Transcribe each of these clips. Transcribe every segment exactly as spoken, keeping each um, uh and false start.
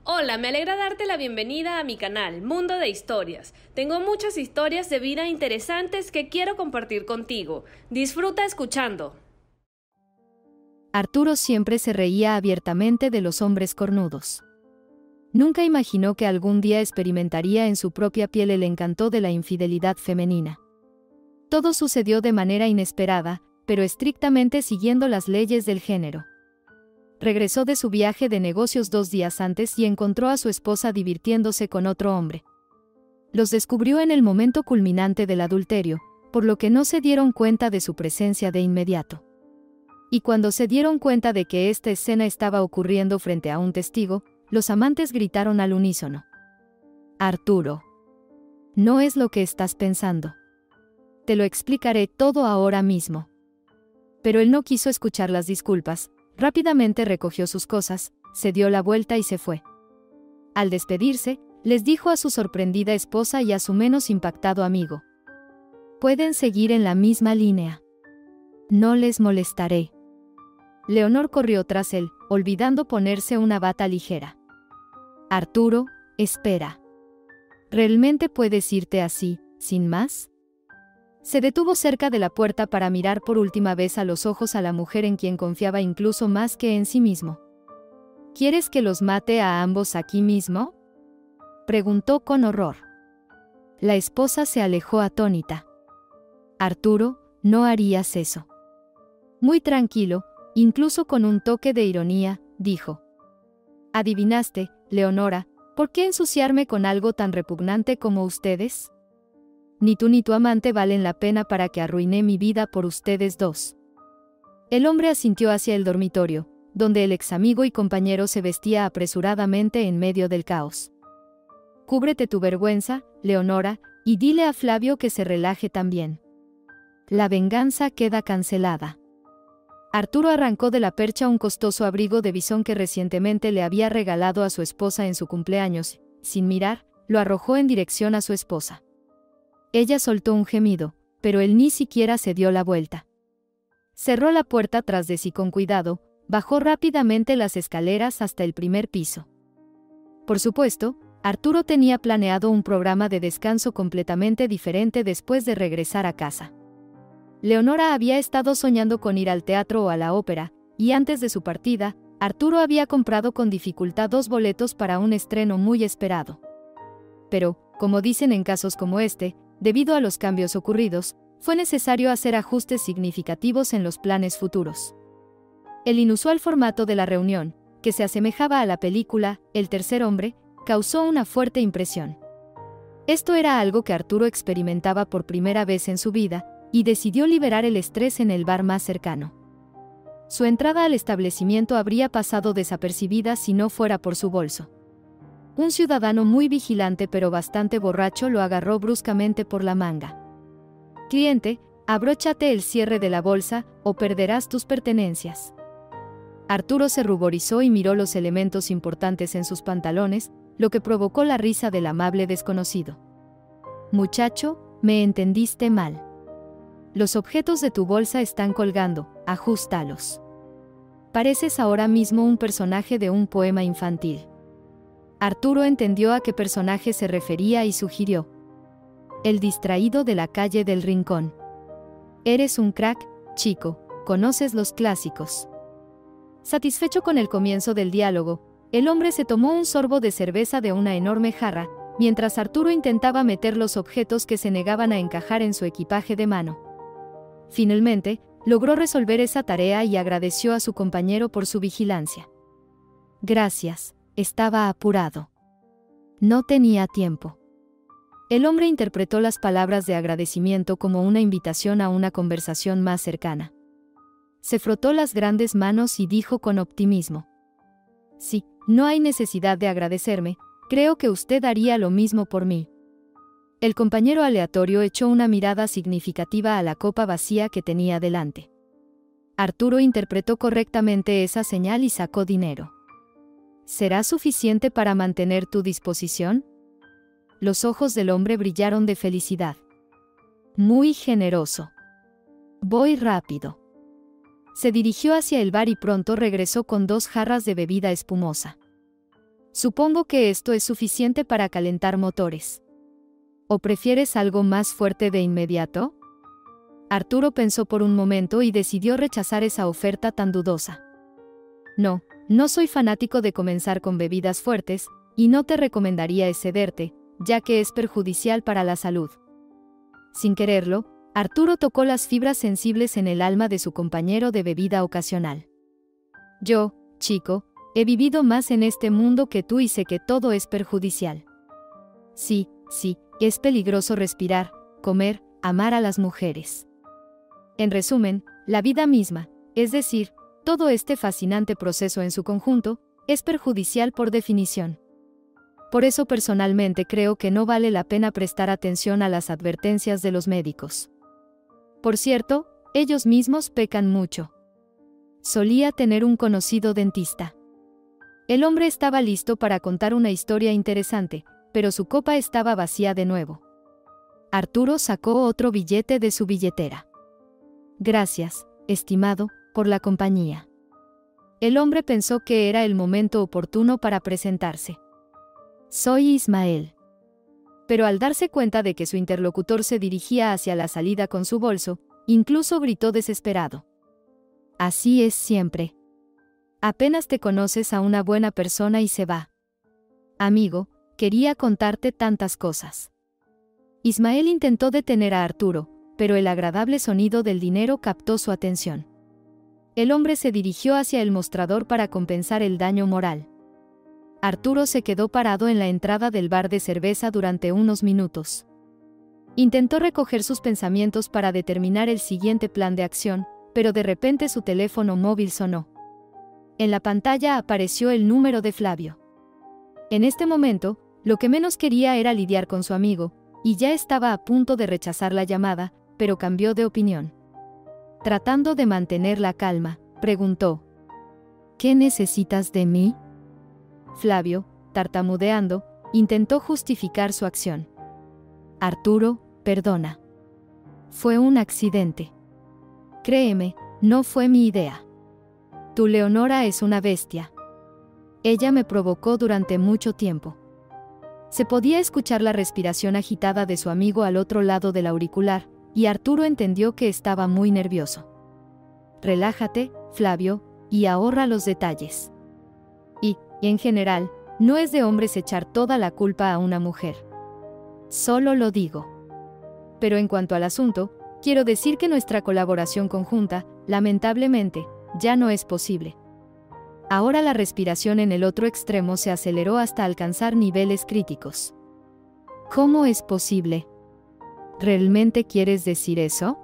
Hola, me alegra darte la bienvenida a mi canal, Mundo de Historias. Tengo muchas historias de vida interesantes que quiero compartir contigo. Disfruta escuchando. Arturo siempre se reía abiertamente de los hombres cornudos. Nunca imaginó que algún día experimentaría en su propia piel el encanto de la infidelidad femenina. Todo sucedió de manera inesperada, pero estrictamente siguiendo las leyes del género. Regresó de su viaje de negocios dos días antes y encontró a su esposa divirtiéndose con otro hombre. Los descubrió en el momento culminante del adulterio, por lo que no se dieron cuenta de su presencia de inmediato. Y cuando se dieron cuenta de que esta escena estaba ocurriendo frente a un testigo, los amantes gritaron al unísono: «Arturo, no es lo que estás pensando. Te lo explicaré todo ahora mismo». Pero él no quiso escuchar las disculpas. Rápidamente recogió sus cosas, se dio la vuelta y se fue. Al despedirse, les dijo a su sorprendida esposa y a su menos impactado amigo: «Pueden seguir en la misma línea. No les molestaré». Leonor corrió tras él, olvidando ponerse una bata ligera. «Arturo, espera. ¿Realmente puedes irte así, sin más?». Se detuvo cerca de la puerta para mirar por última vez a los ojos a la mujer en quien confiaba incluso más que en sí mismo. «¿Quieres que los mate a ambos aquí mismo?», preguntó con horror. La esposa se alejó atónita. «Arturo, no harías eso». Muy tranquilo, incluso con un toque de ironía, dijo: «¿Adivinaste, Leonora, por qué ensuciarme con algo tan repugnante como ustedes? Ni tú ni tu amante valen la pena para que arruiné mi vida por ustedes dos». El hombre asintió hacia el dormitorio, donde el ex amigo y compañero se vestía apresuradamente en medio del caos. «Cúbrete tu vergüenza, Leonora, y dile a Flavio que se relaje también. La venganza queda cancelada». Arturo arrancó de la percha un costoso abrigo de bisón que recientemente le había regalado a su esposa en su cumpleaños. Sin mirar, lo arrojó en dirección a su esposa. Ella soltó un gemido, pero él ni siquiera se dio la vuelta. Cerró la puerta tras de sí con cuidado, bajó rápidamente las escaleras hasta el primer piso. Por supuesto, Arturo tenía planeado un programa de descanso completamente diferente después de regresar a casa. Leonora había estado soñando con ir al teatro o a la ópera, y antes de su partida, Arturo había comprado con dificultad dos boletos para un estreno muy esperado. Pero, como dicen en casos como este, debido a los cambios ocurridos, fue necesario hacer ajustes significativos en los planes futuros. El inusual formato de la reunión, que se asemejaba a la película El tercer hombre, causó una fuerte impresión. Esto era algo que Arturo experimentaba por primera vez en su vida, y decidió liberar el estrés en el bar más cercano. Su entrada al establecimiento habría pasado desapercibida si no fuera por su bolso. Un ciudadano muy vigilante pero bastante borracho lo agarró bruscamente por la manga. «Cliente, abróchate el cierre de la bolsa, o perderás tus pertenencias». Arturo se ruborizó y miró los elementos importantes en sus pantalones, lo que provocó la risa del amable desconocido. «Muchacho, me entendiste mal. Los objetos de tu bolsa están colgando, ajustalos. Pareces ahora mismo un personaje de un poema infantil». Arturo entendió a qué personaje se refería y sugirió: «El distraído de la calle del Rincón. Eres un crack, chico, conoces los clásicos». Satisfecho con el comienzo del diálogo, el hombre se tomó un sorbo de cerveza de una enorme jarra, mientras Arturo intentaba meter los objetos que se negaban a encajar en su equipaje de mano. Finalmente, logró resolver esa tarea y agradeció a su compañero por su vigilancia. «Gracias, estaba apurado. No tenía tiempo». El hombre interpretó las palabras de agradecimiento como una invitación a una conversación más cercana. Se frotó las grandes manos y dijo con optimismo: «Sí, no hay necesidad de agradecerme, creo que usted haría lo mismo por mí». El compañero aleatorio echó una mirada significativa a la copa vacía que tenía delante. Arturo interpretó correctamente esa señal y sacó dinero. «¿Será suficiente para mantener tu disposición?». Los ojos del hombre brillaron de felicidad. «Muy generoso. Voy rápido». Se dirigió hacia el bar y pronto regresó con dos jarras de bebida espumosa. Supongo que esto es suficiente para calentar motores. ¿O prefieres algo más fuerte de inmediato? Arturo pensó por un momento y decidió rechazar esa oferta tan dudosa. No, no soy fanático de comenzar con bebidas fuertes, y no te recomendaría excederte, ya que es perjudicial para la salud. Sin quererlo, Arturo tocó las fibras sensibles en el alma de su compañero de bebida ocasional. Yo, chico, he vivido más en este mundo que tú y sé que todo es perjudicial. Sí, sí, es peligroso respirar, comer, amar a las mujeres. En resumen, la vida misma, es decir, todo este fascinante proceso en su conjunto, es perjudicial por definición. Por eso personalmente creo que no vale la pena prestar atención a las advertencias de los médicos. Por cierto, ellos mismos pecan mucho. Solía tener un conocido dentista. El hombre estaba listo para contar una historia interesante, pero su copa estaba vacía de nuevo. Arturo sacó otro billete de su billetera. Gracias, estimado, por la compañía. El hombre pensó que era el momento oportuno para presentarse. Soy Ismael. Pero al darse cuenta de que su interlocutor se dirigía hacia la salida con su bolso, incluso gritó desesperado. Así es siempre. Apenas te conoces a una buena persona y se va. Amigo, quería contarte tantas cosas. Ismael intentó detener a Arturo, pero el agradable sonido del dinero captó su atención. El hombre se dirigió hacia el mostrador para compensar el daño moral. Arturo se quedó parado en la entrada del bar de cerveza durante unos minutos. Intentó recoger sus pensamientos para determinar el siguiente plan de acción, pero de repente su teléfono móvil sonó. En la pantalla apareció el número de Flavio. En este momento, lo que menos quería era lidiar con su amigo, y ya estaba a punto de rechazar la llamada, pero cambió de opinión. Tratando de mantener la calma, preguntó: ¿Qué necesitas de mí? Flavio, tartamudeando, intentó justificar su acción. Arturo, perdona. Fue un accidente. Créeme, no fue mi idea. Tu Leonora es una bestia. Ella me provocó durante mucho tiempo. Se podía escuchar la respiración agitada de su amigo al otro lado del auricular, y Arturo entendió que estaba muy nervioso. Relájate, Flavio, y ahorra los detalles. Y, en general, no es de hombres echar toda la culpa a una mujer. Solo lo digo. Pero en cuanto al asunto, quiero decir que nuestra colaboración conjunta, lamentablemente, ya no es posible. Ahora la respiración en el otro extremo se aceleró hasta alcanzar niveles críticos. ¿Cómo es posible? ¿Realmente quieres decir eso?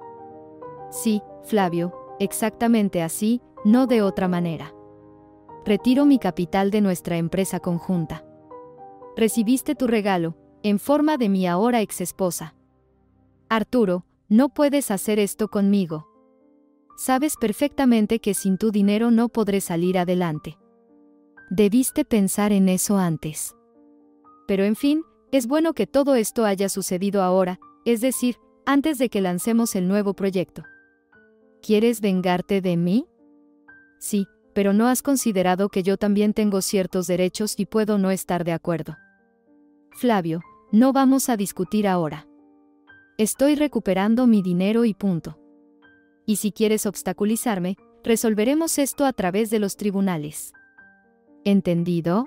Sí, Flavio, exactamente así, no de otra manera. Retiro mi capital de nuestra empresa conjunta. Recibiste tu regalo, en forma de mi ahora ex esposa. Arturo, no puedes hacer esto conmigo. Sabes perfectamente que sin tu dinero no podré salir adelante. Debiste pensar en eso antes. Pero en fin, es bueno que todo esto haya sucedido ahora, es decir, antes de que lancemos el nuevo proyecto. ¿Quieres vengarte de mí? Sí, pero ¿no has considerado que yo también tengo ciertos derechos y puedo no estar de acuerdo? Flavio, no vamos a discutir ahora. Estoy recuperando mi dinero y punto. Y si quieres obstaculizarme, resolveremos esto a través de los tribunales. ¿Entendido?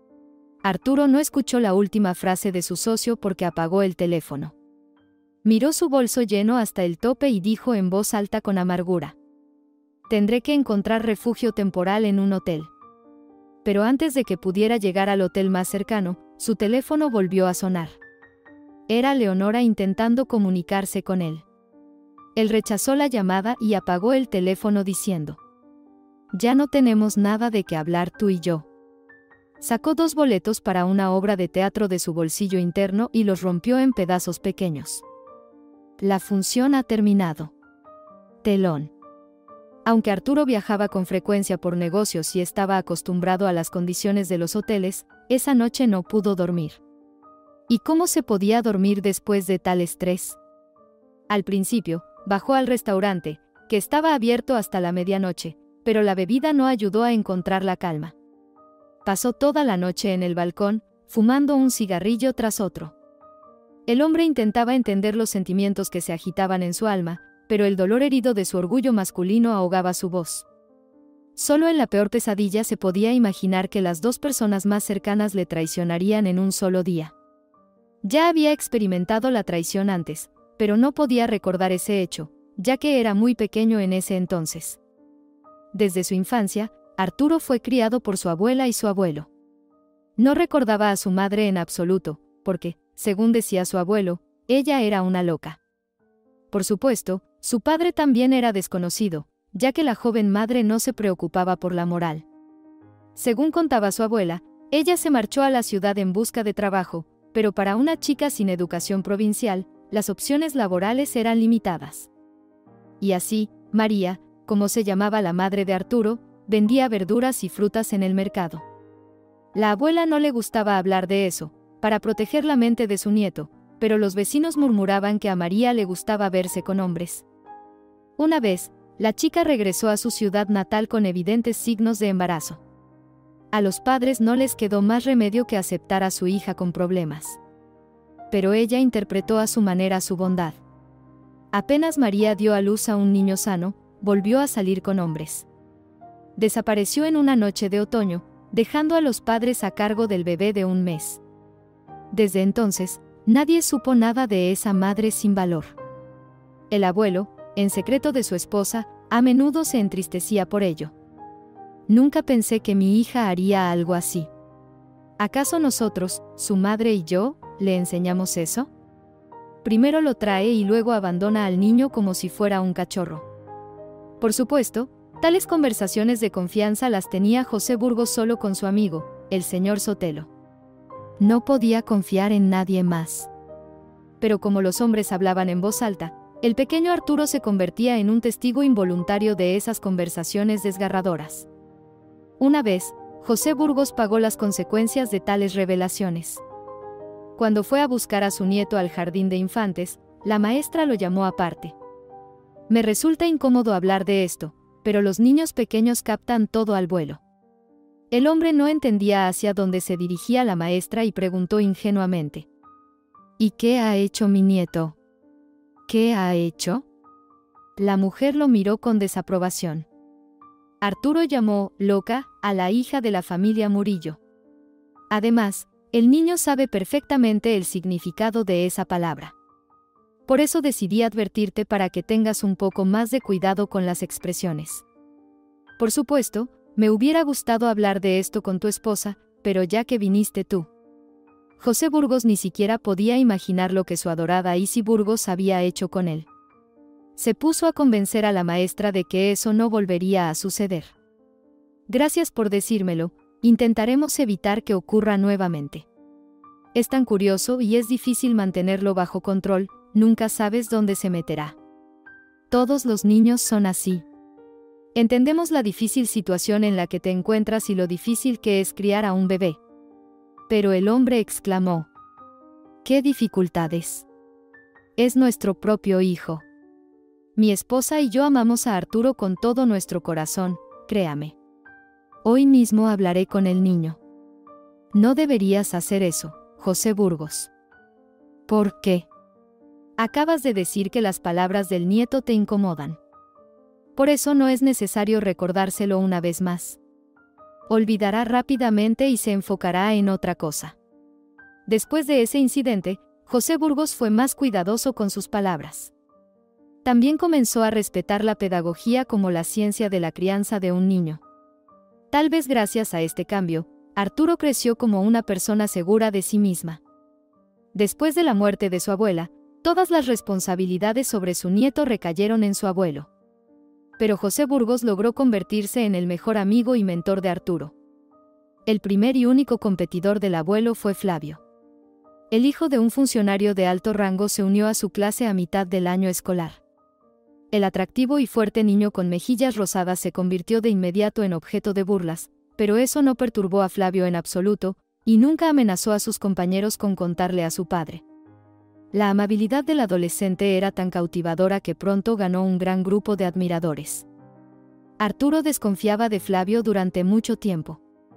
Arturo no escuchó la última frase de su socio porque apagó el teléfono. Miró su bolso lleno hasta el tope y dijo en voz alta con amargura: Tendré que encontrar refugio temporal en un hotel. Pero antes de que pudiera llegar al hotel más cercano, su teléfono volvió a sonar. Era Leonora intentando comunicarse con él. Él rechazó la llamada y apagó el teléfono diciendo: Ya no tenemos nada de qué hablar tú y yo. Sacó dos boletos para una obra de teatro de su bolsillo interno y los rompió en pedazos pequeños. La función ha terminado. Telón. Aunque Arturo viajaba con frecuencia por negocios y estaba acostumbrado a las condiciones de los hoteles, esa noche no pudo dormir. ¿Y cómo se podía dormir después de tal estrés? Al principio, bajó al restaurante, que estaba abierto hasta la medianoche, pero la bebida no ayudó a encontrar la calma. pasó toda la noche en el balcón, fumando un cigarrillo tras otro. El hombre intentaba entender los sentimientos que se agitaban en su alma, pero el dolor herido de su orgullo masculino ahogaba su voz. Solo en la peor pesadilla se podía imaginar que las dos personas más cercanas le traicionarían en un solo día. Ya había experimentado la traición antes, pero no podía recordar ese hecho, ya que era muy pequeño en ese entonces. Desde su infancia, Arturo fue criado por su abuela y su abuelo. No recordaba a su madre en absoluto, porque, según decía su abuelo, ella era una loca. Por supuesto, su padre también era desconocido, ya que la joven madre no se preocupaba por la moral. Según contaba su abuela, ella se marchó a la ciudad en busca de trabajo, pero para una chica sin educación provincial, las opciones laborales eran limitadas. Y así, María, como se llamaba la madre de Arturo, vendía verduras y frutas en el mercado. La abuela no le gustaba hablar de eso, para proteger la mente de su nieto, pero los vecinos murmuraban que a María le gustaba verse con hombres. Una vez, la chica regresó a su ciudad natal con evidentes signos de embarazo. A los padres no les quedó más remedio que aceptar a su hija con problemas. Pero ella interpretó a su manera su bondad. Apenas María dio a luz a un niño sano, volvió a salir con hombres. Desapareció en una noche de otoño, dejando a los padres a cargo del bebé de un mes. Desde entonces, nadie supo nada de esa madre sin valor. El abuelo, en secreto de su esposa, a menudo se entristecía por ello. Nunca pensé que mi hija haría algo así. ¿Acaso nosotros, su madre y yo, le enseñamos eso? Primero lo trae y luego abandona al niño como si fuera un cachorro. Por supuesto, tales conversaciones de confianza las tenía José Burgos solo con su amigo, el señor Sotelo. No podía confiar en nadie más. Pero como los hombres hablaban en voz alta, el pequeño Arturo se convertía en un testigo involuntario de esas conversaciones desgarradoras. Una vez, José Burgos pagó las consecuencias de tales revelaciones. Cuando fue a buscar a su nieto al jardín de infantes, la maestra lo llamó aparte. Me resulta incómodo hablar de esto, pero los niños pequeños captan todo al vuelo. El hombre no entendía hacia dónde se dirigía la maestra y preguntó ingenuamente: ¿Y qué ha hecho mi nieto? ¿Qué ha hecho? La mujer lo miró con desaprobación. Arturo llamó loca a la hija de la familia Murillo. Además, el niño sabe perfectamente el significado de esa palabra. Por eso decidí advertirte para que tengas un poco más de cuidado con las expresiones. Por supuesto, me hubiera gustado hablar de esto con tu esposa, pero ya que viniste tú. José Burgos ni siquiera podía imaginar lo que su adorada Isi Burgos había hecho con él. Se puso a convencer a la maestra de que eso no volvería a suceder. Gracias por decírmelo, intentaremos evitar que ocurra nuevamente. Es tan curioso y es difícil mantenerlo bajo control, nunca sabes dónde se meterá. Todos los niños son así. Entendemos la difícil situación en la que te encuentras y lo difícil que es criar a un bebé. Pero el hombre exclamó: ¿Qué dificultades? Es nuestro propio hijo. Mi esposa y yo amamos a Arturo con todo nuestro corazón, créame. Hoy mismo hablaré con el niño. No deberías hacer eso, José Burgos. ¿Por qué? Acabas de decir que las palabras del nieto te incomodan. Por eso no es necesario recordárselo una vez más. Olvidará rápidamente y se enfocará en otra cosa. Después de ese incidente, José Burgos fue más cuidadoso con sus palabras. También comenzó a respetar la pedagogía como la ciencia de la crianza de un niño. Tal vez gracias a este cambio, Arturo creció como una persona segura de sí misma. Después de la muerte de su abuela, todas las responsabilidades sobre su nieto recayeron en su abuelo. Pero José Burgos logró convertirse en el mejor amigo y mentor de Arturo. El primer y único competidor del abuelo fue Flavio. El hijo de un funcionario de alto rango se unió a su clase a mitad del año escolar. El atractivo y fuerte niño con mejillas rosadas se convirtió de inmediato en objeto de burlas, pero eso no perturbó a Flavio en absoluto, y nunca amenazó a sus compañeros con contarle a su padre. La amabilidad del adolescente era tan cautivadora que pronto ganó un gran grupo de admiradores. Arturo desconfiaba de Flavio durante mucho tiempo.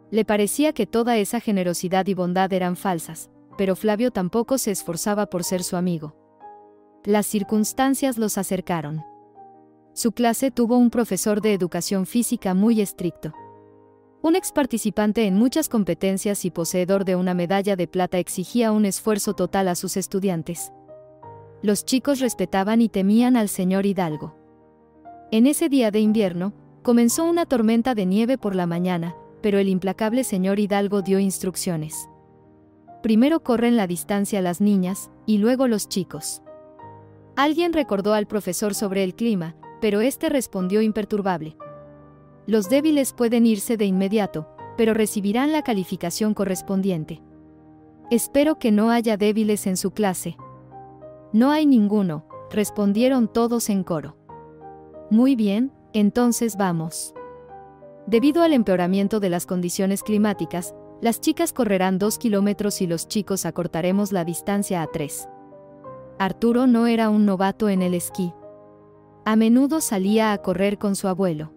Le parecía que toda esa generosidad y bondad eran falsas, pero Flavio tampoco se esforzaba por ser su amigo. Las circunstancias los acercaron. Su clase tuvo un profesor de educación física muy estricto. Un ex participante en muchas competencias y poseedor de una medalla de plata exigía un esfuerzo total a sus estudiantes. Los chicos respetaban y temían al señor Hidalgo. En ese día de invierno, comenzó una tormenta de nieve por la mañana, pero el implacable señor Hidalgo dio instrucciones. Primero corren la distancia las niñas, y luego los chicos. Alguien recordó al profesor sobre el clima, pero este respondió imperturbable. Los débiles pueden irse de inmediato, pero recibirán la calificación correspondiente. Espero que no haya débiles en su clase. No hay ninguno, respondieron todos en coro. Muy bien, entonces vamos. Debido al empeoramiento de las condiciones climáticas, las chicas correrán dos kilómetros y los chicos acortaremos la distancia a tres. Arturo no era un novato en el esquí. A menudo salía a correr con su abuelo.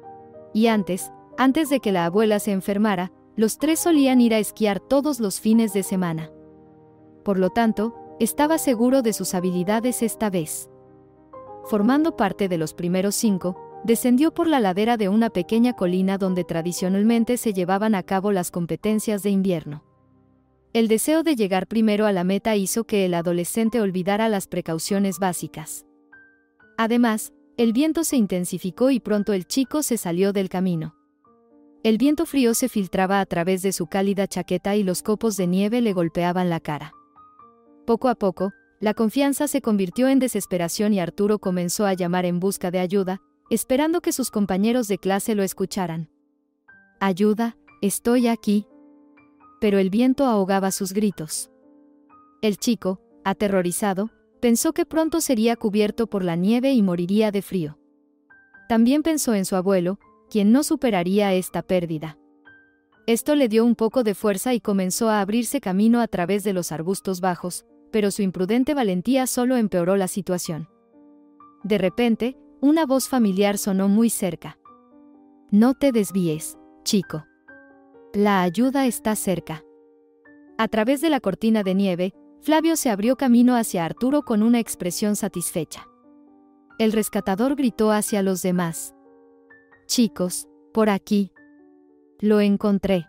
Y antes, antes de que la abuela se enfermara, los tres solían ir a esquiar todos los fines de semana. Por lo tanto, estaba seguro de sus habilidades esta vez. Formando parte de los primeros cinco, descendió por la ladera de una pequeña colina donde tradicionalmente se llevaban a cabo las competencias de invierno. El deseo de llegar primero a la meta hizo que el adolescente olvidara las precauciones básicas. Además, el viento se intensificó y pronto el chico se salió del camino. El viento frío se filtraba a través de su cálida chaqueta y los copos de nieve le golpeaban la cara. Poco a poco, la confianza se convirtió en desesperación y Arturo comenzó a llamar en busca de ayuda, esperando que sus compañeros de clase lo escucharan. «Ayuda, estoy aquí». Pero el viento ahogaba sus gritos. El chico, aterrorizado, pensó que pronto sería cubierto por la nieve y moriría de frío. También pensó en su abuelo, quien no superaría esta pérdida. Esto le dio un poco de fuerza y comenzó a abrirse camino a través de los arbustos bajos, pero su imprudente valentía solo empeoró la situación. De repente, una voz familiar sonó muy cerca. «No te desvíes, chico. La ayuda está cerca». A través de la cortina de nieve, Flavio se abrió camino hacia Arturo con una expresión satisfecha. El rescatador gritó hacia los demás. «Chicos, por aquí. Lo encontré».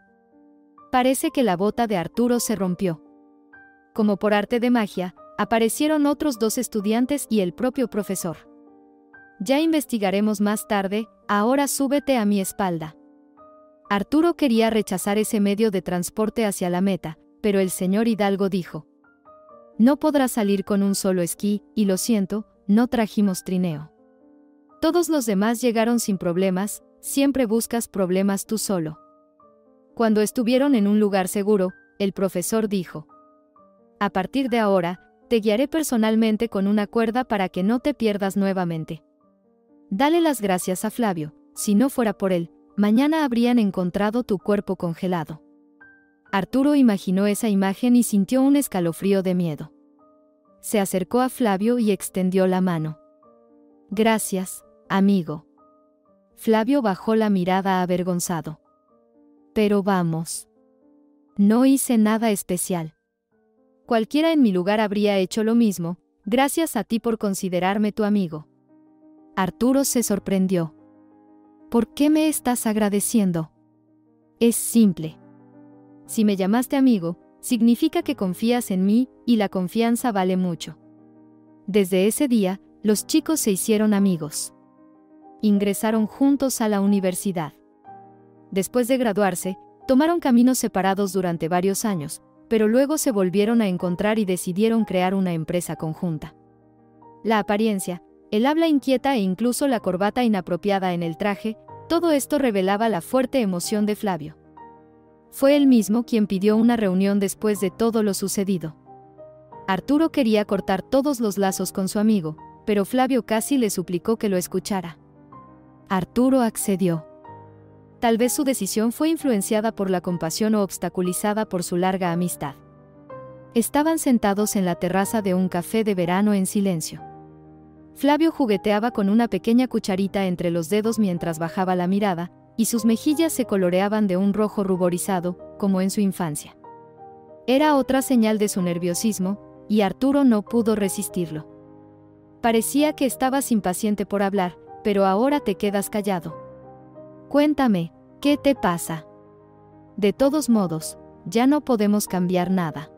Parece que la bota de Arturo se rompió. Como por arte de magia, aparecieron otros dos estudiantes y el propio profesor. «Ya investigaremos más tarde, ahora súbete a mi espalda». Arturo quería rechazar ese medio de transporte hacia la meta, pero el señor Hidalgo dijo: «No podrás salir con un solo esquí, y lo siento, no trajimos trineo». Todos los demás llegaron sin problemas, siempre buscas problemas tú solo. Cuando estuvieron en un lugar seguro, el profesor dijo: «A partir de ahora, te guiaré personalmente con una cuerda para que no te pierdas nuevamente. Dale las gracias a Flavio, si no fuera por él, mañana habrían encontrado tu cuerpo congelado». Arturo imaginó esa imagen y sintió un escalofrío de miedo. Se acercó a Flavio y extendió la mano. «Gracias, amigo». Flavio bajó la mirada avergonzado. «Pero vamos. No hice nada especial. Cualquiera en mi lugar habría hecho lo mismo, gracias a ti por considerarme tu amigo». Arturo se sorprendió. «¿Por qué me estás agradeciendo?» «Es simple. Si me llamaste amigo, significa que confías en mí, y la confianza vale mucho». Desde ese día, los chicos se hicieron amigos. Ingresaron juntos a la universidad. Después de graduarse, tomaron caminos separados durante varios años, pero luego se volvieron a encontrar y decidieron crear una empresa conjunta. La apariencia, el habla inquieta e incluso la corbata inapropiada en el traje, todo esto revelaba la fuerte emoción de Flavio. Fue él mismo quien pidió una reunión después de todo lo sucedido. Arturo quería cortar todos los lazos con su amigo, pero Flavio casi le suplicó que lo escuchara. Arturo accedió. Tal vez su decisión fue influenciada por la compasión o obstaculizada por su larga amistad. Estaban sentados en la terraza de un café de verano en silencio. Flavio jugueteaba con una pequeña cucharita entre los dedos mientras bajaba la mirada, y sus mejillas se coloreaban de un rojo ruborizado, como en su infancia. Era otra señal de su nerviosismo, y Arturo no pudo resistirlo. Parecía que estabas impaciente por hablar, pero ahora te quedas callado. Cuéntame, ¿qué te pasa? De todos modos, ya no podemos cambiar nada.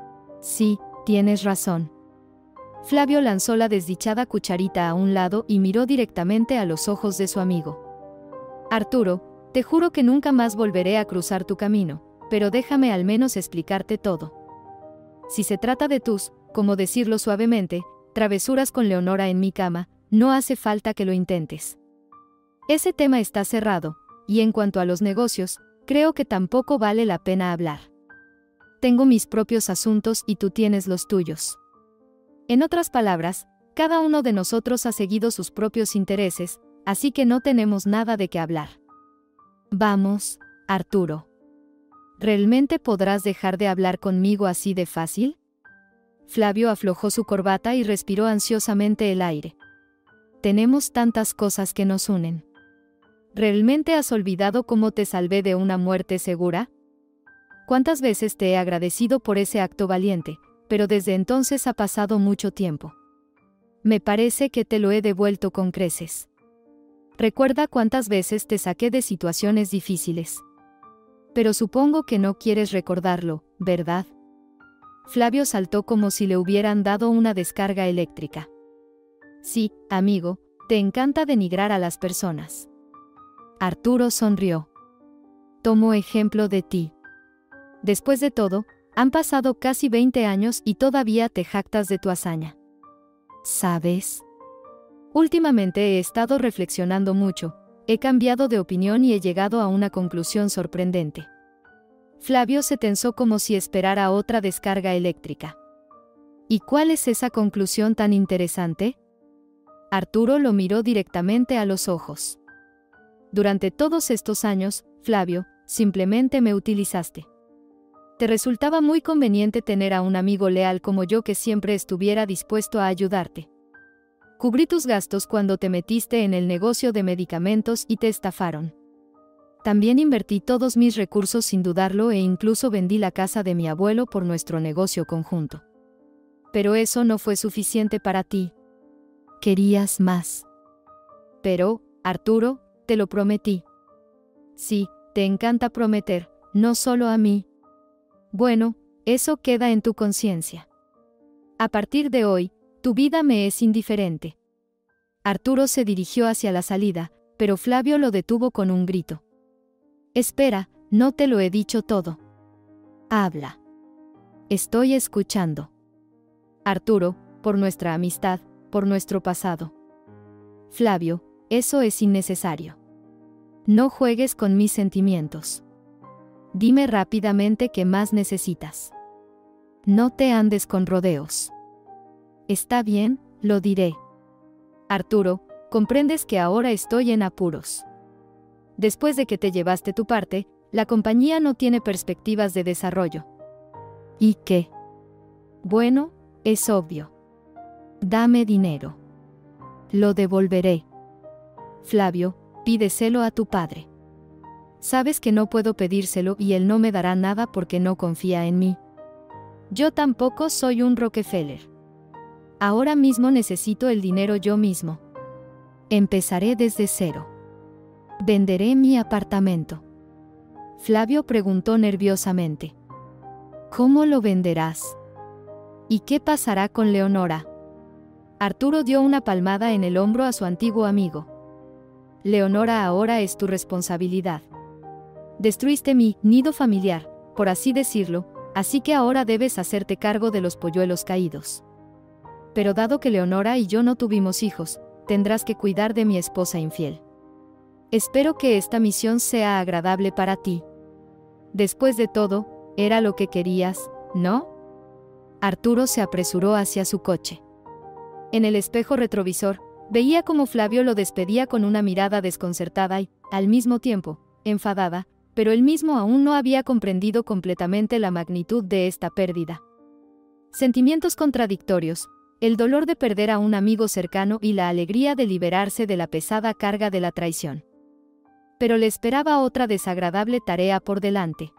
Sí, tienes razón. Flavio lanzó la desdichada cucharita a un lado y miró directamente a los ojos de su amigo. Arturo, te juro que nunca más volveré a cruzar tu camino, pero déjame al menos explicarte todo. Si se trata de tus, como decirlo suavemente, travesuras con Leonora en mi cama, no hace falta que lo intentes. Ese tema está cerrado, y en cuanto a los negocios, creo que tampoco vale la pena hablar. Tengo mis propios asuntos y tú tienes los tuyos. En otras palabras, cada uno de nosotros ha seguido sus propios intereses, así que no tenemos nada de qué hablar. Vamos, Arturo. ¿Realmente podrás dejar de hablar conmigo así de fácil? Flavio aflojó su corbata y respiró ansiosamente el aire. Tenemos tantas cosas que nos unen. ¿Realmente has olvidado cómo te salvé de una muerte segura? ¿Cuántas veces te he agradecido por ese acto valiente? Pero desde entonces ha pasado mucho tiempo. Me parece que te lo he devuelto con creces. Recuerda cuántas veces te saqué de situaciones difíciles. Pero supongo que no quieres recordarlo, ¿verdad? Flavio saltó como si le hubieran dado una descarga eléctrica. Sí, amigo, te encanta denigrar a las personas. Arturo sonrió. Tomo ejemplo de ti. Después de todo, han pasado casi veinte años y todavía te jactas de tu hazaña. ¿Sabes? Últimamente he estado reflexionando mucho, he cambiado de opinión y he llegado a una conclusión sorprendente. Flavio se tensó como si esperara otra descarga eléctrica. ¿Y cuál es esa conclusión tan interesante? Arturo lo miró directamente a los ojos. Durante todos estos años, Flavio, simplemente me utilizaste. Te resultaba muy conveniente tener a un amigo leal como yo que siempre estuviera dispuesto a ayudarte. Cubrí tus gastos cuando te metiste en el negocio de medicamentos y te estafaron. También invertí todos mis recursos sin dudarlo e incluso vendí la casa de mi abuelo por nuestro negocio conjunto. Pero eso no fue suficiente para ti. Querías más. Pero, Arturo, te lo prometí. Sí, te encanta prometer, no solo a mí. Bueno, eso queda en tu conciencia. A partir de hoy, tu vida me es indiferente. Arturo se dirigió hacia la salida, pero Flavio lo detuvo con un grito. Espera, no te lo he dicho todo. Habla. Estoy escuchando. Arturo, por nuestra amistad, por nuestro pasado. Flavio, eso es innecesario. No juegues con mis sentimientos. Dime rápidamente qué más necesitas. No te andes con rodeos. Está bien, lo diré. Arturo, comprendes que ahora estoy en apuros. Después de que te llevaste tu parte, la compañía no tiene perspectivas de desarrollo. ¿Y qué? Bueno, es obvio. Dame dinero. Lo devolveré. Flavio, pídeselo a tu padre. Sabes que no puedo pedírselo y él no me dará nada porque no confía en mí. Yo tampoco soy un Rockefeller. Ahora mismo necesito el dinero yo mismo. Empezaré desde cero. Venderé mi apartamento. Flavio preguntó nerviosamente. ¿Cómo lo venderás? ¿Y qué pasará con Leonora? Arturo dio una palmada en el hombro a su antiguo amigo. Leonora ahora es tu responsabilidad. Destruiste mi nido familiar, por así decirlo, así que ahora debes hacerte cargo de los polluelos caídos. Pero dado que Leonora y yo no tuvimos hijos, tendrás que cuidar de mi esposa infiel. Espero que esta misión sea agradable para ti. Después de todo, era lo que querías, ¿no? Arturo se apresuró hacia su coche. En el espejo retrovisor, veía cómo Flavio lo despedía con una mirada desconcertada y, al mismo tiempo, enfadada, pero él mismo aún no había comprendido completamente la magnitud de esta pérdida. Sentimientos contradictorios, el dolor de perder a un amigo cercano y la alegría de liberarse de la pesada carga de la traición. pero le esperaba otra desagradable tarea por delante.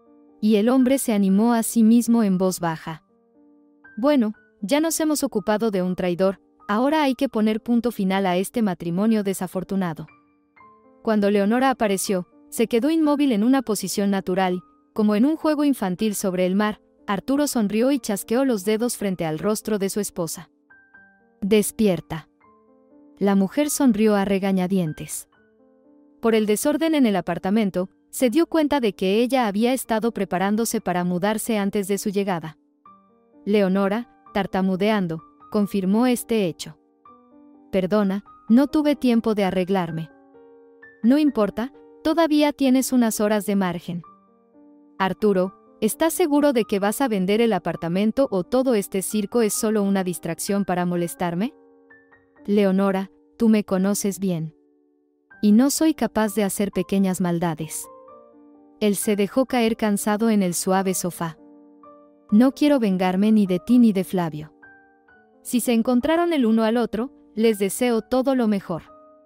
Y el hombre se animó a sí mismo en voz baja. Bueno, ya nos hemos ocupado de un traidor, ahora hay que poner punto final a este matrimonio desafortunado. Cuando Leonora apareció, se quedó inmóvil en una posición natural, como en un juego infantil sobre el mar. Arturo sonrió y chasqueó los dedos frente al rostro de su esposa. «Despierta». La mujer sonrió a regañadientes. Por el desorden en el apartamento, se dio cuenta de que ella había estado preparándose para mudarse antes de su llegada. Leonora, tartamudeando, confirmó este hecho. «Perdona, no tuve tiempo de arreglarme». «No importa, todavía tienes unas horas de margen». «Arturo, ¿estás seguro de que vas a vender el apartamento o todo este circo es solo una distracción para molestarme?» «Leonora, tú me conoces bien. Y no soy capaz de hacer pequeñas maldades». Él se dejó caer cansado en el suave sofá. «No quiero vengarme ni de ti ni de Flavio. Si se encontraron el uno al otro, les deseo todo lo mejor».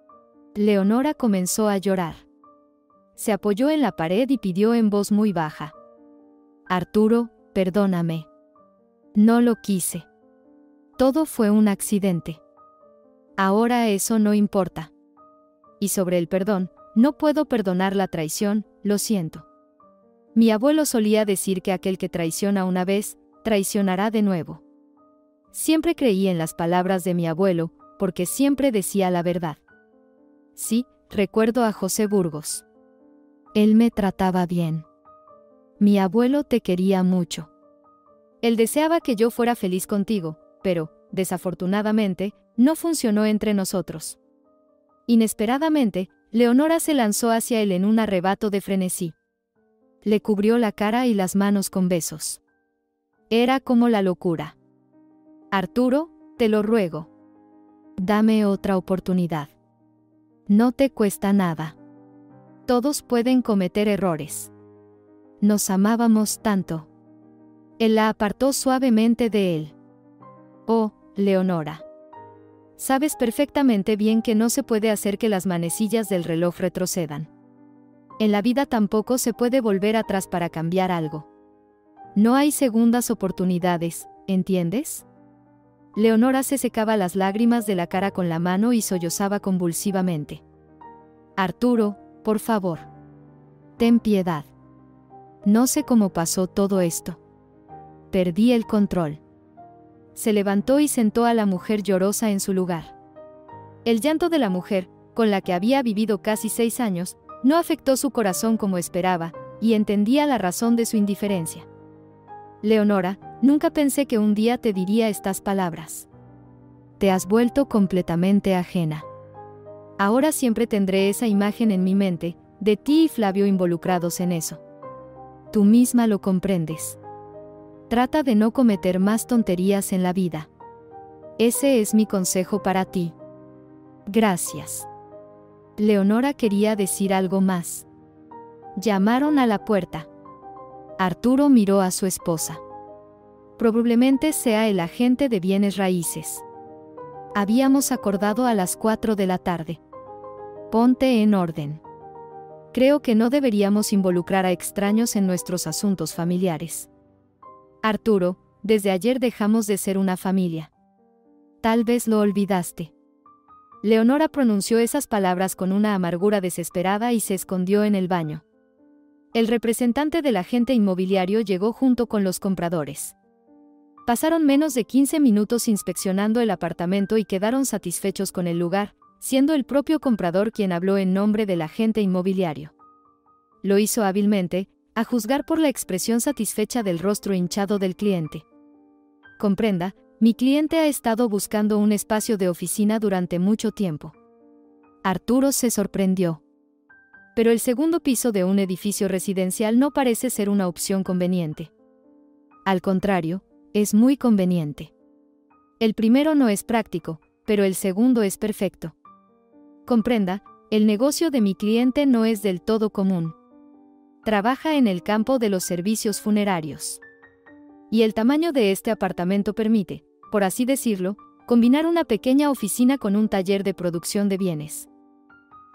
Leonora comenzó a llorar. Se apoyó en la pared y pidió en voz muy baja: «Arturo, perdóname. No lo quise. Todo fue un accidente. Ahora eso no importa. Y sobre el perdón, no puedo perdonar la traición, lo siento. Mi abuelo solía decir que aquel que traiciona una vez, traicionará de nuevo. Siempre creí en las palabras de mi abuelo, porque siempre decía la verdad. Sí, recuerdo a José Burgos. Él me trataba bien. Mi abuelo te quería mucho. Él deseaba que yo fuera feliz contigo, pero, desafortunadamente, no funcionó entre nosotros». Inesperadamente, Leonora se lanzó hacia él en un arrebato de frenesí. Le cubrió la cara y las manos con besos. Era como la locura. «Arturo, te lo ruego. Dame otra oportunidad. No te cuesta nada. Todos pueden cometer errores. Nos amábamos tanto». Él la apartó suavemente de él. «Oh, Leonora. Sabes perfectamente bien que no se puede hacer que las manecillas del reloj retrocedan. En la vida tampoco se puede volver atrás para cambiar algo. No hay segundas oportunidades, ¿entiendes?». Leonora se secaba las lágrimas de la cara con la mano y sollozaba convulsivamente. «Arturo, por favor. Ten piedad. No sé cómo pasó todo esto. Perdí el control». Se levantó y sentó a la mujer llorosa en su lugar. El llanto de la mujer, con la que había vivido casi seis años, no afectó su corazón como esperaba, y entendía la razón de su indiferencia. «Leonora, nunca pensé que un día te diría estas palabras. Te has vuelto completamente ajena. Ahora siempre tendré esa imagen en mi mente, de ti y Flavio involucrados en eso. Tú misma lo comprendes. Trata de no cometer más tonterías en la vida. Ese es mi consejo para ti. Gracias». Leonora quería decir algo más. Llamaron a la puerta. Arturo miró a su esposa. «Probablemente sea el agente de bienes raíces. Habíamos acordado a las cuatro de la tarde. Ponte en orden. Creo que no deberíamos involucrar a extraños en nuestros asuntos familiares. Arturo, desde ayer dejamos de ser una familia. Tal vez lo olvidaste». Leonora pronunció esas palabras con una amargura desesperada y se escondió en el baño. El representante del agente inmobiliario llegó junto con los compradores. Pasaron menos de quince minutos inspeccionando el apartamento y quedaron satisfechos con el lugar, siendo el propio comprador quien habló en nombre del agente inmobiliario. Lo hizo hábilmente, a juzgar por la expresión satisfecha del rostro hinchado del cliente. «Comprenda, mi cliente ha estado buscando un espacio de oficina durante mucho tiempo». Arturo se sorprendió. Pero el segundo piso de un edificio residencial no parece ser una opción conveniente. Al contrario, es muy conveniente. El primero no es práctico, pero el segundo es perfecto. Comprenda, el negocio de mi cliente no es del todo común. Trabaja en el campo de los servicios funerarios. Y el tamaño de este apartamento permite, por así decirlo, combinar una pequeña oficina con un taller de producción de bienes.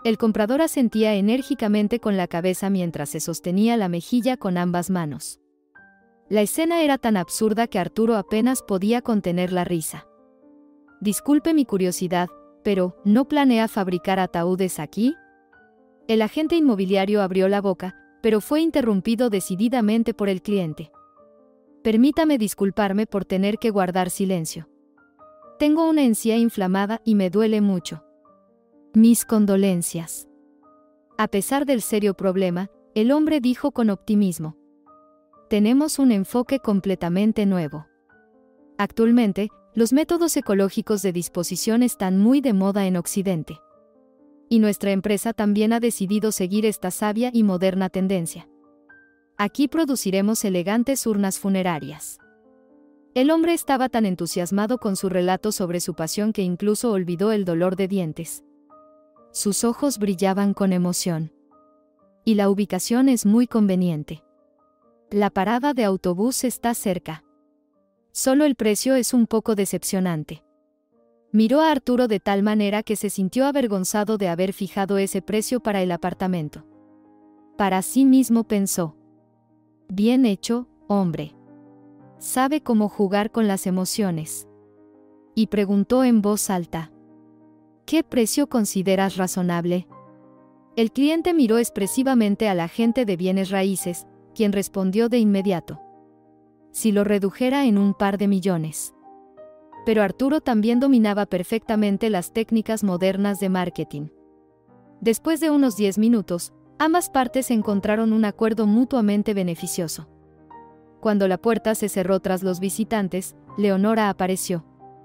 El comprador asentía enérgicamente con la cabeza mientras se sostenía la mejilla con ambas manos. La escena era tan absurda que Arturo apenas podía contener la risa. Disculpe mi curiosidad, pero ¿no planea fabricar ataúdes aquí? El agente inmobiliario abrió la boca, pero fue interrumpido decididamente por el cliente. Permítame disculparme por tener que guardar silencio. Tengo una encía inflamada y me duele mucho. Mis condolencias. A pesar del serio problema, el hombre dijo con optimismo: tenemos un enfoque completamente nuevo. Actualmente, los métodos ecológicos de disposición están muy de moda en Occidente. Y nuestra empresa también ha decidido seguir esta sabia y moderna tendencia. Aquí produciremos elegantes urnas funerarias. El hombre estaba tan entusiasmado con su relato sobre su pasión que incluso olvidó el dolor de dientes. Sus ojos brillaban con emoción. Y la ubicación es muy conveniente. La parada de autobús está cerca. Solo el precio es un poco decepcionante. Miró a Arturo de tal manera que se sintió avergonzado de haber fijado ese precio para el apartamento. Para sí mismo pensó: bien hecho, hombre. Sabe cómo jugar con las emociones. Y preguntó en voz alta: ¿qué precio consideras razonable? El cliente miró expresivamente al agente de bienes raíces, quien respondió de inmediato: si lo redujera en un par de millones. Pero Arturo también dominaba perfectamente las técnicas modernas de marketing. Después de unos diez minutos, ambas partes encontraron un acuerdo mutuamente beneficioso. Cuando la puerta se cerró tras los visitantes, Leonora apareció.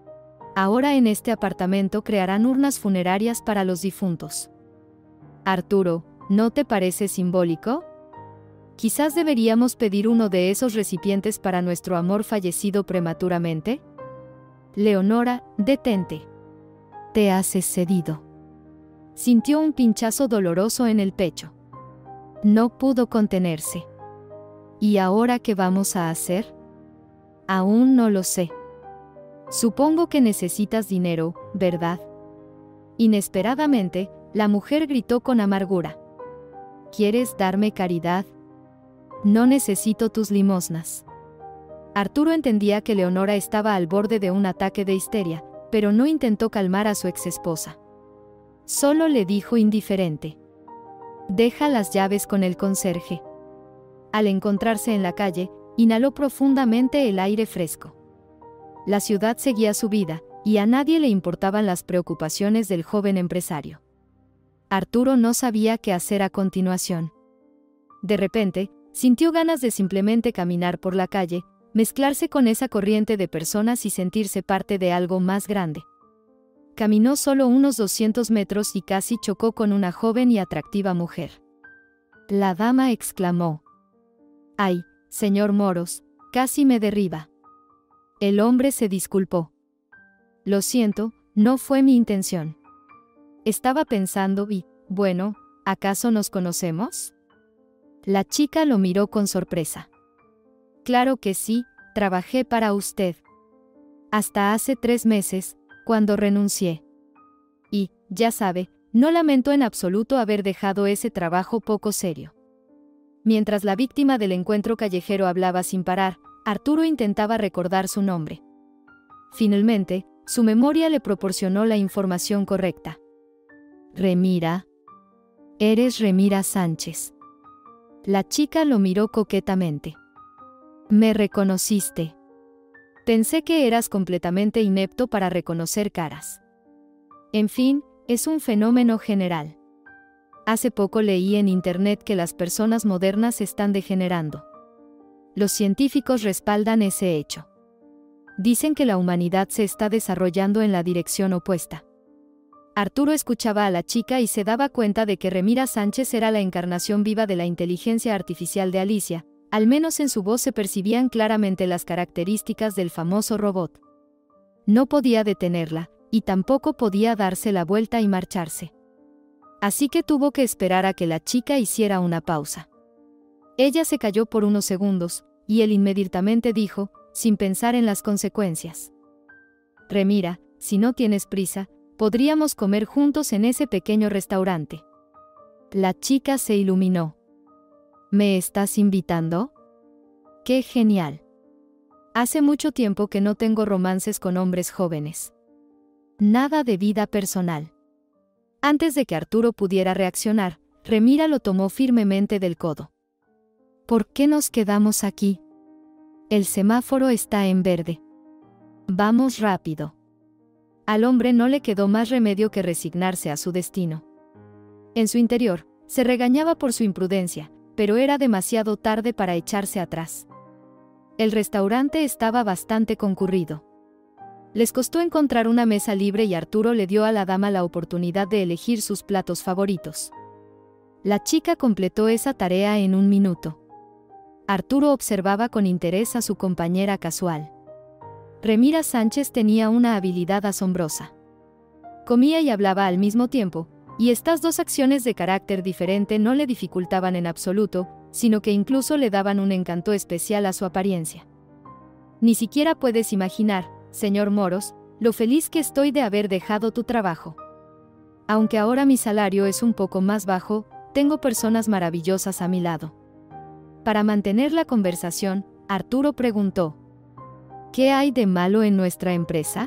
Ahora en este apartamento crearán urnas funerarias para los difuntos. Arturo, ¿no te parece simbólico? Quizás deberíamos pedir uno de esos recipientes para nuestro amor fallecido prematuramente. Leonora, detente. Te has excedido. Sintió un pinchazo doloroso en el pecho. No pudo contenerse. ¿Y ahora qué vamos a hacer? Aún no lo sé. Supongo que necesitas dinero, ¿verdad? Inesperadamente, la mujer gritó con amargura: ¿quieres darme caridad? No necesito tus limosnas. Arturo entendía que Leonora estaba al borde de un ataque de histeria, pero no intentó calmar a su exesposa. Solo le dijo indiferente: deja las llaves con el conserje. Al encontrarse en la calle, inhaló profundamente el aire fresco. La ciudad seguía su vida, y a nadie le importaban las preocupaciones del joven empresario. Arturo no sabía qué hacer a continuación. De repente, sintió ganas de simplemente caminar por la calle, mezclarse con esa corriente de personas y sentirse parte de algo más grande. Caminó solo unos doscientos metros y casi chocó con una joven y atractiva mujer. La dama exclamó: «¡Ay, señor Moros, casi me derriba!». El hombre se disculpó. «Lo siento, no fue mi intención. Estaba pensando y, bueno, ¿acaso nos conocemos?». La chica lo miró con sorpresa. «Claro que sí, trabajé para usted. Hasta hace tres meses, cuando renuncié. Y, ya sabe, no lamento en absoluto haber dejado ese trabajo poco serio». Mientras la víctima del encuentro callejero hablaba sin parar, Arturo intentaba recordar su nombre. Finalmente, su memoria le proporcionó la información correcta. «Remira. Eres Remira Sánchez». La chica lo miró coquetamente. «Me reconociste. Pensé que eras completamente inepto para reconocer caras. En fin, es un fenómeno general. Hace poco leí en internet que las personas modernas están degenerando. Los científicos respaldan ese hecho. Dicen que la humanidad se está desarrollando en la dirección opuesta». Arturo escuchaba a la chica y se daba cuenta de que Remira Sánchez era la encarnación viva de la inteligencia artificial de Alicia. Al menos en su voz se percibían claramente las características del famoso robot. No podía detenerla, y tampoco podía darse la vuelta y marcharse. Así que tuvo que esperar a que la chica hiciera una pausa. Ella se calló por unos segundos, y él inmediatamente dijo, sin pensar en las consecuencias: «Remira, si no tienes prisa, podríamos comer juntos en ese pequeño restaurante». La chica se iluminó. ¿Me estás invitando? ¡Qué genial! Hace mucho tiempo que no tengo romances con hombres jóvenes. Nada de vida personal. Antes de que Arturo pudiera reaccionar, Remira lo tomó firmemente del codo. ¿Por qué nos quedamos aquí? El semáforo está en verde. Vamos rápido. Al hombre no le quedó más remedio que resignarse a su destino. En su interior, se regañaba por su imprudencia, pero era demasiado tarde para echarse atrás. El restaurante estaba bastante concurrido. Les costó encontrar una mesa libre y Arturo le dio a la dama la oportunidad de elegir sus platos favoritos. La chica completó esa tarea en un minuto. Arturo observaba con interés a su compañera casual. Remira Sánchez tenía una habilidad asombrosa. Comía y hablaba al mismo tiempo, y estas dos acciones de carácter diferente no le dificultaban en absoluto, sino que incluso le daban un encanto especial a su apariencia. Ni siquiera puedes imaginar, señor Moros, lo feliz que estoy de haber dejado tu trabajo. Aunque ahora mi salario es un poco más bajo, tengo personas maravillosas a mi lado. Para mantener la conversación, Arturo preguntó: ¿qué hay de malo en nuestra empresa?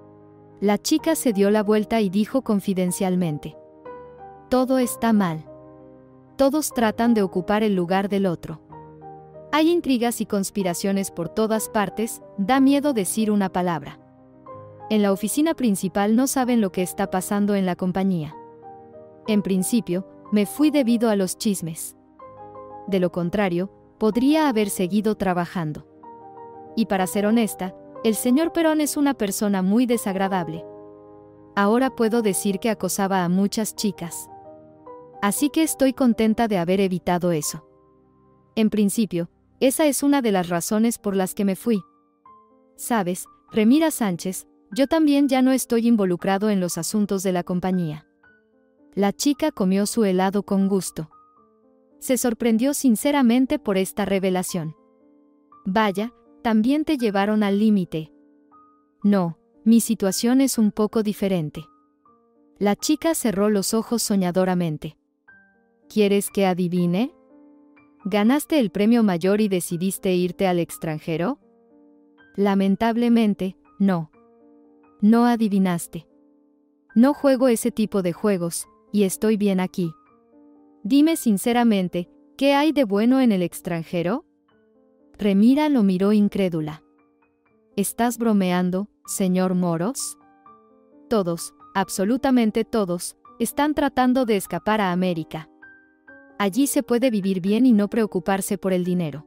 La chica se dio la vuelta y dijo confidencialmente: todo está mal. Todos tratan de ocupar el lugar del otro. Hay intrigas y conspiraciones por todas partes, da miedo decir una palabra. En la oficina principal no saben lo que está pasando en la compañía. En principio, me fui debido a los chismes. De lo contrario, podría haber seguido trabajando. Y para ser honesta, el señor Perón es una persona muy desagradable. Ahora puedo decir que acosaba a muchas chicas. Así que estoy contenta de haber evitado eso. En principio, esa es una de las razones por las que me fui. Sabes, Remira Sánchez, yo también ya no estoy involucrado en los asuntos de la compañía. La chica comió su helado con gusto. Se sorprendió sinceramente por esta revelación. Vaya, también te llevaron al límite. No, mi situación es un poco diferente. La chica cerró los ojos soñadoramente. ¿Quieres que adivine? ¿Ganaste el premio mayor y decidiste irte al extranjero? Lamentablemente, no. No adivinaste. No juego ese tipo de juegos, y estoy bien aquí. Dime sinceramente, ¿qué hay de bueno en el extranjero? Remira lo miró incrédula. ¿Estás bromeando, señor Moros? Todos, absolutamente todos, están tratando de escapar a América. Allí se puede vivir bien y no preocuparse por el dinero.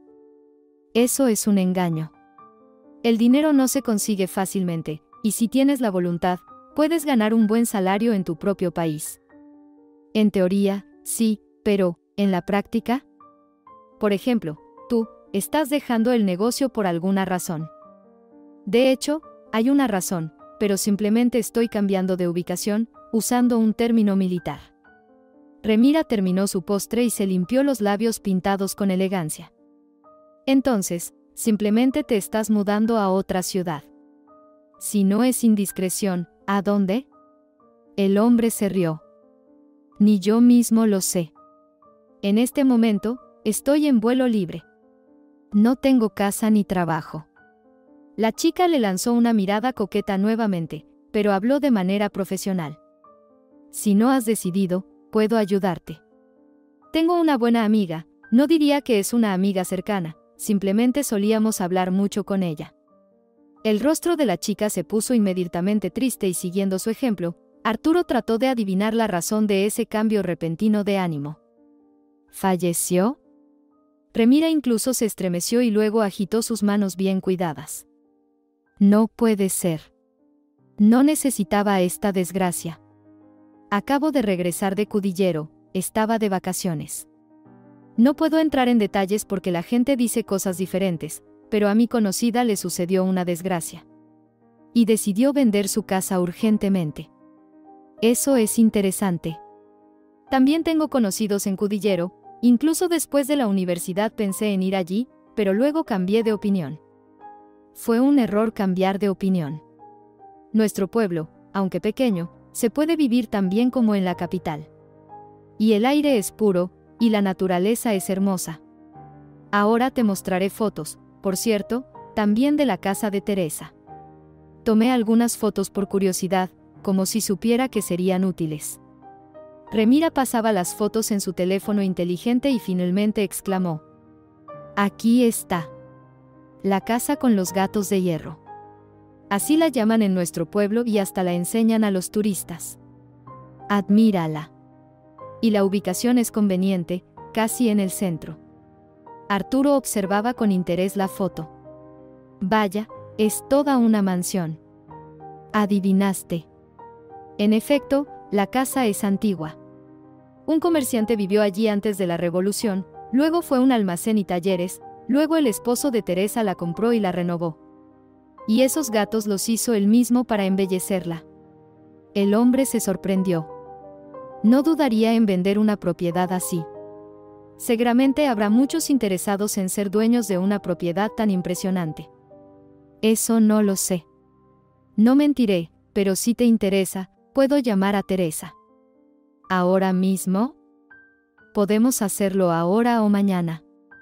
Eso es un engaño. El dinero no se consigue fácilmente, y si tienes la voluntad, puedes ganar un buen salario en tu propio país. En teoría, sí, pero, ¿en la práctica? Por ejemplo, tú, estás dejando el negocio por alguna razón. De hecho, hay una razón, pero simplemente estoy cambiando de ubicación, usando un término militar. Remira terminó su postre y se limpió los labios pintados con elegancia. Entonces, simplemente te estás mudando a otra ciudad. Si no es indiscreción, ¿a dónde? El hombre se rió. Ni yo mismo lo sé. En este momento, estoy en vuelo libre. No tengo casa ni trabajo. La chica le lanzó una mirada coqueta nuevamente, pero habló de manera profesional. Si no has decidido, puedo ayudarte. Tengo una buena amiga, no diría que es una amiga cercana, simplemente solíamos hablar mucho con ella. El rostro de la chica se puso inmediatamente triste y siguiendo su ejemplo, Arturo trató de adivinar la razón de ese cambio repentino de ánimo. ¿Falleció? Remira incluso se estremeció y luego agitó sus manos bien cuidadas. No puede ser. No necesitaba esta desgracia. Acabo de regresar de Cudillero, estaba de vacaciones. No puedo entrar en detalles porque la gente dice cosas diferentes, pero a mi conocida le sucedió una desgracia. Y decidió vender su casa urgentemente. Eso es interesante. También tengo conocidos en Cudillero, incluso después de la universidad pensé en ir allí, pero luego cambié de opinión. Fue un error cambiar de opinión. Nuestro pueblo, aunque pequeño, se puede vivir tan bien como en la capital. Y el aire es puro, y la naturaleza es hermosa. Ahora te mostraré fotos, por cierto, también de la casa de Teresa. Tomé algunas fotos por curiosidad, como si supiera que serían útiles. Remira pasaba las fotos en su teléfono inteligente y finalmente exclamó: «Aquí está. La casa con los gatos de hierro. Así la llaman en nuestro pueblo y hasta la enseñan a los turistas. Admírala. Y la ubicación es conveniente, casi en el centro». Arturo observaba con interés la foto. «Vaya, es toda una mansión». «Adivinaste». En efecto, la casa es antigua. Un comerciante vivió allí antes de la Revolución, luego fue un almacén y talleres, luego el esposo de Teresa la compró y la renovó. Y esos gatos los hizo él mismo para embellecerla. El hombre se sorprendió. No dudaría en vender una propiedad así. Seguramente habrá muchos interesados en ser dueños de una propiedad tan impresionante. Eso no lo sé. No mentiré, pero si te interesa, puedo llamar a Teresa. ¿Ahora mismo? Podemos hacerlo ahora o mañana.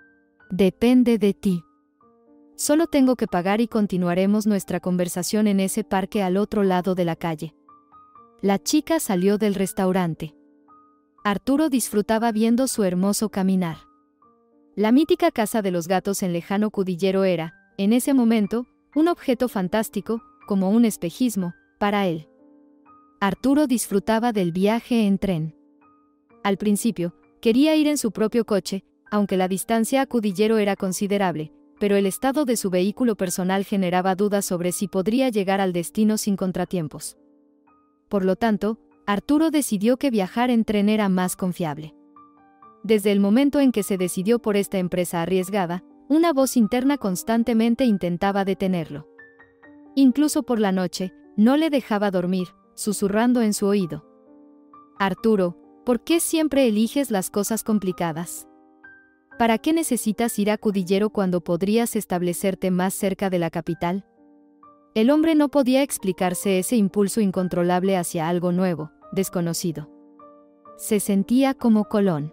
Depende de ti. Solo tengo que pagar y continuaremos nuestra conversación en ese parque al otro lado de la calle. La chica salió del restaurante. Arturo disfrutaba viendo su hermoso caminar. La mítica casa de los gatos en lejano Cudillero era, en ese momento, un objeto fantástico, como un espejismo, para él. Arturo disfrutaba del viaje en tren. Al principio, quería ir en su propio coche, aunque la distancia a Cudillero era considerable, pero el estado de su vehículo personal generaba dudas sobre si podría llegar al destino sin contratiempos. Por lo tanto, Arturo decidió que viajar en tren era más confiable. Desde el momento en que se decidió por esta empresa arriesgada, una voz interna constantemente intentaba detenerlo. Incluso por la noche, no le dejaba dormir, susurrando en su oído: «Arturo, ¿por qué siempre eliges las cosas complicadas? ¿Para qué necesitas ir a Cudillero cuando podrías establecerte más cerca de la capital?». El hombre no podía explicarse ese impulso incontrolable hacia algo nuevo, desconocido. Se sentía como Colón.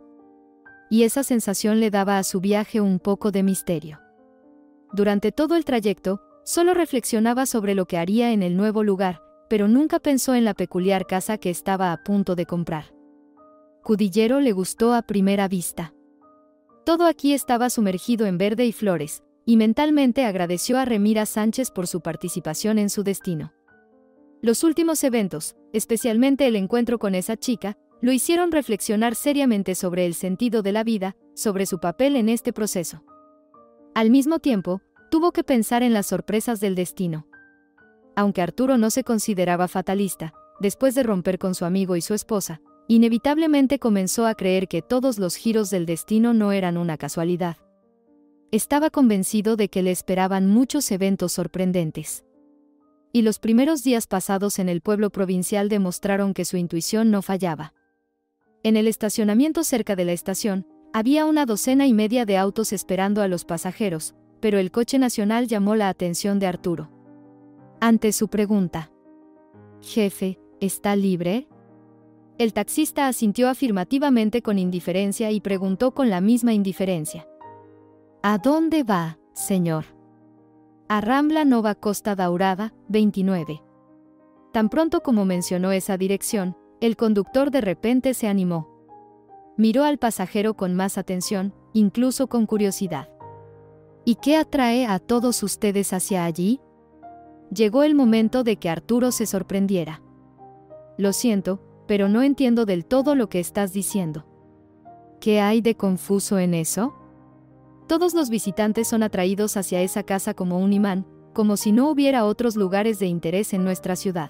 Y esa sensación le daba a su viaje un poco de misterio. Durante todo el trayecto, solo reflexionaba sobre lo que haría en el nuevo lugar, pero nunca pensó en la peculiar casa que estaba a punto de comprar. Cudillero le gustó a primera vista. Todo aquí estaba sumergido en verde y flores, y mentalmente agradeció a Remira Sánchez por su participación en su destino. Los últimos eventos, especialmente el encuentro con esa chica, lo hicieron reflexionar seriamente sobre el sentido de la vida, sobre su papel en este proceso. Al mismo tiempo, tuvo que pensar en las sorpresas del destino. Aunque Arturo no se consideraba fatalista, después de romper con su amigo y su esposa, inevitablemente comenzó a creer que todos los giros del destino no eran una casualidad. Estaba convencido de que le esperaban muchos eventos sorprendentes. Y los primeros días pasados en el pueblo provincial demostraron que su intuición no fallaba. En el estacionamiento cerca de la estación, había una docena y media de autos esperando a los pasajeros, pero el coche nacional llamó la atención de Arturo. Ante su pregunta: «Jefe, ¿está libre?», el taxista asintió afirmativamente con indiferencia y preguntó con la misma indiferencia: «¿A dónde va, señor?». «A Rambla Nova Costa Daurada, veintinueve». Tan pronto como mencionó esa dirección, el conductor de repente se animó. Miró al pasajero con más atención, incluso con curiosidad. «¿Y qué atrae a todos ustedes hacia allí?». Llegó el momento de que Arturo se sorprendiera. «Lo siento, pero no entiendo del todo lo que estás diciendo». «¿Qué hay de confuso en eso?». Todos los visitantes son atraídos hacia esa casa como un imán, como si no hubiera otros lugares de interés en nuestra ciudad.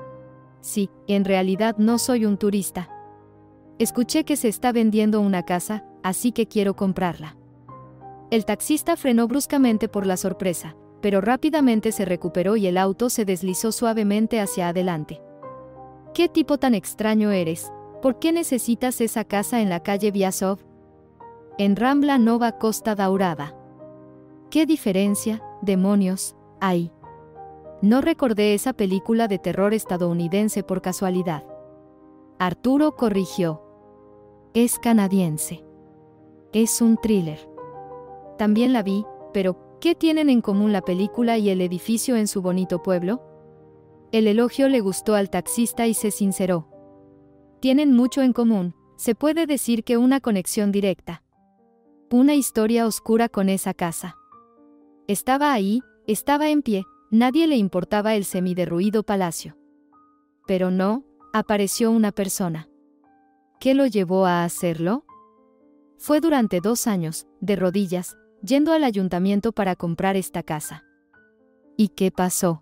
Sí, en realidad no soy un turista. Escuché que se está vendiendo una casa, así que quiero comprarla. El taxista frenó bruscamente por la sorpresa, pero rápidamente se recuperó y el auto se deslizó suavemente hacia adelante. «¿Qué tipo tan extraño eres? ¿Por qué necesitas esa casa en la calle Viasov?». «En Rambla Nova Costa Daurada». «¿Qué diferencia, demonios, hay?». No recordé esa película de terror estadounidense por casualidad. Arturo corrigió. Es canadiense. Es un thriller. También la vi, pero ¿qué tienen en común la película y el edificio en su bonito pueblo? El elogio le gustó al taxista y se sinceró. Tienen mucho en común, se puede decir que una conexión directa. Una historia oscura con esa casa. Estaba ahí, estaba en pie, nadie le importaba el semiderruido palacio. Pero no, apareció una persona. ¿Qué lo llevó a hacerlo? Fue durante dos años, de rodillas, yendo al ayuntamiento para comprar esta casa. ¿Y qué pasó?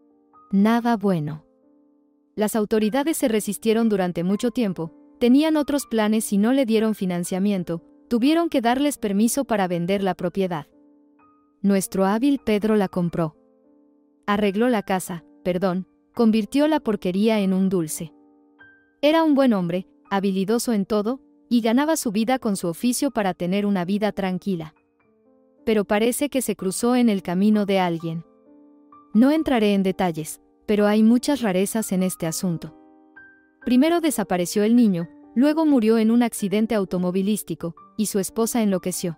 Nada bueno. Las autoridades se resistieron durante mucho tiempo, tenían otros planes y no le dieron financiamiento, tuvieron que darles permiso para vender la propiedad. Nuestro hábil Pedro la compró. Arregló la casa, perdón, convirtió la porquería en un dulce. Era un buen hombre, habilidoso en todo, y ganaba su vida con su oficio para tener una vida tranquila. Pero parece que se cruzó en el camino de alguien. No entraré en detalles, pero hay muchas rarezas en este asunto. Primero desapareció el niño, luego murió en un accidente automovilístico, y su esposa enloqueció.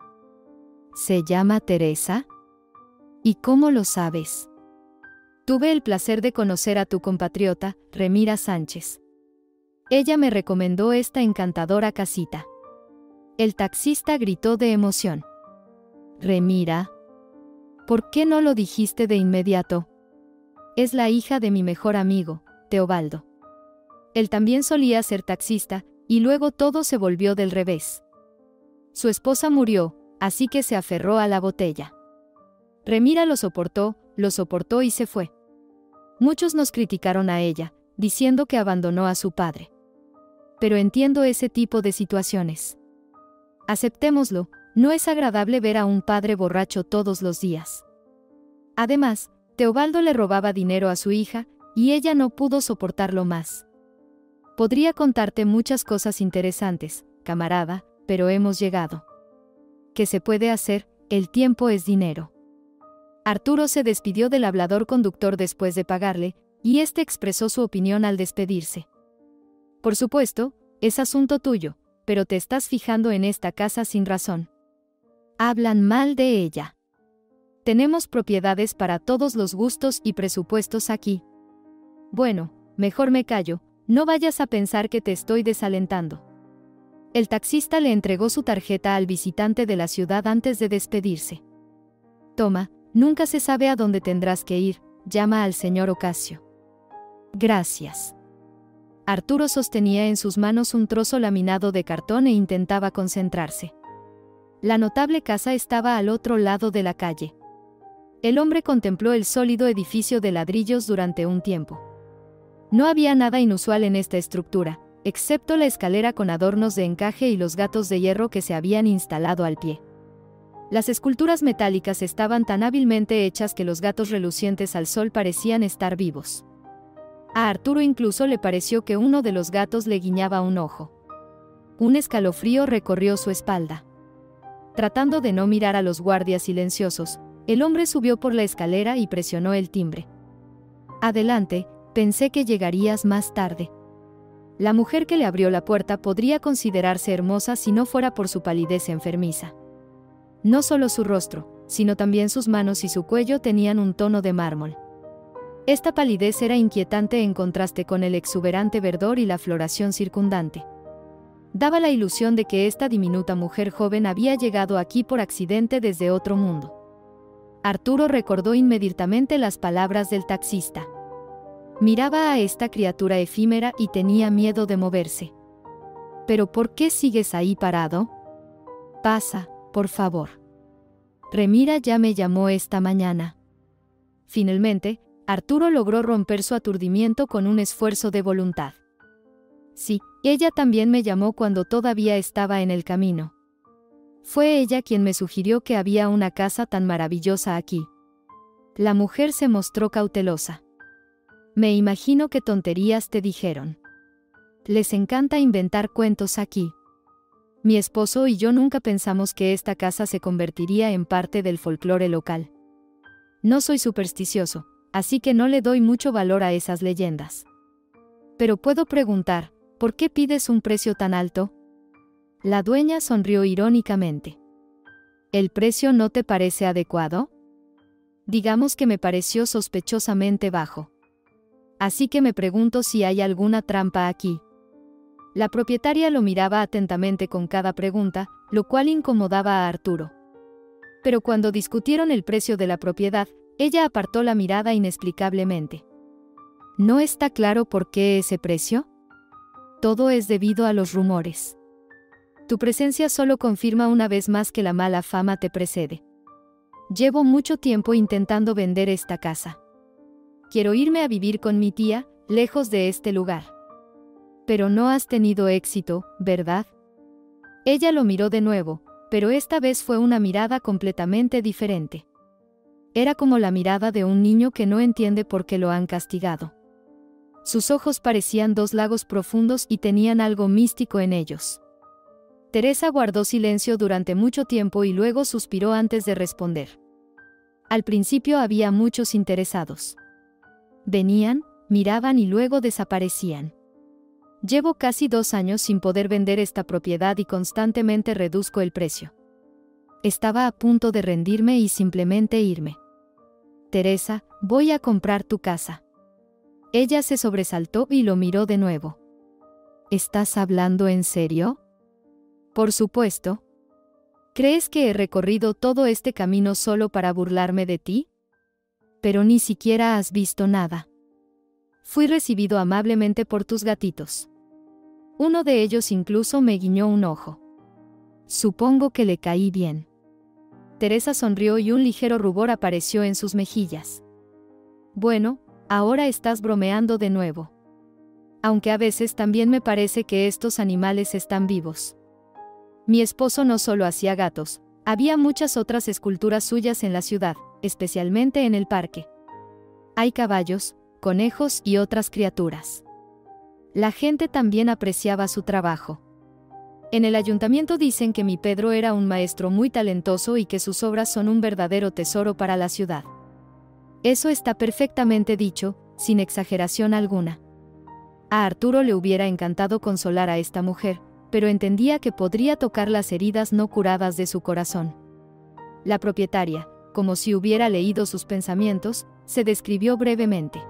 ¿Se llama Teresa? ¿Y cómo lo sabes? Tuve el placer de conocer a tu compatriota, Remira Sánchez. Ella me recomendó esta encantadora casita. El taxista gritó de emoción. Remira, ¿por qué no lo dijiste de inmediato? Es la hija de mi mejor amigo, Teobaldo. Él también solía ser taxista, y luego todo se volvió del revés. Su esposa murió, así que se aferró a la botella. Remira lo soportó, lo soportó y se fue. Muchos nos criticaron a ella, diciendo que abandonó a su padre. Pero entiendo ese tipo de situaciones. Aceptémoslo, no es agradable ver a un padre borracho todos los días. Además, Teobaldo le robaba dinero a su hija, y ella no pudo soportarlo más. Podría contarte muchas cosas interesantes, camarada, pero hemos llegado. ¿Qué se puede hacer? El tiempo es dinero. Arturo se despidió del hablador conductor después de pagarle, y éste expresó su opinión al despedirse. Por supuesto, es asunto tuyo, pero te estás fijando en esta casa sin razón. Hablan mal de ella. Tenemos propiedades para todos los gustos y presupuestos aquí. Bueno, mejor me callo, no vayas a pensar que te estoy desalentando. El taxista le entregó su tarjeta al visitante de la ciudad antes de despedirse. Toma, nunca se sabe a dónde tendrás que ir, llama al señor Ocasio. Gracias. Arturo sostenía en sus manos un trozo laminado de cartón e intentaba concentrarse. La notable casa estaba al otro lado de la calle. El hombre contempló el sólido edificio de ladrillos durante un tiempo. No había nada inusual en esta estructura, excepto la escalera con adornos de encaje y los gatos de hierro que se habían instalado al pie. Las esculturas metálicas estaban tan hábilmente hechas que los gatos relucientes al sol parecían estar vivos. A Arturo incluso le pareció que uno de los gatos le guiñaba un ojo. Un escalofrío recorrió su espalda. Tratando de no mirar a los guardias silenciosos, el hombre subió por la escalera y presionó el timbre. Adelante, pensé que llegarías más tarde. La mujer que le abrió la puerta podría considerarse hermosa si no fuera por su palidez enfermiza. No solo su rostro, sino también sus manos y su cuello tenían un tono de mármol. Esta palidez era inquietante en contraste con el exuberante verdor y la floración circundante. Daba la ilusión de que esta diminuta mujer joven había llegado aquí por accidente desde otro mundo. Arturo recordó inmediatamente las palabras del taxista. Miraba a esta criatura efímera y tenía miedo de moverse. ¿Pero por qué sigues ahí parado? Pasa, por favor. Remira ya me llamó esta mañana. Finalmente, Arturo logró romper su aturdimiento con un esfuerzo de voluntad. Sí, ella también me llamó cuando todavía estaba en el camino. Fue ella quien me sugirió que había una casa tan maravillosa aquí. La mujer se mostró cautelosa. Me imagino qué tonterías te dijeron. Les encanta inventar cuentos aquí. Mi esposo y yo nunca pensamos que esta casa se convertiría en parte del folclore local. No soy supersticioso, así que no le doy mucho valor a esas leyendas. Pero puedo preguntar, ¿por qué pides un precio tan alto? La dueña sonrió irónicamente. ¿El precio no te parece adecuado? Digamos que me pareció sospechosamente bajo. Así que me pregunto si hay alguna trampa aquí. La propietaria lo miraba atentamente con cada pregunta, lo cual incomodaba a Arturo. Pero cuando discutieron el precio de la propiedad, ella apartó la mirada inexplicablemente. ¿No está claro por qué ese precio? Todo es debido a los rumores. Tu presencia solo confirma una vez más que la mala fama te precede. Llevo mucho tiempo intentando vender esta casa. Quiero irme a vivir con mi tía, lejos de este lugar. Pero no has tenido éxito, ¿verdad? Ella lo miró de nuevo, pero esta vez fue una mirada completamente diferente. Era como la mirada de un niño que no entiende por qué lo han castigado. Sus ojos parecían dos lagos profundos y tenían algo místico en ellos. Teresa guardó silencio durante mucho tiempo y luego suspiró antes de responder. Al principio había muchos interesados. Venían, miraban y luego desaparecían. Llevo casi dos años sin poder vender esta propiedad y constantemente reduzco el precio. Estaba a punto de rendirme y simplemente irme. Teresa, voy a comprar tu casa. Ella se sobresaltó y lo miró de nuevo. ¿Estás hablando en serio? Por supuesto. ¿Crees que he recorrido todo este camino solo para burlarme de ti? Pero ni siquiera has visto nada. Fui recibido amablemente por tus gatitos. Uno de ellos incluso me guiñó un ojo. Supongo que le caí bien. Teresa sonrió y un ligero rubor apareció en sus mejillas. Bueno, ahora estás bromeando de nuevo. Aunque a veces también me parece que estos animales están vivos. Mi esposo no solo hacía gatos, había muchas otras esculturas suyas en la ciudad, especialmente en el parque. Hay caballos, conejos y otras criaturas. La gente también apreciaba su trabajo. En el ayuntamiento dicen que mi Pedro era un maestro muy talentoso y que sus obras son un verdadero tesoro para la ciudad. Eso está perfectamente dicho, sin exageración alguna. A Arturo le hubiera encantado consolar a esta mujer, pero entendía que podría tocar las heridas no curadas de su corazón. La propietaria, como si hubiera leído sus pensamientos, se describió brevemente.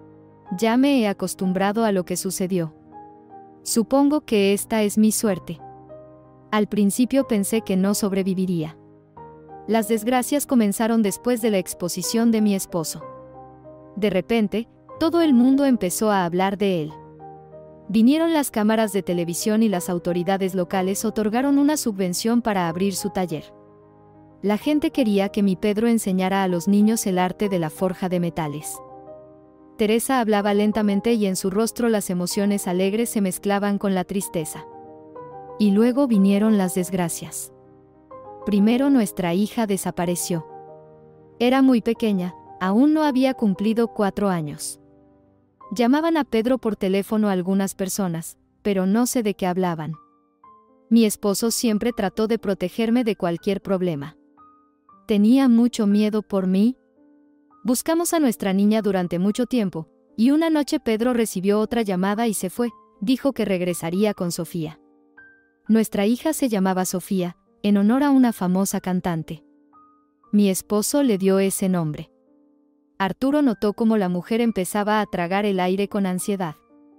Ya me he acostumbrado a lo que sucedió. Supongo que esta es mi suerte. Al principio pensé que no sobreviviría. Las desgracias comenzaron después de la exposición de mi esposo. De repente, todo el mundo empezó a hablar de él. Vinieron las cámaras de televisión y las autoridades locales otorgaron una subvención para abrir su taller. La gente quería que mi Pedro enseñara a los niños el arte de la forja de metales. Teresa hablaba lentamente y en su rostro las emociones alegres se mezclaban con la tristeza. Y luego vinieron las desgracias. Primero nuestra hija desapareció. Era muy pequeña, aún no había cumplido cuatro años. Llamaban a Pedro por teléfono algunas personas, pero no sé de qué hablaban. Mi esposo siempre trató de protegerme de cualquier problema. Tenía mucho miedo por mí. Buscamos a nuestra niña durante mucho tiempo, y una noche Pedro recibió otra llamada y se fue, dijo que regresaría con Sofía. Nuestra hija se llamaba Sofía, en honor a una famosa cantante. Mi esposo le dio ese nombre. Arturo notó cómo la mujer empezaba a tragar el aire con ansiedad.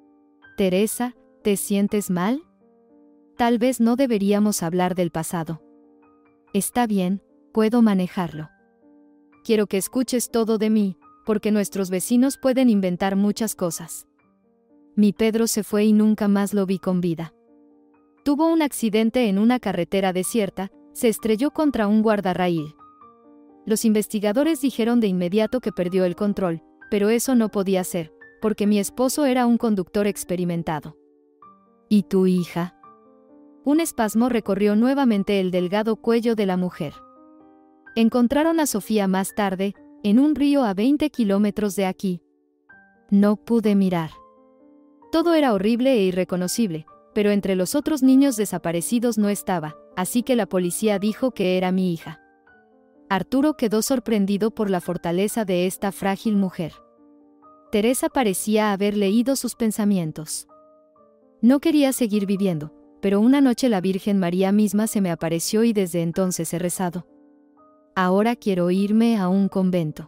Teresa, ¿te sientes mal? Tal vez no deberíamos hablar del pasado. Está bien, puedo manejarlo. Quiero que escuches todo de mí, porque nuestros vecinos pueden inventar muchas cosas. Mi Pedro se fue y nunca más lo vi con vida. Tuvo un accidente en una carretera desierta, se estrelló contra un guardarraíl. Los investigadores dijeron de inmediato que perdió el control, pero eso no podía ser, porque mi esposo era un conductor experimentado. ¿Y tu hija? Un espasmo recorrió nuevamente el delgado cuello de la mujer. Encontraron a Sofía más tarde, en un río a veinte kilómetros de aquí. No pude mirar. Todo era horrible e irreconocible, pero entre los otros niños desaparecidos no estaba, así que la policía dijo que era mi hija. Arturo quedó sorprendido por la fortaleza de esta frágil mujer. Teresa parecía haber leído sus pensamientos. No quería seguir viviendo, pero una noche la Virgen María misma se me apareció y desde entonces he rezado. Ahora quiero irme a un convento.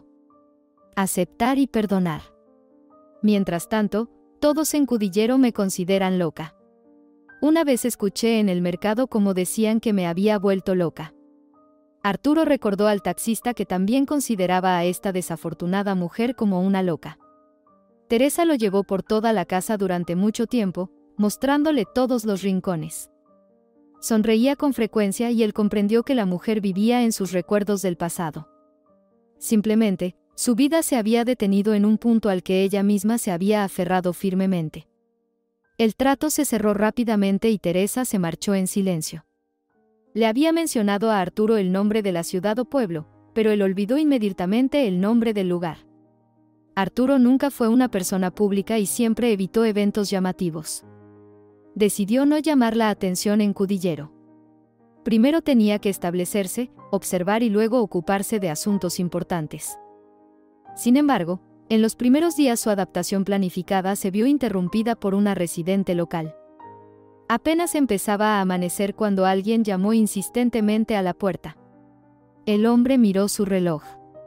Aceptar y perdonar. Mientras tanto, todos en Cudillero me consideran loca. Una vez escuché en el mercado cómo decían que me había vuelto loca. Arturo recordó al taxista que también consideraba a esta desafortunada mujer como una loca. Teresa lo llevó por toda la casa durante mucho tiempo, mostrándole todos los rincones. Sonreía con frecuencia y él comprendió que la mujer vivía en sus recuerdos del pasado. Simplemente, su vida se había detenido en un punto al que ella misma se había aferrado firmemente. El trato se cerró rápidamente y Teresa se marchó en silencio. Le había mencionado a Arturo el nombre de la ciudad o pueblo, pero él olvidó inmediatamente el nombre del lugar. Arturo nunca fue una persona pública y siempre evitó eventos llamativos. Decidió no llamar la atención en Cudillero. Primero tenía que establecerse, observar y luego ocuparse de asuntos importantes. Sin embargo, en los primeros días su adaptación planificada se vio interrumpida por una residente local. Apenas empezaba a amanecer cuando alguien llamó insistentemente a la puerta. El hombre miró su reloj.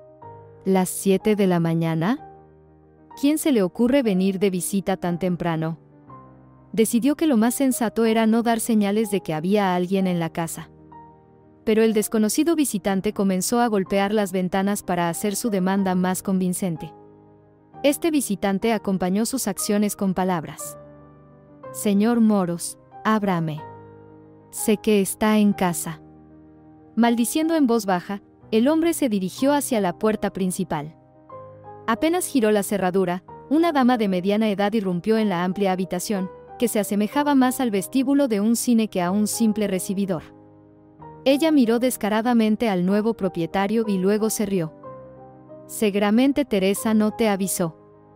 ¿Las siete de la mañana? ¿Quién se le ocurre venir de visita tan temprano? Decidió que lo más sensato era no dar señales de que había alguien en la casa. Pero el desconocido visitante comenzó a golpear las ventanas para hacer su demanda más convincente. Este visitante acompañó sus acciones con palabras. Señor Moros, ábrame. Sé que está en casa. Maldiciendo en voz baja, el hombre se dirigió hacia la puerta principal. Apenas giró la cerradura, una dama de mediana edad irrumpió en la amplia habitación, que se asemejaba más al vestíbulo de un cine que a un simple recibidor. Ella miró descaradamente al nuevo propietario y luego se rió. Seguramente Teresa no te avisó.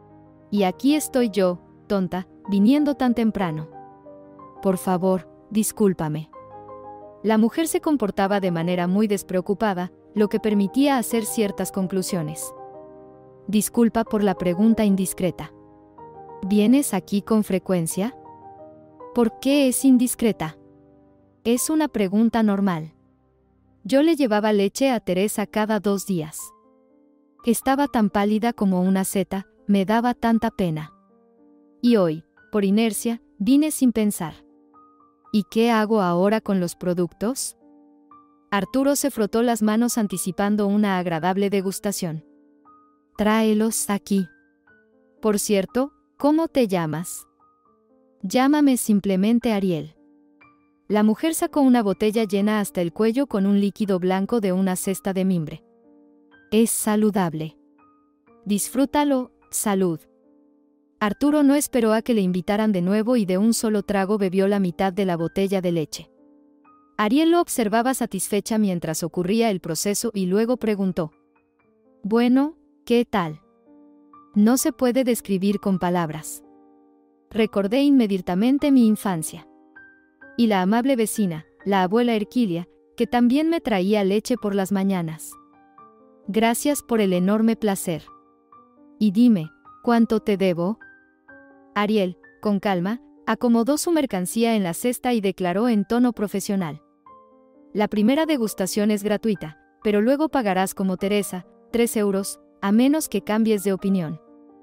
Y aquí estoy yo, tonta, viniendo tan temprano. Por favor, discúlpame. La mujer se comportaba de manera muy despreocupada, lo que permitía hacer ciertas conclusiones. Disculpa por la pregunta indiscreta. ¿Vienes aquí con frecuencia? ¿Por qué es indiscreta? Es una pregunta normal. Yo le llevaba leche a Teresa cada dos días. Estaba tan pálida como una seta, me daba tanta pena. Y hoy, por inercia, vine sin pensar. ¿Y qué hago ahora con los productos? Arturo se frotó las manos anticipando una agradable degustación. Tráelos aquí. Por cierto, ¿cómo te llamas? Llámame simplemente Ariel. La mujer sacó una botella llena hasta el cuello con un líquido blanco de una cesta de mimbre. Es saludable. Disfrútalo, salud. Arturo no esperó a que le invitaran de nuevo y de un solo trago bebió la mitad de la botella de leche. Ariel lo observaba satisfecha mientras ocurría el proceso y luego preguntó. Bueno, ¿qué tal? No se puede describir con palabras. Recordé inmediatamente mi infancia. Y la amable vecina, la abuela Erquilia, que también me traía leche por las mañanas. Gracias por el enorme placer. Y dime, ¿cuánto te debo? Ariel, con calma, acomodó su mercancía en la cesta y declaró en tono profesional. La primera degustación es gratuita, pero luego pagarás como Teresa, tres euros, a menos que cambies de opinión.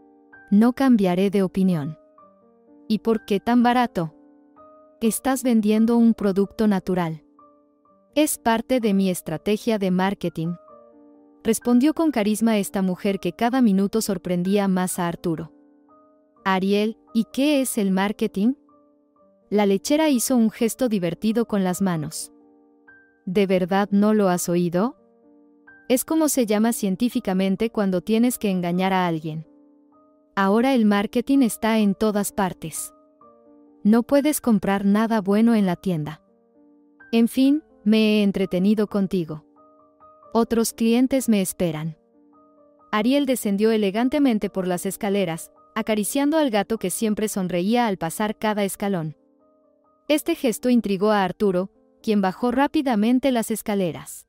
No cambiaré de opinión. ¿Y por qué tan barato? Estás vendiendo un producto natural. Es parte de mi estrategia de marketing. Respondió con carisma esta mujer que cada minuto sorprendía más a Arturo. Ariel, ¿y qué es el marketing? La lechera hizo un gesto divertido con las manos. ¿De verdad no lo has oído? Es como se llama científicamente cuando tienes que engañar a alguien. Ahora el marketing está en todas partes. No puedes comprar nada bueno en la tienda. En fin, me he entretenido contigo. Otros clientes me esperan. Ariel descendió elegantemente por las escaleras, acariciando al gato que siempre sonreía al pasar cada escalón. Este gesto intrigó a Arturo, quien bajó rápidamente las escaleras.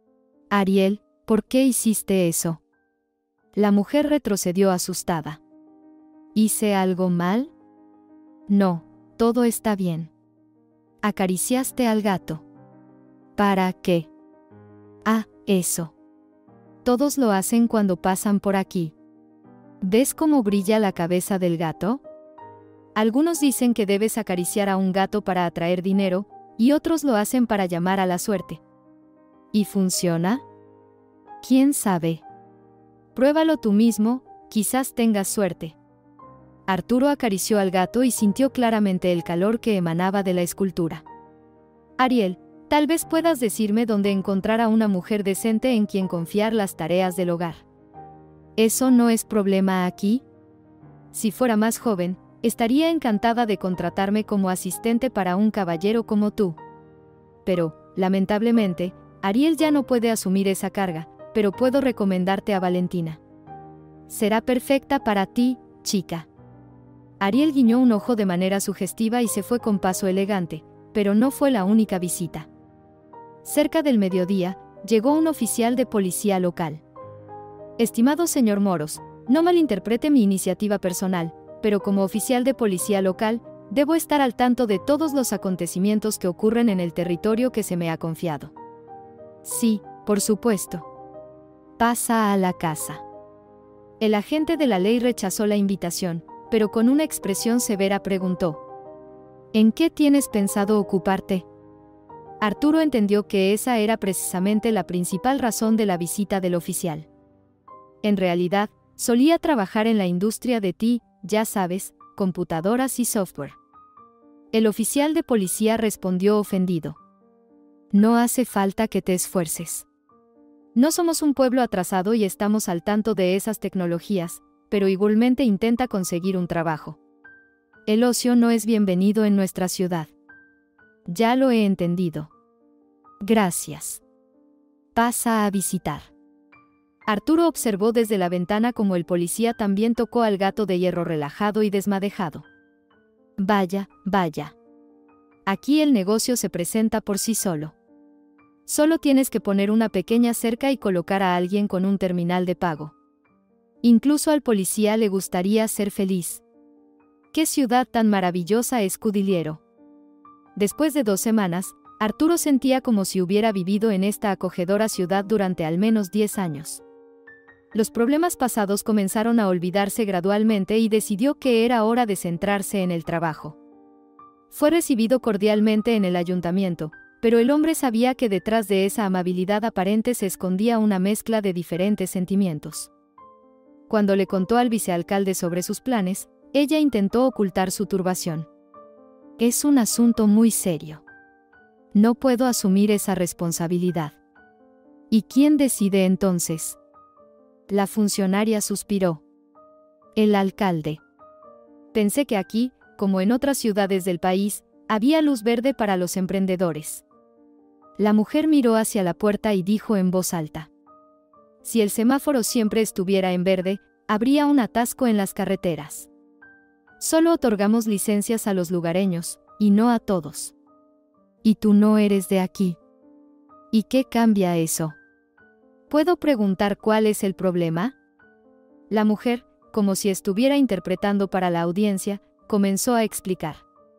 Ariel, ¿por qué hiciste eso? La mujer retrocedió asustada. ¿Hice algo mal? No, todo está bien. Acariciaste al gato. ¿Para qué? Ah, eso. Todos lo hacen cuando pasan por aquí. ¿Ves cómo brilla la cabeza del gato? Algunos dicen que debes acariciar a un gato para atraer dinero, y otros lo hacen para llamar a la suerte. ¿Y funciona? ¿Quién sabe? Pruébalo tú mismo, quizás tengas suerte. Arturo acarició al gato y sintió claramente el calor que emanaba de la escultura. Ariel, tal vez puedas decirme dónde encontrar a una mujer decente en quien confiar las tareas del hogar. ¿Eso no es problema aquí? Si fuera más joven, estaría encantada de contratarme como asistente para un caballero como tú. Pero, lamentablemente, Ariel ya no puede asumir esa carga, pero puedo recomendarte a Valentina. Será perfecta para ti, chica. Ariel guiñó un ojo de manera sugestiva y se fue con paso elegante, pero no fue la única visita. Cerca del mediodía, llegó un oficial de policía local. Estimado señor Moros, no malinterprete mi iniciativa personal, pero como oficial de policía local, debo estar al tanto de todos los acontecimientos que ocurren en el territorio que se me ha confiado. Sí, por supuesto. Pasa a la casa. El agente de la ley rechazó la invitación, pero con una expresión severa preguntó: ¿En qué tienes pensado ocuparte? Arturo entendió que esa era precisamente la principal razón de la visita del oficial. En realidad, solía trabajar en la industria de ti, ya sabes, computadoras y software. El oficial de policía respondió ofendido: No hace falta que te esfuerces. No somos un pueblo atrasado y estamos al tanto de esas tecnologías, pero igualmente intenta conseguir un trabajo. El ocio no es bienvenido en nuestra ciudad. Ya lo he entendido. Gracias. Pasa a visitar. Arturo observó desde la ventana como el policía también tocó al gato de hierro relajado y desmadejado. Vaya, vaya. Aquí el negocio se presenta por sí solo. Solo tienes que poner una pequeña cerca y colocar a alguien con un terminal de pago. Incluso al policía le gustaría ser feliz. ¡Qué ciudad tan maravillosa es Cudillero! Después de dos semanas, Arturo sentía como si hubiera vivido en esta acogedora ciudad durante al menos diez años. Los problemas pasados comenzaron a olvidarse gradualmente y decidió que era hora de centrarse en el trabajo. Fue recibido cordialmente en el ayuntamiento, pero el hombre sabía que detrás de esa amabilidad aparente se escondía una mezcla de diferentes sentimientos. Cuando le contó al vicealcalde sobre sus planes, ella intentó ocultar su turbación. Es un asunto muy serio. No puedo asumir esa responsabilidad. ¿Y quién decide entonces? La funcionaria suspiró. El alcalde. Pensé que aquí, como en otras ciudades del país, había luz verde para los emprendedores. La mujer miró hacia la puerta y dijo en voz alta: Si el semáforo siempre estuviera en verde, habría un atasco en las carreteras. Solo otorgamos licencias a los lugareños, y no a todos. Y tú no eres de aquí. ¿Y qué cambia eso? ¿Puedo preguntar cuál es el problema? La mujer, como si estuviera interpretando para la audiencia, comenzó a explicar.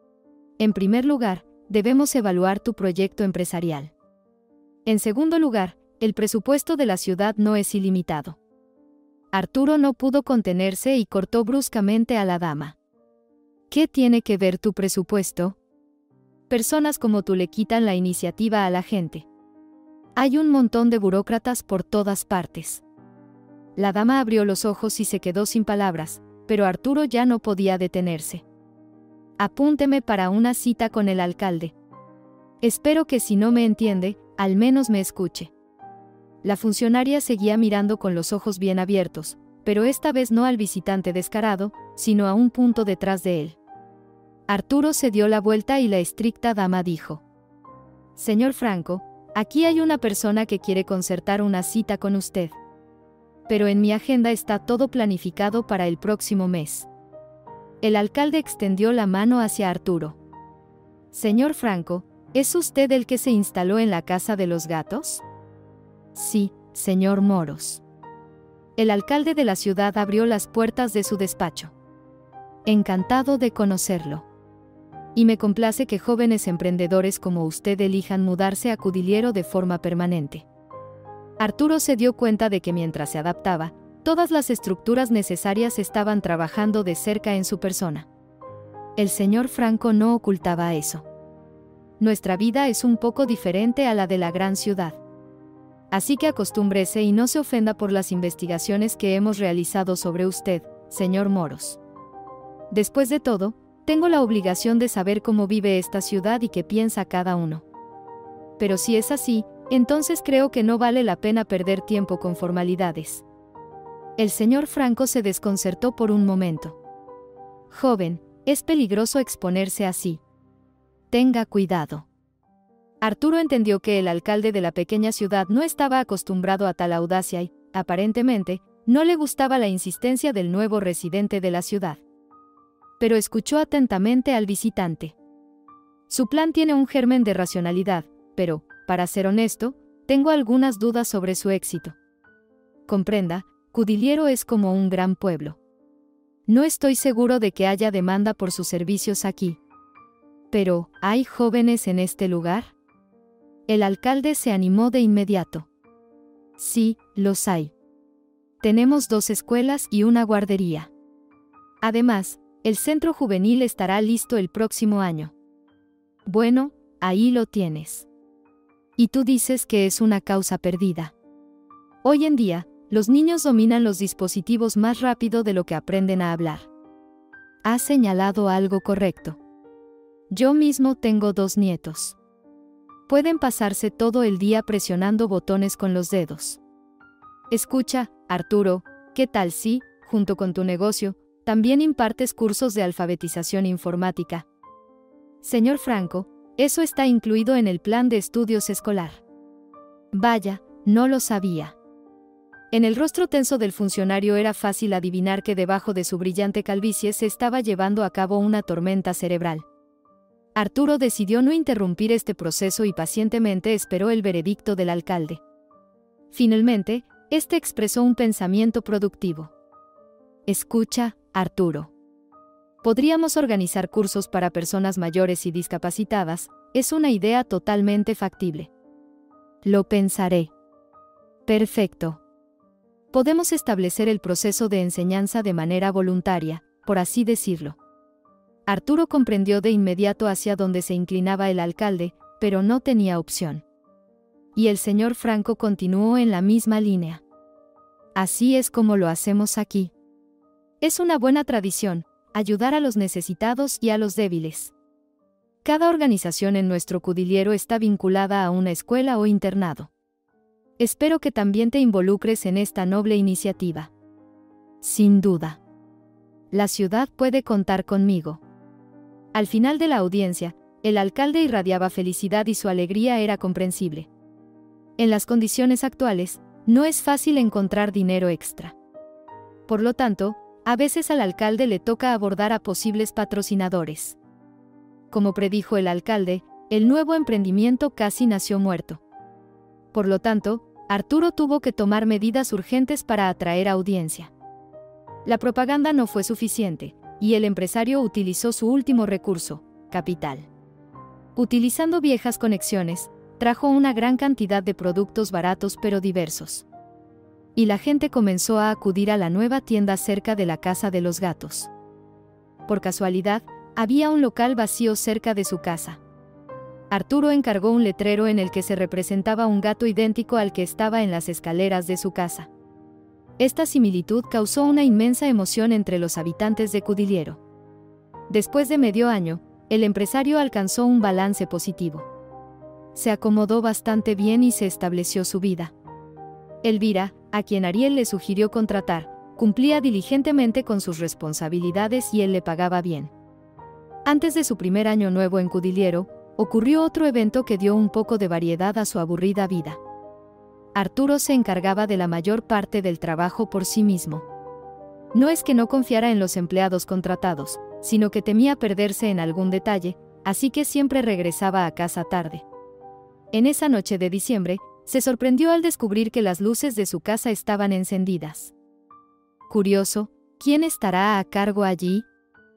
En primer lugar, debemos evaluar tu proyecto empresarial. En segundo lugar, el presupuesto de la ciudad no es ilimitado. Arturo no pudo contenerse y cortó bruscamente a la dama. ¿Qué tiene que ver tu presupuesto? Personas como tú le quitan la iniciativa a la gente. Hay un montón de burócratas por todas partes. La dama abrió los ojos y se quedó sin palabras, pero Arturo ya no podía detenerse. Apúnteme para una cita con el alcalde. Espero que si no me entiende, al menos me escuche. La funcionaria seguía mirando con los ojos bien abiertos, pero esta vez no al visitante descarado, sino a un punto detrás de él. Arturo se dio la vuelta y la estricta dama dijo: Señor Franco, aquí hay una persona que quiere concertar una cita con usted. Pero en mi agenda está todo planificado para el próximo mes. El alcalde extendió la mano hacia Arturo. Señor Franco, ¿es usted el que se instaló en la casa de los gatos? Sí, señor Moros. El alcalde de la ciudad abrió las puertas de su despacho. Encantado de conocerlo. Y me complace que jóvenes emprendedores como usted elijan mudarse a Cudillero de forma permanente. Arturo se dio cuenta de que mientras se adaptaba, todas las estructuras necesarias estaban trabajando de cerca en su persona. El señor Franco no ocultaba eso. Nuestra vida es un poco diferente a la de la gran ciudad. Así que acostúmbrese y no se ofenda por las investigaciones que hemos realizado sobre usted, señor Moros. Después de todo, tengo la obligación de saber cómo vive esta ciudad y qué piensa cada uno. Pero si es así, entonces creo que no vale la pena perder tiempo con formalidades. El señor Franco se desconcertó por un momento. Joven, es peligroso exponerse así. Tenga cuidado. Arturo entendió que el alcalde de la pequeña ciudad no estaba acostumbrado a tal audacia y, aparentemente, no le gustaba la insistencia del nuevo residente de la ciudad. Pero escuchó atentamente al visitante. Su plan tiene un germen de racionalidad, pero, para ser honesto, tengo algunas dudas sobre su éxito. Comprenda, Cudillero es como un gran pueblo. No estoy seguro de que haya demanda por sus servicios aquí. Pero, ¿hay jóvenes en este lugar? El alcalde se animó de inmediato. Sí, los hay. Tenemos dos escuelas y una guardería. Además, el centro juvenil estará listo el próximo año. Bueno, ahí lo tienes. Y tú dices que es una causa perdida. Hoy en día, los niños dominan los dispositivos más rápido de lo que aprenden a hablar. Has señalado algo correcto. Yo mismo tengo dos nietos. Pueden pasarse todo el día presionando botones con los dedos. Escucha, Arturo, ¿qué tal si, junto con tu negocio, también impartes cursos de alfabetización informática? Señor Franco, eso está incluido en el plan de estudios escolar. Vaya, no lo sabía. En el rostro tenso del funcionario era fácil adivinar que debajo de su brillante calvicie se estaba llevando a cabo una tormenta cerebral. Arturo decidió no interrumpir este proceso y pacientemente esperó el veredicto del alcalde. Finalmente, este expresó un pensamiento productivo. Escucha, Arturo. Podríamos organizar cursos para personas mayores y discapacitadas, es una idea totalmente factible. Lo pensaré. Perfecto. Podemos establecer el proceso de enseñanza de manera voluntaria, por así decirlo. Arturo comprendió de inmediato hacia dónde se inclinaba el alcalde, pero no tenía opción. Y el señor Franco continuó en la misma línea. Así es como lo hacemos aquí. Es una buena tradición, ayudar a los necesitados y a los débiles. Cada organización en nuestro Cudillero está vinculada a una escuela o internado. Espero que también te involucres en esta noble iniciativa. Sin duda. La ciudad puede contar conmigo. Al final de la audiencia, el alcalde irradiaba felicidad y su alegría era comprensible. En las condiciones actuales, no es fácil encontrar dinero extra. Por lo tanto, a veces al alcalde le toca abordar a posibles patrocinadores. Como predijo el alcalde, el nuevo emprendimiento casi nació muerto. Por lo tanto, Arturo tuvo que tomar medidas urgentes para atraer audiencia. La propaganda no fue suficiente, y el empresario utilizó su último recurso, capital. Utilizando viejas conexiones, trajo una gran cantidad de productos baratos pero diversos. Y la gente comenzó a acudir a la nueva tienda cerca de la Casa de los Gatos. Por casualidad, había un local vacío cerca de su casa. Arturo encargó un letrero en el que se representaba un gato idéntico al que estaba en las escaleras de su casa. Esta similitud causó una inmensa emoción entre los habitantes de Cudillero. Después de medio año, el empresario alcanzó un balance positivo. Se acomodó bastante bien y se estableció su vida. Elvira, a quien Ariel le sugirió contratar, cumplía diligentemente con sus responsabilidades y él le pagaba bien. Antes de su primer año nuevo en Cudillero, ocurrió otro evento que dio un poco de variedad a su aburrida vida. Arturo se encargaba de la mayor parte del trabajo por sí mismo. No es que no confiara en los empleados contratados, sino que temía perderse en algún detalle, así que siempre regresaba a casa tarde. En esa noche de diciembre, se sorprendió al descubrir que las luces de su casa estaban encendidas. Curioso, ¿quién estará a cargo allí?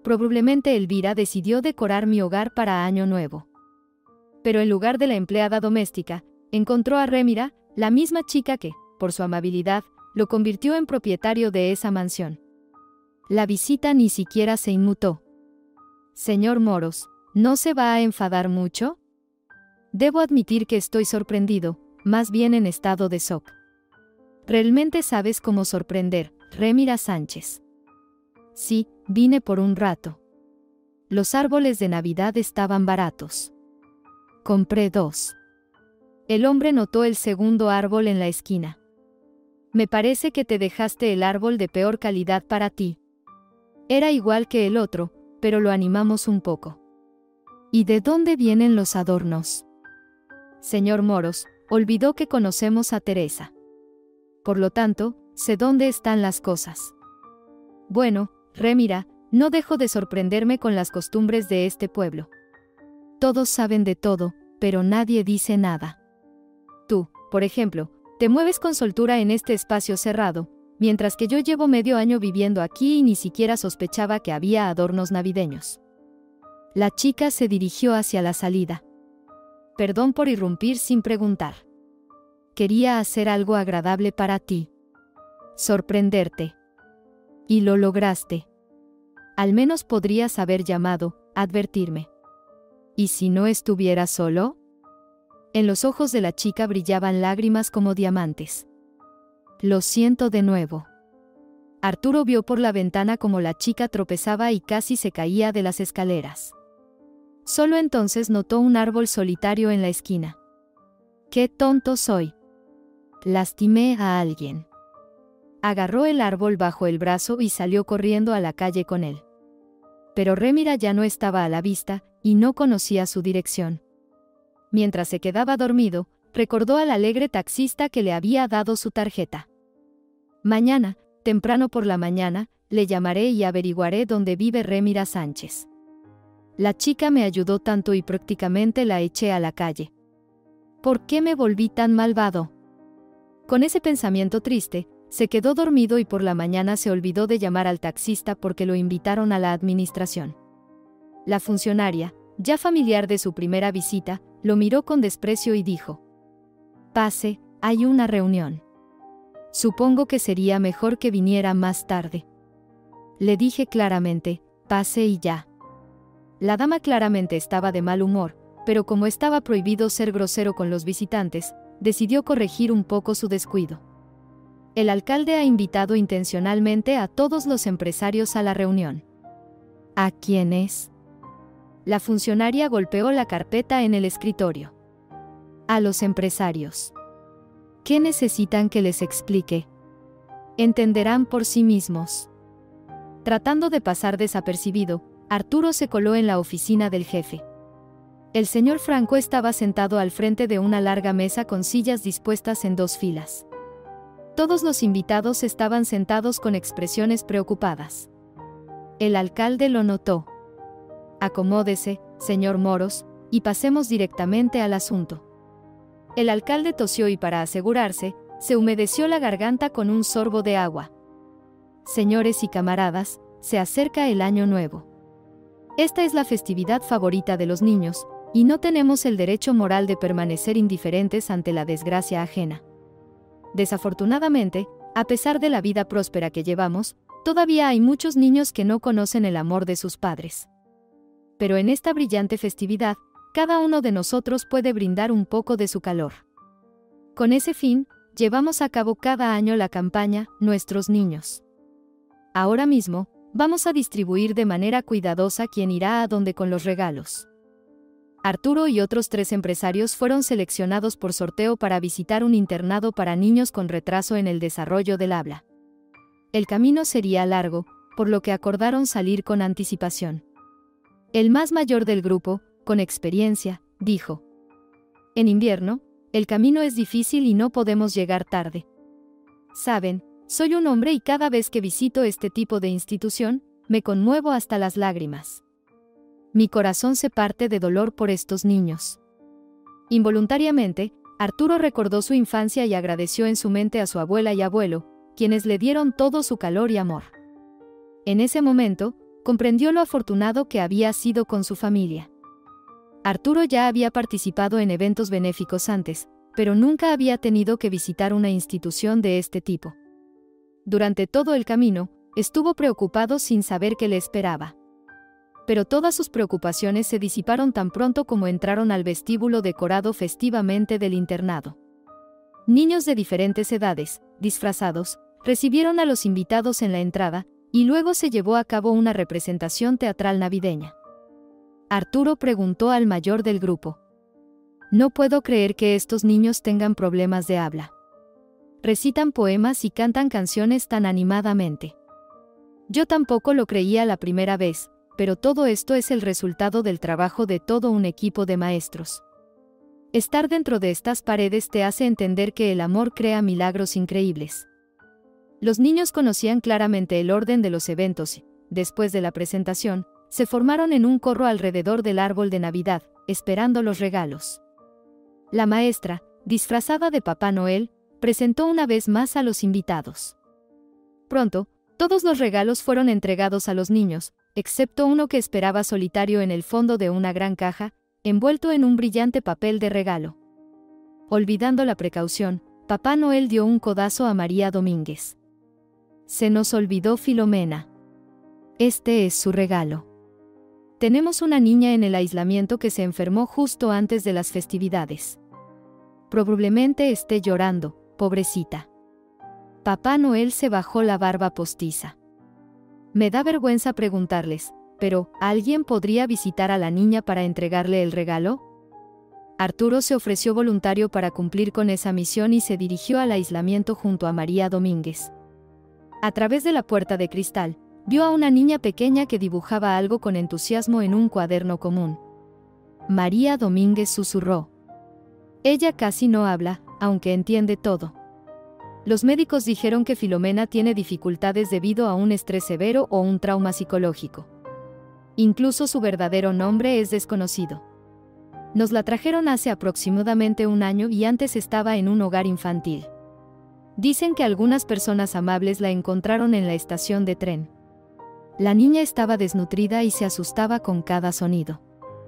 Probablemente Elvira decidió decorar mi hogar para Año Nuevo. Pero en lugar de la empleada doméstica, encontró a Remira, la misma chica que, por su amabilidad, lo convirtió en propietario de esa mansión. La visita ni siquiera se inmutó. Señor Moros, ¿no se va a enfadar mucho? Debo admitir que estoy sorprendido, más bien en estado de shock. Realmente sabes cómo sorprender, Remira Sánchez. Sí, vine por un rato. Los árboles de Navidad estaban baratos. Compré dos. El hombre notó el segundo árbol en la esquina. Me parece que te dejaste el árbol de peor calidad para ti. Era igual que el otro, pero lo animamos un poco. ¿Y de dónde vienen los adornos? Señor Moros, olvidó que conocemos a Teresa. Por lo tanto, sé dónde están las cosas. Bueno, Remira, no dejo de sorprenderme con las costumbres de este pueblo. Todos saben de todo, pero nadie dice nada. Tú, por ejemplo, te mueves con soltura en este espacio cerrado, mientras que yo llevo medio año viviendo aquí y ni siquiera sospechaba que había adornos navideños. La chica se dirigió hacia la salida. Perdón por irrumpir sin preguntar. Quería hacer algo agradable para ti. Sorprenderte. Y lo lograste. Al menos podrías haber llamado, advertirme. ¿Y si no estuviera solo? En los ojos de la chica brillaban lágrimas como diamantes. Lo siento de nuevo. Arturo vio por la ventana como la chica tropezaba y casi se caía de las escaleras. Solo entonces notó un árbol solitario en la esquina. ¡Qué tonto soy! Lastimé a alguien. Agarró el árbol bajo el brazo y salió corriendo a la calle con él. Pero Remira ya no estaba a la vista, y no conocía su dirección. Mientras se quedaba dormido, recordó al alegre taxista que le había dado su tarjeta. Mañana, temprano por la mañana, le llamaré y averiguaré dónde vive Remira Sánchez. La chica me ayudó tanto y prácticamente la eché a la calle. ¿Por qué me volví tan malvado? Con ese pensamiento triste, se quedó dormido y por la mañana se olvidó de llamar al taxista porque lo invitaron a la administración. La funcionaria, ya familiar de su primera visita, lo miró con desprecio y dijo: «Pase, hay una reunión. Supongo que sería mejor que viniera más tarde». Le dije claramente: «Pase y ya». La dama claramente estaba de mal humor, pero como estaba prohibido ser grosero con los visitantes, decidió corregir un poco su descuido. El alcalde ha invitado intencionalmente a todos los empresarios a la reunión. ¿A quiénes? La funcionaria golpeó la carpeta en el escritorio. A los empresarios. ¿Qué necesitan que les explique? Entenderán por sí mismos. Tratando de pasar desapercibido, Arturo se coló en la oficina del jefe. El señor Franco estaba sentado al frente de una larga mesa con sillas dispuestas en dos filas. Todos los invitados estaban sentados con expresiones preocupadas. El alcalde lo notó. «Acomódese, señor Moros, y pasemos directamente al asunto». El alcalde tosió y para asegurarse, se humedeció la garganta con un sorbo de agua. «Señores y camaradas, se acerca el Año Nuevo. Esta es la festividad favorita de los niños, y no tenemos el derecho moral de permanecer indiferentes ante la desgracia ajena. Desafortunadamente, a pesar de la vida próspera que llevamos, todavía hay muchos niños que no conocen el amor de sus padres. Pero en esta brillante festividad, cada uno de nosotros puede brindar un poco de su calor. Con ese fin, llevamos a cabo cada año la campaña Nuestros Niños. Ahora mismo, vamos a distribuir de manera cuidadosa quién irá a dónde con los regalos». Arturo y otros tres empresarios fueron seleccionados por sorteo para visitar un internado para niños con retraso en el desarrollo del habla. El camino sería largo, por lo que acordaron salir con anticipación. El más mayor del grupo, con experiencia, dijo: «En invierno, el camino es difícil y no podemos llegar tarde. Saben, soy un hombre y cada vez que visito este tipo de institución, me conmuevo hasta las lágrimas. Mi corazón se parte de dolor por estos niños». Involuntariamente, Arturo recordó su infancia y agradeció en su mente a su abuela y abuelo, quienes le dieron todo su calor y amor. En ese momento, comprendió lo afortunado que había sido con su familia. Arturo ya había participado en eventos benéficos antes, pero nunca había tenido que visitar una institución de este tipo. Durante todo el camino, estuvo preocupado sin saber qué le esperaba. Pero todas sus preocupaciones se disiparon tan pronto como entraron al vestíbulo decorado festivamente del internado. Niños de diferentes edades, disfrazados, recibieron a los invitados en la entrada, y luego se llevó a cabo una representación teatral navideña. Arturo preguntó al mayor del grupo: «No puedo creer que estos niños tengan problemas de habla. Recitan poemas y cantan canciones tan animadamente. Yo tampoco lo creía la primera vez, pero todo esto es el resultado del trabajo de todo un equipo de maestros. Estar dentro de estas paredes te hace entender que el amor crea milagros increíbles». Los niños conocían claramente el orden de los eventos y, después de la presentación, se formaron en un corro alrededor del árbol de Navidad, esperando los regalos. La maestra, disfrazada de Papá Noel, presentó una vez más a los invitados. Pronto, todos los regalos fueron entregados a los niños, excepto uno que esperaba solitario en el fondo de una gran caja, envuelto en un brillante papel de regalo. Olvidando la precaución, Papá Noel dio un codazo a María Domínguez. «Se nos olvidó Filomena. Este es su regalo. Tenemos una niña en el aislamiento que se enfermó justo antes de las festividades. Probablemente esté llorando, pobrecita». Papá Noel se bajó la barba postiza. Me da vergüenza preguntarles, pero ¿alguien podría visitar a la niña para entregarle el regalo? Arturo se ofreció voluntario para cumplir con esa misión y se dirigió al aislamiento junto a María Domínguez. A través de la puerta de cristal, vio a una niña pequeña que dibujaba algo con entusiasmo en un cuaderno común. María Domínguez susurró: «Ella casi no habla, aunque entiende todo. Los médicos dijeron que Filomena tiene dificultades debido a un estrés severo o un trauma psicológico. Incluso su verdadero nombre es desconocido. Nos la trajeron hace aproximadamente un año y antes estaba en un hogar infantil. Dicen que algunas personas amables la encontraron en la estación de tren. La niña estaba desnutrida y se asustaba con cada sonido.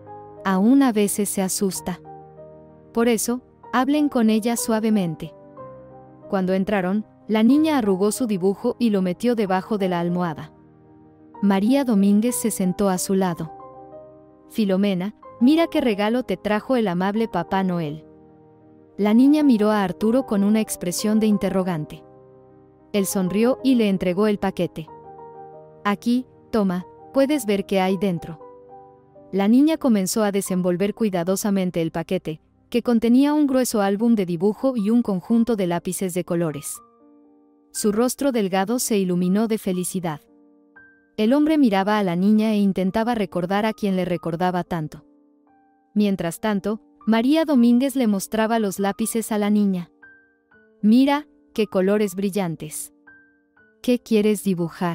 Aún a veces se asusta. Por eso, hablen con ella suavemente». Cuando entraron, la niña arrugó su dibujo y lo metió debajo de la almohada. María Domínguez se sentó a su lado. «Filomena, mira qué regalo te trajo el amable Papá Noel». La niña miró a Arturo con una expresión de interrogante. Él sonrió y le entregó el paquete. «Aquí, toma, puedes ver qué hay dentro». La niña comenzó a desenvolver cuidadosamente el paquete, que contenía un grueso álbum de dibujo y un conjunto de lápices de colores. Su rostro delgado se iluminó de felicidad. El hombre miraba a la niña e intentaba recordar a quien le recordaba tanto. Mientras tanto, María Domínguez le mostraba los lápices a la niña. «Mira, qué colores brillantes. ¿Qué quieres dibujar?».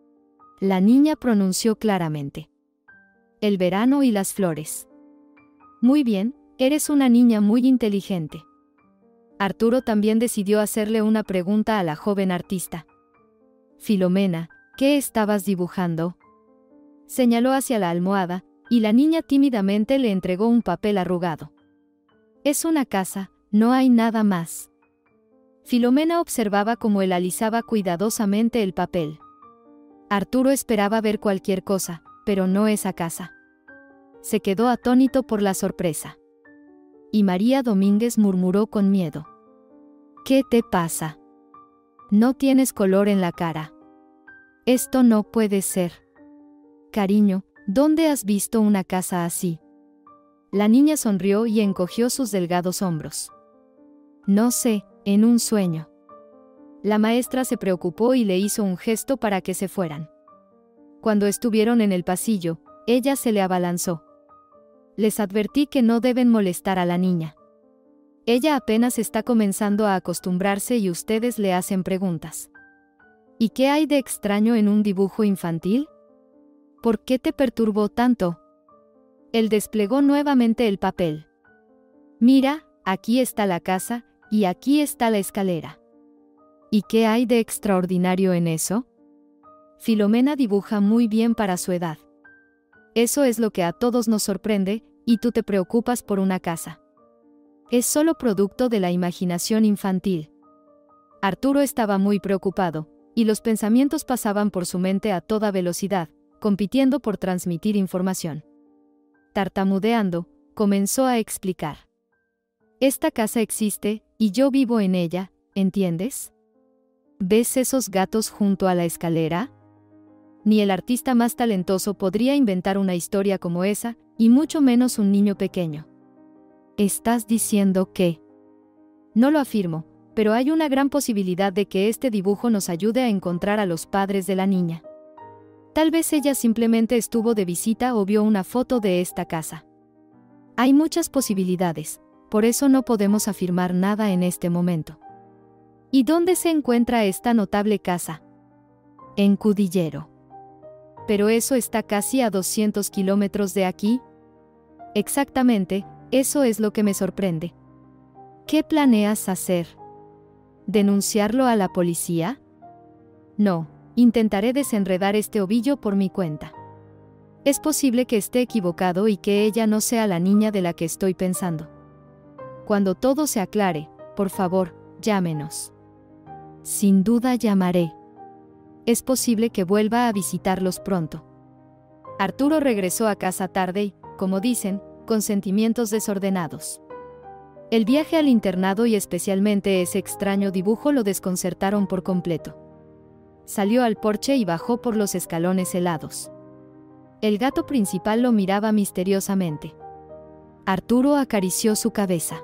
La niña pronunció claramente: «El verano y las flores». «Muy bien, eres una niña muy inteligente». Arturo también decidió hacerle una pregunta a la joven artista. «Filomena, ¿qué estabas dibujando?». Señaló hacia la almohada, y la niña tímidamente le entregó un papel arrugado. «Es una casa, no hay nada más». Filomena observaba cómo él alisaba cuidadosamente el papel. Arturo esperaba ver cualquier cosa, pero no esa casa. Se quedó atónito por la sorpresa. Y María Domínguez murmuró con miedo: «¿Qué te pasa? No tienes color en la cara. Esto no puede ser. Cariño, ¿dónde has visto una casa así?». La niña sonrió y encogió sus delgados hombros. «No sé, en un sueño». La maestra se preocupó y le hizo un gesto para que se fueran. Cuando estuvieron en el pasillo, ella se le abalanzó. «Les advertí que no deben molestar a la niña. Ella apenas está comenzando a acostumbrarse y ustedes le hacen preguntas. ¿Y qué hay de extraño en un dibujo infantil? ¿Por qué te perturbó tanto?». Él desplegó nuevamente el papel. «Mira, aquí está la casa, y aquí está la escalera. ¿Y qué hay de extraordinario en eso?». Filomena dibuja muy bien para su edad. Eso es lo que a todos nos sorprende, y tú te preocupas por una casa. Es solo producto de la imaginación infantil. Arturo estaba muy preocupado, y los pensamientos pasaban por su mente a toda velocidad, compitiendo por transmitir información. Tartamudeando, comenzó a explicar. Esta casa existe, y yo vivo en ella, ¿entiendes? ¿Ves esos gatos junto a la escalera? Ni el artista más talentoso podría inventar una historia como esa, y mucho menos un niño pequeño. ¿Estás diciendo que? No lo afirmo, pero hay una gran posibilidad de que este dibujo nos ayude a encontrar a los padres de la niña. Tal vez ella simplemente estuvo de visita o vio una foto de esta casa. Hay muchas posibilidades, por eso no podemos afirmar nada en este momento. ¿Y dónde se encuentra esta notable casa? En Cudillero. ¿Pero eso está casi a doscientos kilómetros de aquí? Exactamente, eso es lo que me sorprende. ¿Qué planeas hacer? ¿Denunciarlo a la policía? No, intentaré desenredar este ovillo por mi cuenta. Es posible que esté equivocado y que ella no sea la niña de la que estoy pensando. Cuando todo se aclare, por favor, llámenos. Sin duda llamaré. Es posible que vuelva a visitarlos pronto. Arturo regresó a casa tarde y, como dicen, con sentimientos desordenados. El viaje al internado y especialmente ese extraño dibujo lo desconcertaron por completo. Salió al porche y bajó por los escalones helados. El gato principal lo miraba misteriosamente. Arturo acarició su cabeza.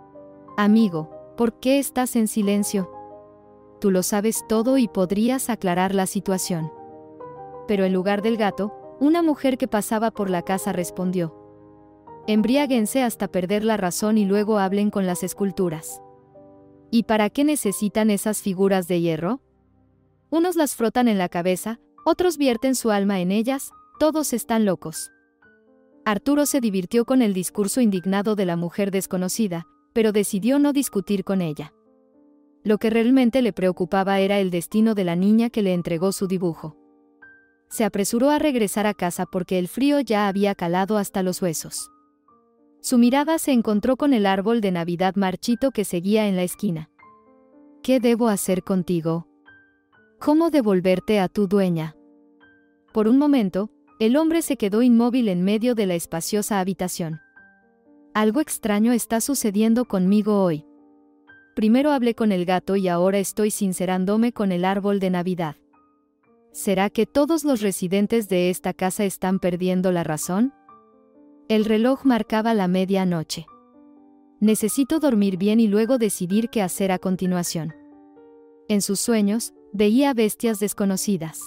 Amigo, ¿por qué estás en silencio? Tú lo sabes todo y podrías aclarar la situación. Pero en lugar del gato, una mujer que pasaba por la casa respondió. Embriáguense hasta perder la razón y luego hablen con las esculturas. ¿Y para qué necesitan esas figuras de hierro? Unos las frotan en la cabeza, otros vierten su alma en ellas, todos están locos. Arturo se divirtió con el discurso indignado de la mujer desconocida, pero decidió no discutir con ella. Lo que realmente le preocupaba era el destino de la niña que le entregó su dibujo. Se apresuró a regresar a casa porque el frío ya había calado hasta los huesos. Su mirada se encontró con el árbol de Navidad marchito que seguía en la esquina. ¿Qué debo hacer contigo? ¿Cómo devolverte a tu dueña? Por un momento, el hombre se quedó inmóvil en medio de la espaciosa habitación. Algo extraño está sucediendo conmigo hoy. Primero hablé con el gato y ahora estoy sincerándome con el árbol de Navidad. ¿Será que todos los residentes de esta casa están perdiendo la razón? El reloj marcaba la medianoche. Necesito dormir bien y luego decidir qué hacer a continuación. En sus sueños, veía bestias desconocidas.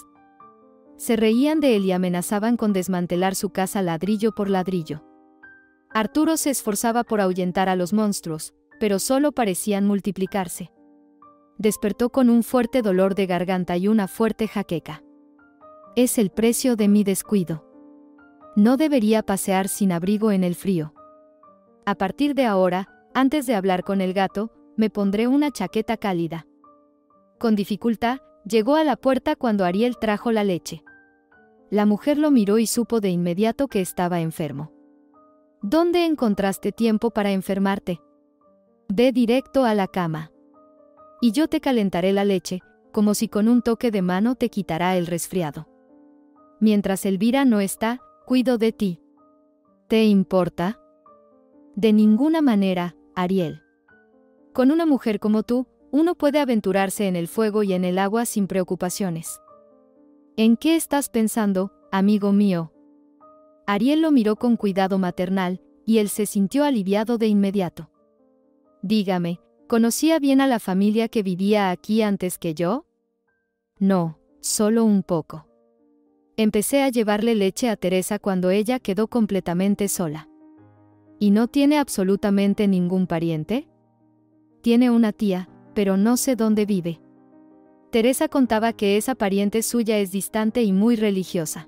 Se reían de él y amenazaban con desmantelar su casa ladrillo por ladrillo. Arturo se esforzaba por ahuyentar a los monstruos, pero solo parecían multiplicarse. Despertó con un fuerte dolor de garganta y una fuerte jaqueca. Es el precio de mi descuido. No debería pasear sin abrigo en el frío. A partir de ahora, antes de hablar con el gato, me pondré una chaqueta cálida. Con dificultad, llegó a la puerta cuando Ariel trajo la leche. La mujer lo miró y supo de inmediato que estaba enfermo. ¿Dónde encontraste tiempo para enfermarte? Ve directo a la cama. Y yo te calentaré la leche, como si con un toque de mano te quitará el resfriado. Mientras Elvira no está, cuido de ti. ¿Te importa? De ninguna manera, Ariel. Con una mujer como tú, uno puede aventurarse en el fuego y en el agua sin preocupaciones. ¿En qué estás pensando, amigo mío? Ariel lo miró con cuidado maternal, y él se sintió aliviado de inmediato. Dígame, ¿conocía bien a la familia que vivía aquí antes que yo? No, solo un poco. Empecé a llevarle leche a Teresa cuando ella quedó completamente sola. ¿Y no tiene absolutamente ningún pariente? Tiene una tía, pero no sé dónde vive. Teresa contaba que esa pariente suya es distante y muy religiosa.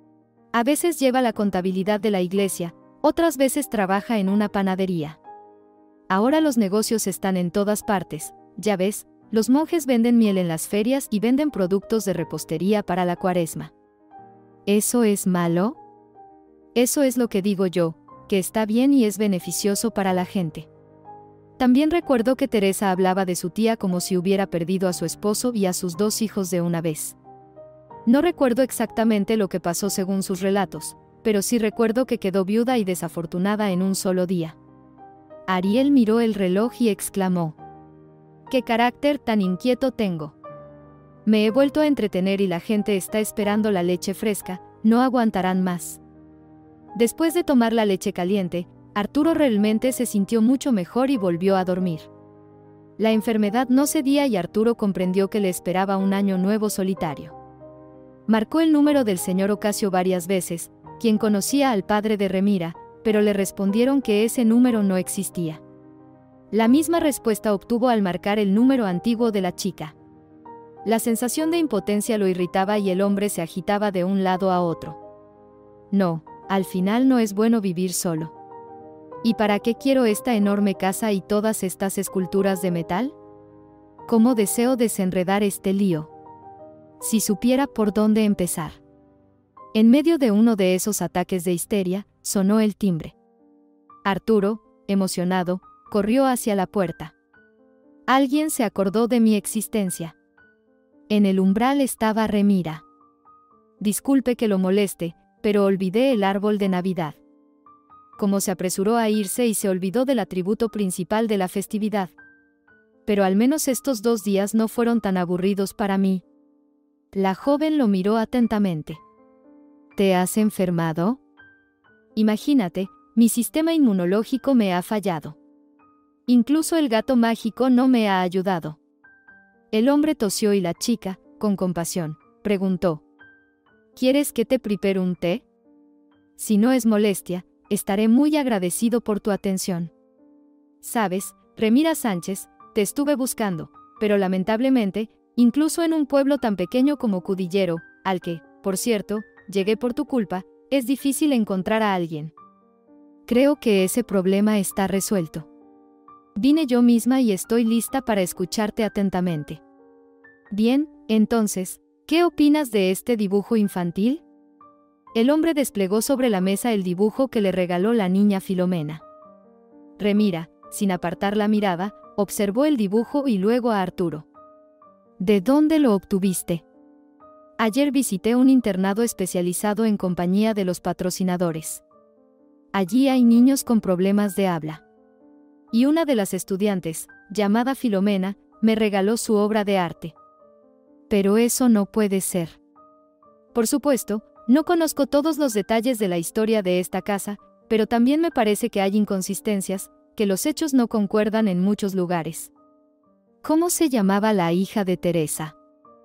A veces lleva la contabilidad de la iglesia, otras veces trabaja en una panadería. Ahora los negocios están en todas partes, ya ves, Los monjes venden miel en las ferias y venden productos de repostería para la Cuaresma. ¿Eso es malo? Eso es lo que digo yo, que está bien y es beneficioso para la gente. También recuerdo que Teresa hablaba de su tía como si hubiera perdido a su esposo y a sus dos hijos de una vez. No recuerdo exactamente lo que pasó según sus relatos, pero sí recuerdo que quedó viuda y desafortunada en un solo día. Ariel miró el reloj y exclamó: ¡qué carácter tan inquieto tengo! Me he vuelto a entretener y la gente está esperando la leche fresca, no aguantarán más. Después de tomar la leche caliente, Arturo realmente se sintió mucho mejor y volvió a dormir. La enfermedad no cedía y Arturo comprendió que le esperaba un año nuevo solitario. Marcó el número del señor Ocasio varias veces, quien conocía al padre de Remira, pero le respondieron que ese número no existía. La misma respuesta obtuvo al marcar el número antiguo de la chica. La sensación de impotencia lo irritaba y el hombre se agitaba de un lado a otro. No, al final no es bueno vivir solo. ¿Y para qué quiero esta enorme casa y todas estas esculturas de metal? ¿Cómo deseo desenredar este lío? Si supiera por dónde empezar. En medio de uno de esos ataques de histeria, sonó el timbre. Arturo, emocionado, corrió hacia la puerta. Alguien se acordó de mi existencia. En el umbral estaba Remira. Disculpe que lo moleste, pero olvidé el árbol de Navidad. Como se apresuró a irse y se olvidó del atributo principal de la festividad. Pero al menos estos dos días no fueron tan aburridos para mí. La joven lo miró atentamente. ¿Te has enfermado? Imagínate, mi sistema inmunológico me ha fallado. Incluso el gato mágico no me ha ayudado. El hombre tosió y la chica, con compasión, preguntó: ¿quieres que te prepare un té? Si no es molestia, estaré muy agradecido por tu atención. Sabes, Remira Sánchez, te estuve buscando, pero lamentablemente, incluso en un pueblo tan pequeño como Cudillero, al que, por cierto, llegué por tu culpa, es difícil encontrar a alguien. Creo que ese problema está resuelto. Vine yo misma y estoy lista para escucharte atentamente. Bien, entonces, ¿qué opinas de este dibujo infantil? El hombre desplegó sobre la mesa el dibujo que le regaló la niña Filomena. Remira, sin apartar la mirada, observó el dibujo y luego a Arturo. ¿De dónde lo obtuviste? Ayer visité un internado especializado en compañía de los patrocinadores. Allí hay niños con problemas de habla. Y una de las estudiantes, llamada Filomena, me regaló su obra de arte. Pero eso no puede ser. Por supuesto, no conozco todos los detalles de la historia de esta casa, pero también me parece que hay inconsistencias, que los hechos no concuerdan en muchos lugares. ¿Cómo se llamaba la hija de Teresa?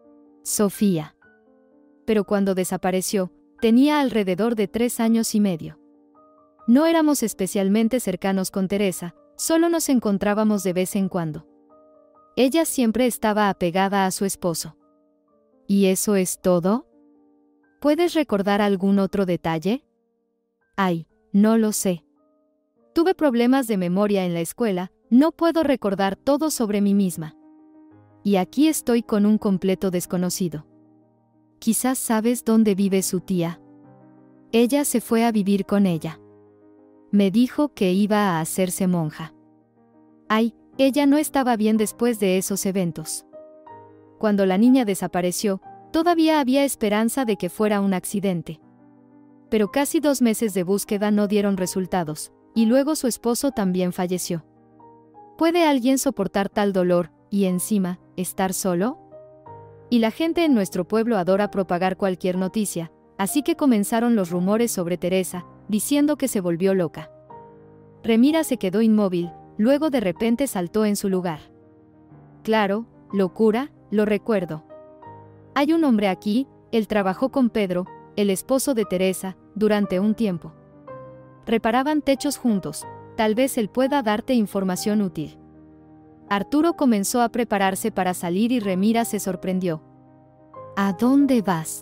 Sofía. Pero cuando desapareció, tenía alrededor de tres años y medio. No éramos especialmente cercanos con Teresa, solo nos encontrábamos de vez en cuando. Ella siempre estaba apegada a su esposo. ¿Y eso es todo? ¿Puedes recordar algún otro detalle? Ay, no lo sé. Tuve problemas de memoria en la escuela, no puedo recordar todo sobre mí misma. Y aquí estoy con un completo desconocido. Quizás sabes dónde vive su tía. Ella se fue a vivir con ella. Me dijo que iba a hacerse monja. Ay, ella no estaba bien después de esos eventos. Cuando la niña desapareció, todavía había esperanza de que fuera un accidente. Pero casi dos meses de búsqueda no dieron resultados, y luego su esposo también falleció. ¿Puede alguien soportar tal dolor, y encima, estar solo? Y la gente en nuestro pueblo adora propagar cualquier noticia, así que comenzaron los rumores sobre Teresa, diciendo que se volvió loca. Remira se quedó inmóvil, luego de repente saltó en su lugar. Claro, locura, lo recuerdo. Hay un hombre aquí, él trabajó con Pedro, el esposo de Teresa, durante un tiempo. Reparaban techos juntos, tal vez él pueda darte información útil. Arturo comenzó a prepararse para salir y Remira se sorprendió. ¿A dónde vas?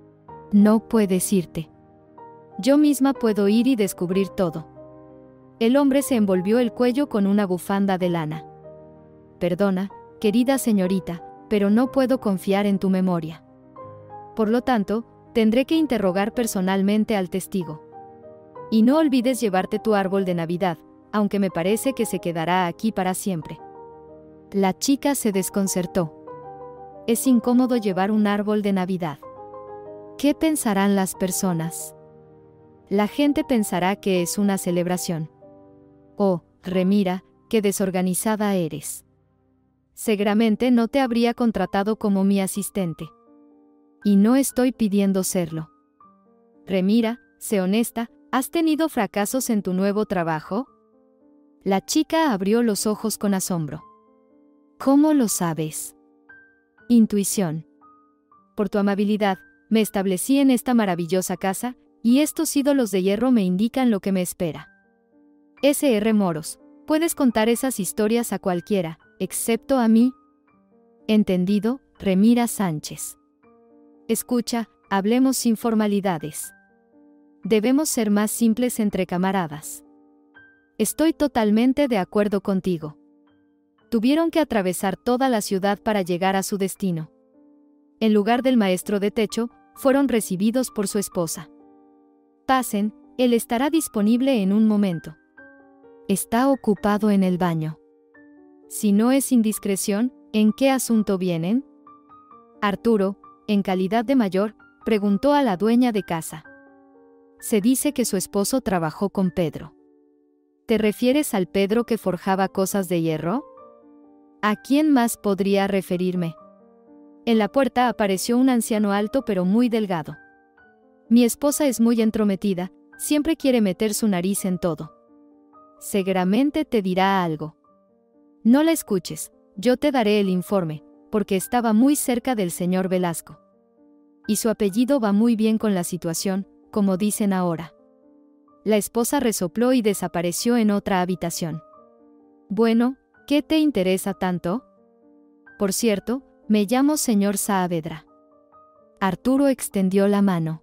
No puedes irte. Yo misma puedo ir y descubrir todo. El hombre se envolvió el cuello con una bufanda de lana. Perdona, querida señorita, pero no puedo confiar en tu memoria. Por lo tanto, tendré que interrogar personalmente al testigo. Y no olvides llevarte tu árbol de Navidad, aunque me parece que se quedará aquí para siempre. La chica se desconcertó. Es incómodo llevar un árbol de Navidad. ¿Qué pensarán las personas? La gente pensará que es una celebración. Oh, Remira, qué desorganizada eres. Seguramente no te habría contratado como mi asistente. Y no estoy pidiendo serlo. Remira, sé honesta, ¿has tenido fracasos en tu nuevo trabajo? La chica abrió los ojos con asombro. ¿Cómo lo sabes? Intuición. Por tu amabilidad, me establecí en esta maravillosa casa, y estos ídolos de hierro me indican lo que me espera. ese erre Moros, puedes contar esas historias a cualquiera, excepto a mí. Entendido, Remira Sánchez. Escucha, hablemos sin formalidades. Debemos ser más simples entre camaradas. Estoy totalmente de acuerdo contigo. Tuvieron que atravesar toda la ciudad para llegar a su destino. En lugar del maestro de techo, fueron recibidos por su esposa. Pasen, él estará disponible en un momento. Está ocupado en el baño. Si no es indiscreción, ¿en qué asunto vienen? Arturo, en calidad de mayor, preguntó a la dueña de casa. Se dice que su esposo trabajó con Pedro. ¿Te refieres al Pedro que forjaba cosas de hierro? ¿A quién más podría referirme? En la puerta apareció un anciano alto pero muy delgado. Mi esposa es muy entrometida, siempre quiere meter su nariz en todo. Seguramente te dirá algo. No la escuches, yo te daré el informe, porque estaba muy cerca del señor Velasco. Y su apellido va muy bien con la situación, como dicen ahora. La esposa resopló y desapareció en otra habitación. Bueno, ¿qué te interesa tanto? Por cierto, me llamo señor Saavedra. Arturo extendió la mano.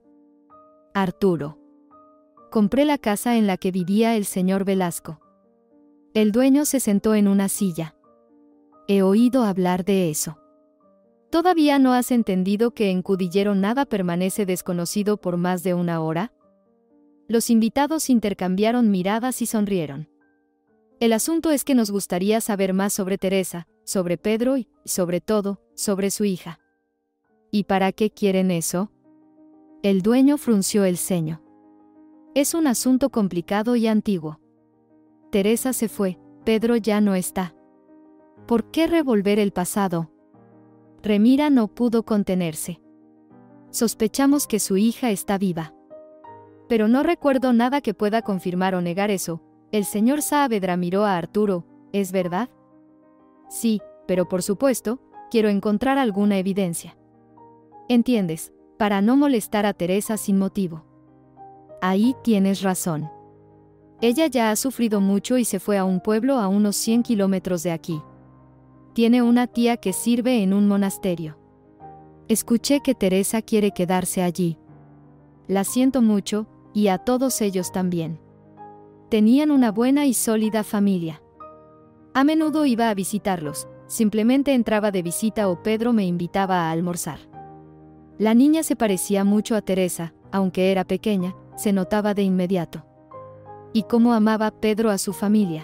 Arturo. Compré la casa en la que vivía el señor Velasco. El dueño se sentó en una silla. He oído hablar de eso. ¿Todavía no has entendido que en Cudillero nada permanece desconocido por más de una hora? Los invitados intercambiaron miradas y sonrieron. El asunto es que nos gustaría saber más sobre Teresa, sobre Pedro y, sobre todo, sobre su hija. ¿Y para qué quieren eso? El dueño frunció el ceño. Es un asunto complicado y antiguo. Teresa se fue, Pedro ya no está. ¿Por qué revolver el pasado? Remira no pudo contenerse. Sospechamos que su hija está viva. Pero no recuerdo nada que pueda confirmar o negar eso. El señor Saavedra miró a Arturo, ¿es verdad? Sí, pero por supuesto, quiero encontrar alguna evidencia. ¿Entiendes? Para no molestar a Teresa sin motivo. Ahí tienes razón. Ella ya ha sufrido mucho y se fue a un pueblo a unos cien kilómetros de aquí. Tiene una tía que sirve en un monasterio. Escuché que Teresa quiere quedarse allí. La siento mucho, y a todos ellos también. Tenían una buena y sólida familia. A menudo iba a visitarlos, simplemente entraba de visita o Pedro me invitaba a almorzar. La niña se parecía mucho a Teresa, aunque era pequeña, se notaba de inmediato. Y cómo amaba Pedro a su familia.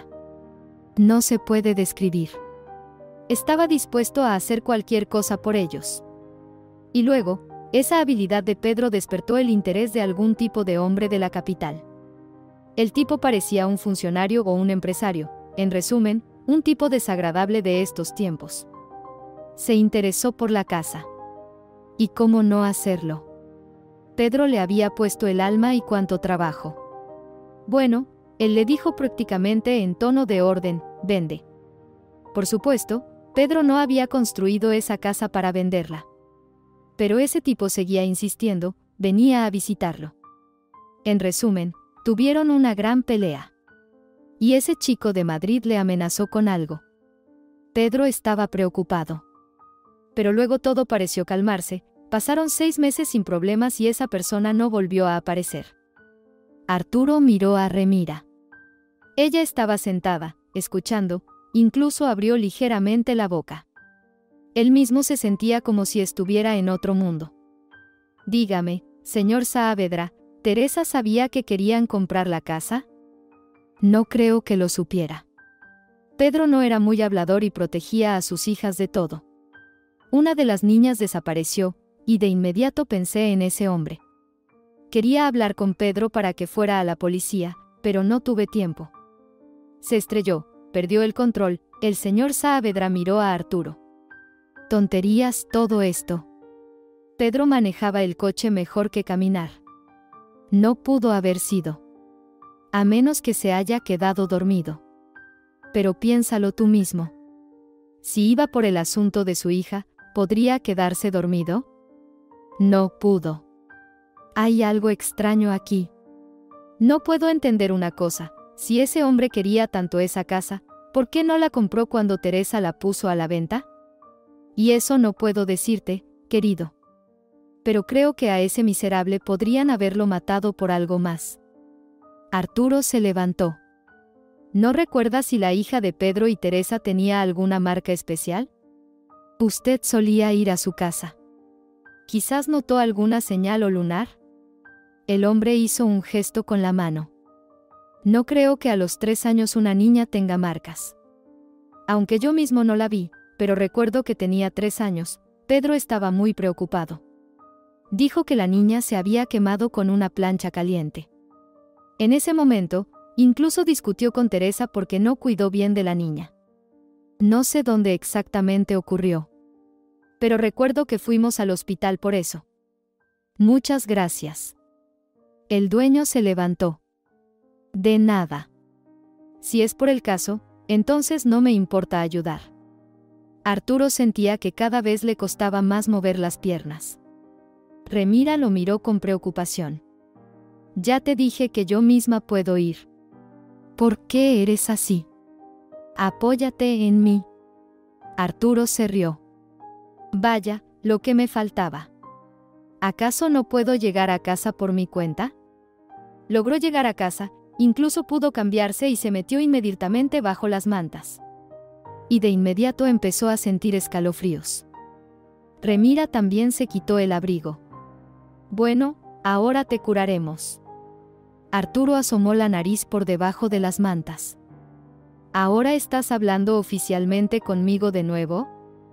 No se puede describir. Estaba dispuesto a hacer cualquier cosa por ellos. Y luego, esa habilidad de Pedro despertó el interés de algún tipo de hombre de la capital. El tipo parecía un funcionario o un empresario, en resumen, un tipo desagradable de estos tiempos. Se interesó por la casa. ¿Y cómo no hacerlo? Pedro le había puesto el alma y cuánto trabajo. Bueno, él le dijo prácticamente en tono de orden, vende. Por supuesto, Pedro no había construido esa casa para venderla. Pero ese tipo seguía insistiendo, venía a visitarlo. En resumen, tuvieron una gran pelea. Y ese chico de Madrid le amenazó con algo. Pedro estaba preocupado. Pero luego todo pareció calmarse, pasaron seis meses sin problemas y esa persona no volvió a aparecer. Arturo miró a Remira. Ella estaba sentada, escuchando, incluso abrió ligeramente la boca. Él mismo se sentía como si estuviera en otro mundo. Dígame, señor Saavedra, ¿Teresa sabía que querían comprar la casa? No creo que lo supiera. Pedro no era muy hablador y protegía a sus hijas de todo. Una de las niñas desapareció, y de inmediato pensé en ese hombre. Quería hablar con Pedro para que fuera a la policía, pero no tuve tiempo. Se estrelló, perdió el control, el señor Saavedra miró a Arturo. Tonterías todo esto. Pedro manejaba el coche mejor que caminar. No pudo haber sido. A menos que se haya quedado dormido. Pero piénsalo tú mismo. Si iba por el asunto de su hija, ¿podría quedarse dormido? No pudo. Hay algo extraño aquí. No puedo entender una cosa. Si ese hombre quería tanto esa casa, ¿por qué no la compró cuando Teresa la puso a la venta? Y eso no puedo decirte, querido. Pero creo que a ese miserable podrían haberlo matado por algo más. Arturo se levantó. ¿No recuerda si la hija de Pedro y Teresa tenía alguna marca especial? Usted solía ir a su casa. ¿Quizás notó alguna señal o lunar? El hombre hizo un gesto con la mano. No creo que a los tres años una niña tenga marcas. Aunque yo mismo no la vi, pero recuerdo que tenía tres años, Pedro estaba muy preocupado. Dijo que la niña se había quemado con una plancha caliente. En ese momento, incluso discutió con Teresa porque no cuidó bien de la niña. No sé dónde exactamente ocurrió. Pero recuerdo que fuimos al hospital por eso. Muchas gracias. El dueño se levantó. De nada. Si es por el caso, entonces no me importa ayudar. Arturo sentía que cada vez le costaba más mover las piernas. Remira lo miró con preocupación. Ya te dije que yo misma puedo ir. ¿Por qué eres así? Apóyate en mí. Arturo se rió. Vaya, lo que me faltaba. ¿Acaso no puedo llegar a casa por mi cuenta? Logró llegar a casa, incluso pudo cambiarse y se metió inmediatamente bajo las mantas. Y de inmediato empezó a sentir escalofríos. Remira también se quitó el abrigo. Bueno, ahora te curaremos. Arturo asomó la nariz por debajo de las mantas. ¿Ahora estás hablando oficialmente conmigo de nuevo?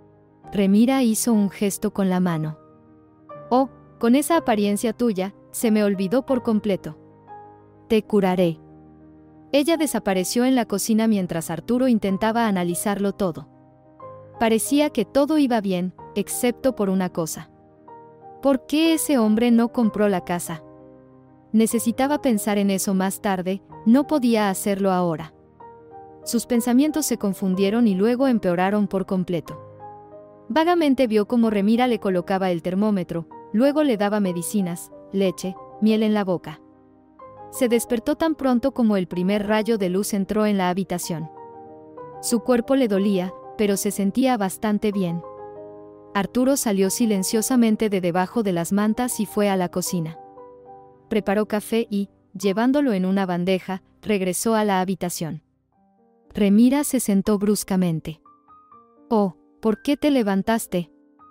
Remira hizo un gesto con la mano. Oh, con esa apariencia tuya, se me olvidó por completo. Te curaré. Ella desapareció en la cocina mientras Arturo intentaba analizarlo todo. Parecía que todo iba bien, excepto por una cosa. ¿Por qué ese hombre no compró la casa? Necesitaba pensar en eso más tarde, no podía hacerlo ahora. Sus pensamientos se confundieron y luego empeoraron por completo. Vagamente vio cómo Remira le colocaba el termómetro, luego le daba medicinas, leche, miel en la boca. Se despertó tan pronto como el primer rayo de luz entró en la habitación. Su cuerpo le dolía, pero se sentía bastante bien. Arturo salió silenciosamente de debajo de las mantas y fue a la cocina. Preparó café y, llevándolo en una bandeja, regresó a la habitación. Remira se sentó bruscamente. Oh, ¿por qué te levantaste?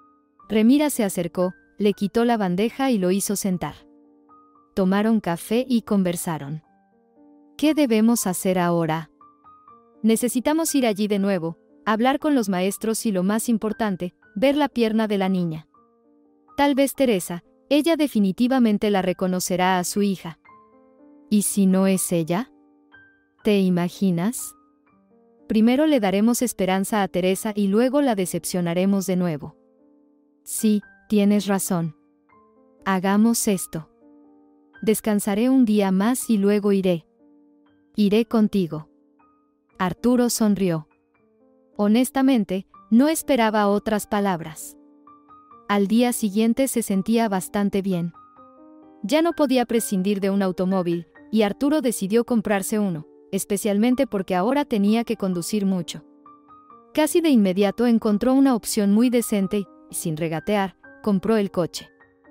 Remira se acercó, le quitó la bandeja y lo hizo sentar. Tomaron café y conversaron. ¿Qué debemos hacer ahora? Necesitamos ir allí de nuevo, hablar con los maestros y lo más importante, ver la pierna de la niña. Tal vez Teresa, ella definitivamente la reconocerá a su hija. ¿Y si no es ella? ¿Te imaginas? Primero le daremos esperanza a Teresa y luego la decepcionaremos de nuevo. Sí, tienes razón. Hagamos esto. Descansaré un día más y luego iré. Iré contigo. Arturo sonrió. Honestamente, no esperaba otras palabras. Al día siguiente se sentía bastante bien. Ya no podía prescindir de un automóvil, y Arturo decidió comprarse uno, especialmente porque ahora tenía que conducir mucho. Casi de inmediato encontró una opción muy decente y, sin regatear, compró el coche.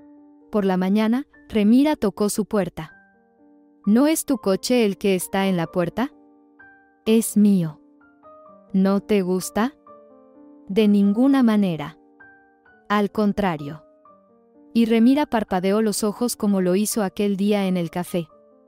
Por la mañana, Remira tocó su puerta. ¿No es tu coche el que está en la puerta? Es mío. ¿No te gusta? De ninguna manera. Al contrario. Y Remira parpadeó los ojos como lo hizo aquel día en el café.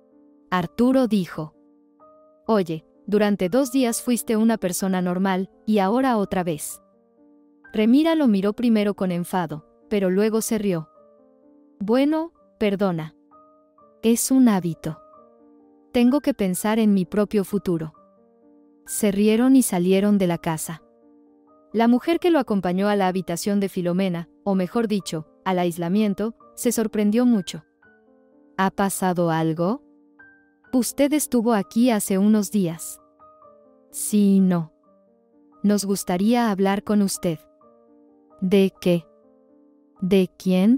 Arturo dijo: Oye, durante dos días fuiste una persona normal, y ahora otra vez. Remira lo miró primero con enfado, pero luego se rió. Bueno, perdona. Es un hábito. Tengo que pensar en mi propio futuro. Se rieron y salieron de la casa. La mujer que lo acompañó a la habitación de Filomena, o mejor dicho, al aislamiento, se sorprendió mucho. ¿Ha pasado algo? Usted estuvo aquí hace unos días. Sí y no. Nos gustaría hablar con usted. ¿De qué? ¿De quién?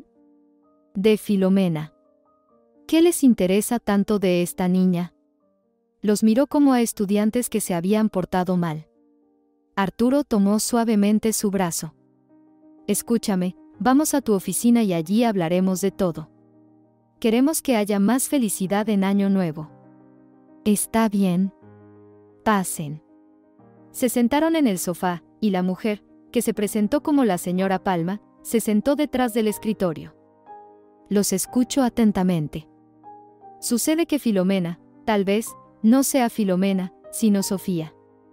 De Filomena. ¿Qué les interesa tanto de esta niña? Los miró como a estudiantes que se habían portado mal. Arturo tomó suavemente su brazo. Escúchame, vamos a tu oficina y allí hablaremos de todo. Queremos que haya más felicidad en Año Nuevo. Está bien. Pasen. Se sentaron en el sofá, y la mujer, que se presentó como la señora Palma, se sentó detrás del escritorio. Los escucho atentamente. Sucede que Filomena, tal vez, no sea Filomena, sino Sofía.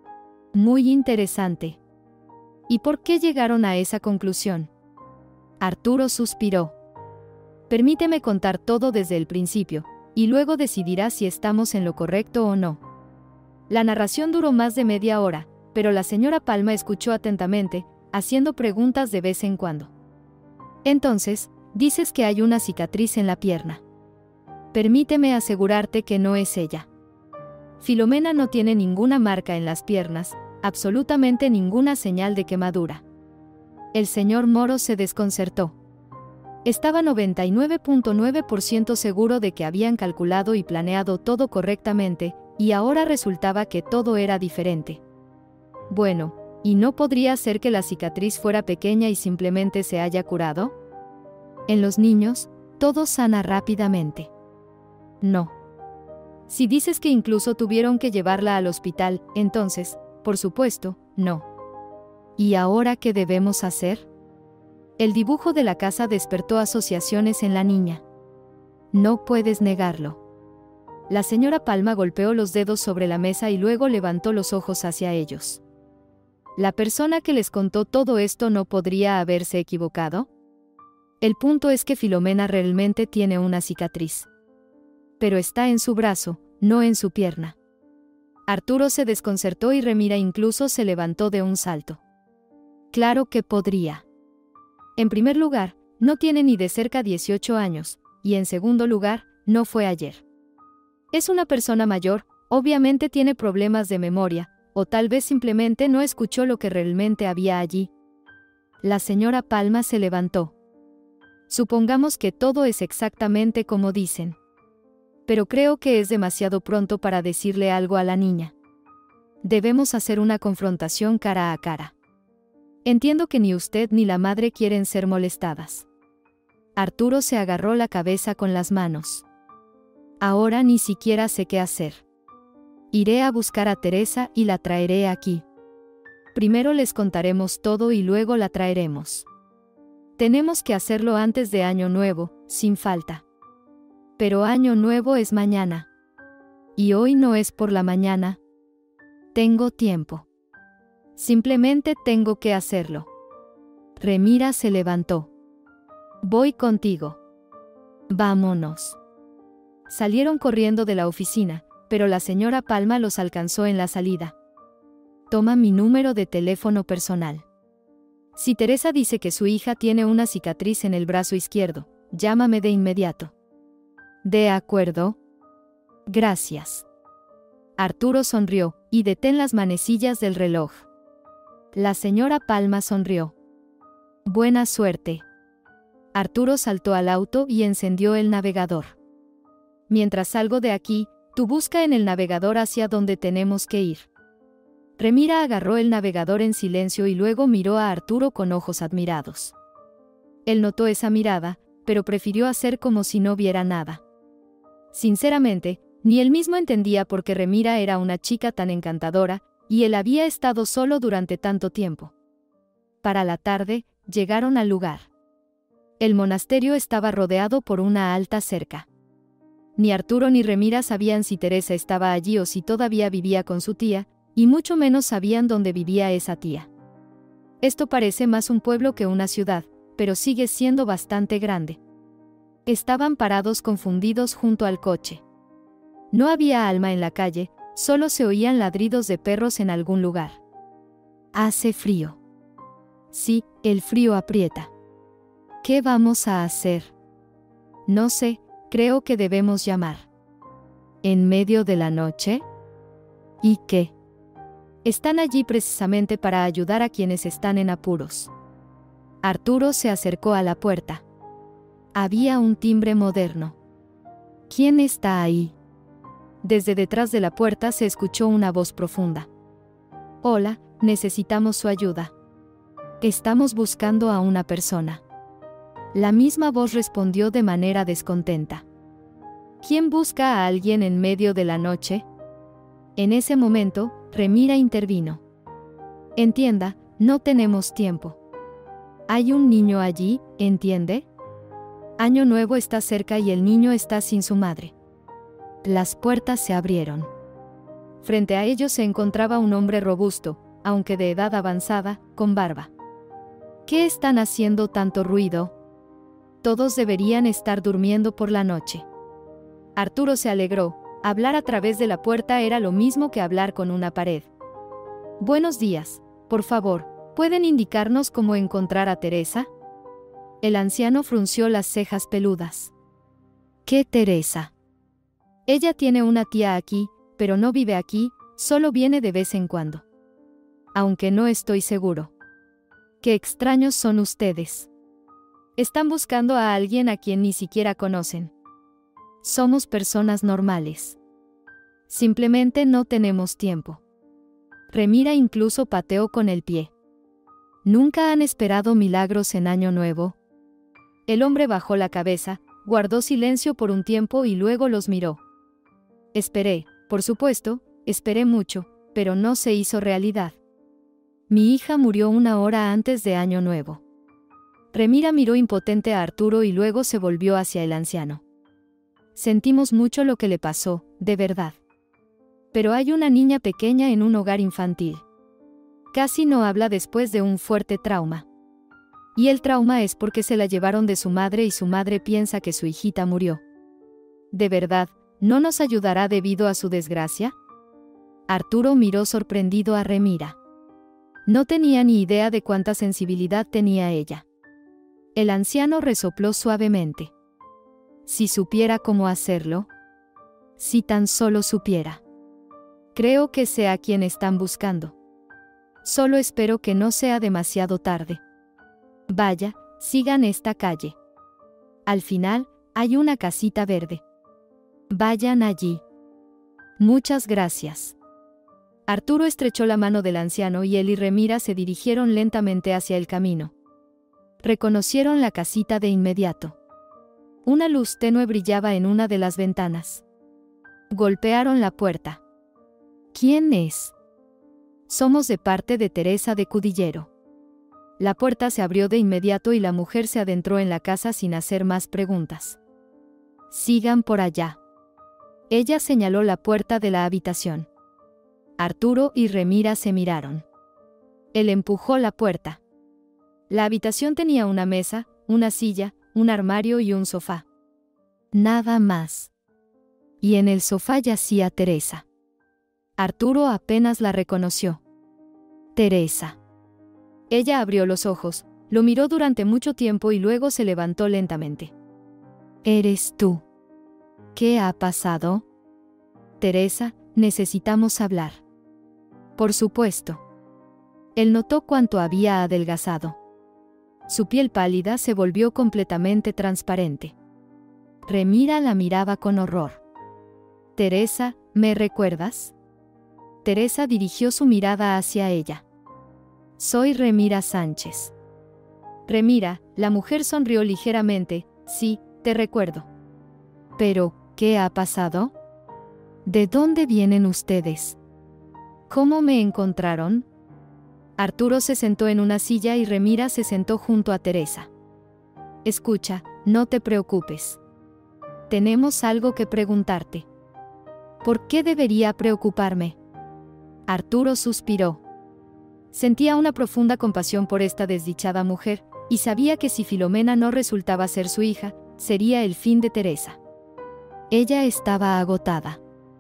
Muy interesante. ¿Y por qué llegaron a esa conclusión? Arturo suspiró. Permíteme contar todo desde el principio, y luego decidirás si estamos en lo correcto o no. La narración duró más de media hora, pero la señora Palma escuchó atentamente, haciendo preguntas de vez en cuando. Entonces, dices que hay una cicatriz en la pierna. Permíteme asegurarte que no es ella. Filomena no tiene ninguna marca en las piernas, absolutamente ninguna señal de quemadura. El señor Moro se desconcertó. Estaba noventa y nueve punto nueve por ciento seguro de que habían calculado y planeado todo correctamente, y ahora resultaba que todo era diferente. Bueno, ¿y no podría ser que la cicatriz fuera pequeña y simplemente se haya curado? En los niños, todo sana rápidamente. No. Si dices que incluso tuvieron que llevarla al hospital, entonces, por supuesto, no. ¿Y ahora qué debemos hacer? El dibujo de la casa despertó asociaciones en la niña. No puedes negarlo. La señora Palma golpeó los dedos sobre la mesa y luego levantó los ojos hacia ellos. ¿La persona que les contó todo esto no podría haberse equivocado? El punto es que Filomena realmente tiene una cicatriz. Pero está en su brazo, no en su pierna. Arturo se desconcertó y Remira incluso se levantó de un salto. Claro que podría. En primer lugar, no tiene ni de cerca dieciocho años, y en segundo lugar, no fue ayer. Es una persona mayor, obviamente tiene problemas de memoria, o tal vez simplemente no escuchó lo que realmente había allí. La señora Palma se levantó. Supongamos que todo es exactamente como dicen. Pero creo que es demasiado pronto para decirle algo a la niña. Debemos hacer una confrontación cara a cara. Entiendo que ni usted ni la madre quieren ser molestadas. Arturo se agarró la cabeza con las manos. Ahora ni siquiera sé qué hacer. Iré a buscar a Teresa y la traeré aquí. Primero les contaremos todo y luego la traeremos. Tenemos que hacerlo antes de Año Nuevo, sin falta. Pero Año Nuevo es mañana. Y hoy no es por la mañana. Tengo tiempo. Simplemente tengo que hacerlo. Remira se levantó. Voy contigo. Vámonos. Salieron corriendo de la oficina, pero la señora Palma los alcanzó en la salida. Toma mi número de teléfono personal. Si Teresa dice que su hija tiene una cicatriz en el brazo izquierdo, llámame de inmediato. ¿De acuerdo? Gracias. Arturo sonrió, y detén las manecillas del reloj. La señora Palma sonrió. Buena suerte. Arturo saltó al auto y encendió el navegador. Mientras salgo de aquí, tú busca en el navegador hacia donde tenemos que ir. Remira agarró el navegador en silencio y luego miró a Arturo con ojos admirados. Él notó esa mirada, pero prefirió hacer como si no viera nada. Sinceramente, ni él mismo entendía por qué Remira era una chica tan encantadora, y él había estado solo durante tanto tiempo. para la tarde, llegaron al lugar. El monasterio estaba rodeado por una alta cerca. Ni Arturo ni Remira sabían si Teresa estaba allí o si todavía vivía con su tía, y mucho menos sabían dónde vivía esa tía. Esto parece más un pueblo que una ciudad, pero sigue siendo bastante grande. Estaban parados confundidos junto al coche. No había alma en la calle, solo se oían ladridos de perros en algún lugar. Hace frío. Sí, el frío aprieta. ¿Qué vamos a hacer? No sé, creo que debemos llamar. ¿En medio de la noche? ¿Y qué? Están allí precisamente para ayudar a quienes están en apuros. Arturo se acercó a la puerta. Había un timbre moderno. ¿Quién está ahí? Desde detrás de la puerta se escuchó una voz profunda. Hola, necesitamos su ayuda. Estamos buscando a una persona. La misma voz respondió de manera descontenta. ¿Quién busca a alguien en medio de la noche? En ese momento, Remira intervino. Entienda, no tenemos tiempo. Hay un niño allí, ¿entiende? Año Nuevo está cerca y el niño está sin su madre. Las puertas se abrieron. Frente a ellos se encontraba un hombre robusto, aunque de edad avanzada, con barba. ¿Qué están haciendo tanto ruido? Todos deberían estar durmiendo por la noche. Arturo se alegró. Hablar a través de la puerta era lo mismo que hablar con una pared. Buenos días, por favor, ¿pueden indicarnos cómo encontrar a Teresa? El anciano frunció las cejas peludas. ¿Qué Teresa? Ella tiene una tía aquí, pero no vive aquí, solo viene de vez en cuando. Aunque no estoy seguro. Qué extraños son ustedes. Están buscando a alguien a quien ni siquiera conocen. Somos personas normales. Simplemente no tenemos tiempo. Remira incluso pateó con el pie. ¿Nunca han esperado milagros en Año Nuevo? El hombre bajó la cabeza, guardó silencio por un tiempo y luego los miró. Esperé, por supuesto, esperé mucho, pero no se hizo realidad. Mi hija murió una hora antes de Año Nuevo. Remira miró impotente a Arturo y luego se volvió hacia el anciano. Sentimos mucho lo que le pasó, de verdad. Pero hay una niña pequeña en un hogar infantil. Casi no habla después de un fuerte trauma. Y el trauma es porque se la llevaron de su madre y su madre piensa que su hijita murió. ¿De verdad, no nos ayudará debido a su desgracia? Arturo miró sorprendido a Remira. No tenía ni idea de cuánta sensibilidad tenía ella. El anciano resopló suavemente. Si supiera cómo hacerlo. Si tan solo supiera. Creo que sé a quién están buscando. Solo espero que no sea demasiado tarde. Vaya, sigan esta calle. Al final, hay una casita verde. Vayan allí. Muchas gracias. Arturo estrechó la mano del anciano y él y Remira se dirigieron lentamente hacia el camino. Reconocieron la casita de inmediato. Una luz tenue brillaba en una de las ventanas. Golpearon la puerta. ¿Quién es? Somos de parte de Teresa de Cudillero. La puerta se abrió de inmediato y la mujer se adentró en la casa sin hacer más preguntas. Sigan por allá. Ella señaló la puerta de la habitación. Arturo y Remira se miraron. Él empujó la puerta. La habitación tenía una mesa, una silla, un armario y un sofá. Nada más. Y en el sofá yacía Teresa. Arturo apenas la reconoció. Teresa. Ella abrió los ojos, lo miró durante mucho tiempo y luego se levantó lentamente. ¿Eres tú? ¿Qué ha pasado? Teresa, necesitamos hablar. Por supuesto. Él notó cuánto había adelgazado. Su piel pálida se volvió completamente transparente. Remira la miraba con horror. Teresa, ¿me recuerdas? Teresa dirigió su mirada hacia ella. Soy Remira Sánchez. Remira, la mujer sonrió ligeramente. Sí, te recuerdo. Pero, ¿qué ha pasado? ¿De dónde vienen ustedes? ¿Cómo me encontraron? Arturo se sentó en una silla y Remira se sentó junto a Teresa. Escucha, no te preocupes. Tenemos algo que preguntarte. ¿Por qué debería preocuparme? Arturo suspiró. Sentía una profunda compasión por esta desdichada mujer, y sabía que si Filomena no resultaba ser su hija, sería el fin de Teresa. Ella estaba agotada.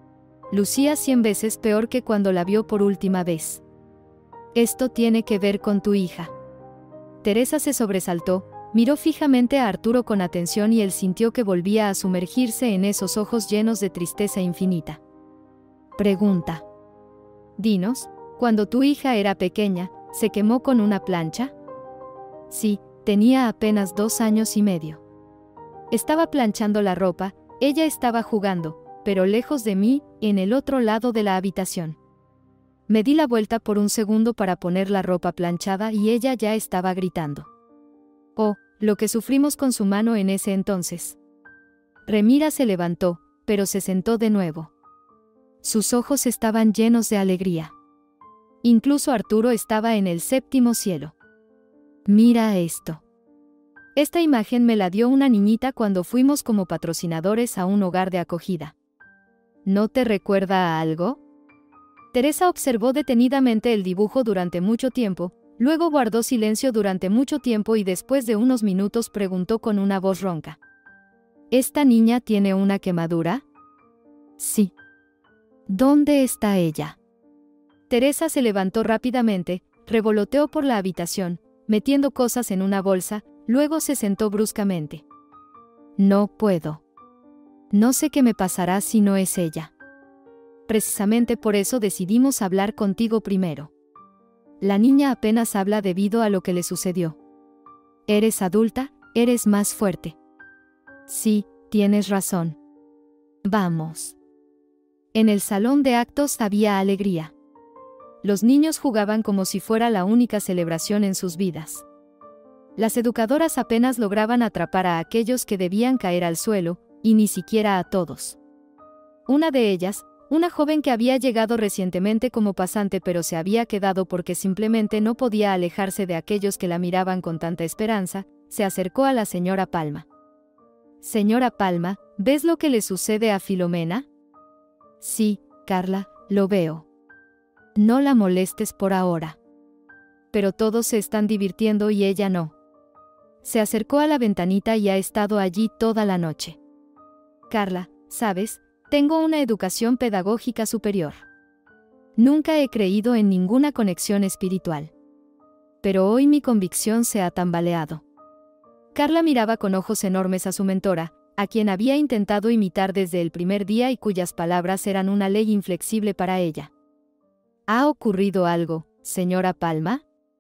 Lucía cien veces peor que cuando la vio por última vez. Esto tiene que ver con tu hija. Teresa se sobresaltó, miró fijamente a Arturo con atención y él sintió que volvía a sumergirse en esos ojos llenos de tristeza infinita. Pregunta. Dinos, cuando tu hija era pequeña, ¿se quemó con una plancha? Sí, tenía apenas dos años y medio. Estaba planchando la ropa, ella estaba jugando, pero lejos de mí, en el otro lado de la habitación. Me di la vuelta por un segundo para poner la ropa planchada y ella ya estaba gritando. Oh, lo que sufrimos con su mano en ese entonces. Remira se levantó, pero se sentó de nuevo. Sus ojos estaban llenos de alegría. Incluso Arturo estaba en el séptimo cielo. Mira esto. Esta imagen me la dio una niñita cuando fuimos como patrocinadores a un hogar de acogida. ¿No te recuerda a algo? Teresa observó detenidamente el dibujo durante mucho tiempo, luego guardó silencio durante mucho tiempo y después de unos minutos preguntó con una voz ronca. ¿Esta niña tiene una quemadura? Sí. ¿Dónde está ella? Teresa se levantó rápidamente, revoloteó por la habitación, metiendo cosas en una bolsa, luego se sentó bruscamente. No puedo. No sé qué me pasará si no es ella. Precisamente por eso decidimos hablar contigo primero. La niña apenas habla debido a lo que le sucedió. Eres adulta, eres más fuerte. Sí, tienes razón. Vamos. En el salón de actos había alegría. Los niños jugaban como si fuera la única celebración en sus vidas. Las educadoras apenas lograban atrapar a aquellos que debían caer al suelo, y ni siquiera a todos. Una de ellas, una joven que había llegado recientemente como pasante pero se había quedado porque simplemente no podía alejarse de aquellos que la miraban con tanta esperanza, se acercó a la señora Palma. Señora Palma, ¿ves lo que le sucede a Filomena? Sí, Carla, lo veo. No la molestes por ahora. Pero todos se están divirtiendo y ella no. Se acercó a la ventanita y ha estado allí toda la noche. Carla, ¿sabes? Tengo una educación pedagógica superior. Nunca he creído en ninguna conexión espiritual. Pero hoy mi convicción se ha tambaleado. Carla miraba con ojos enormes a su mentora, a quien había intentado imitar desde el primer día y cuyas palabras eran una ley inflexible para ella. ¿Ha ocurrido algo, señora Palma?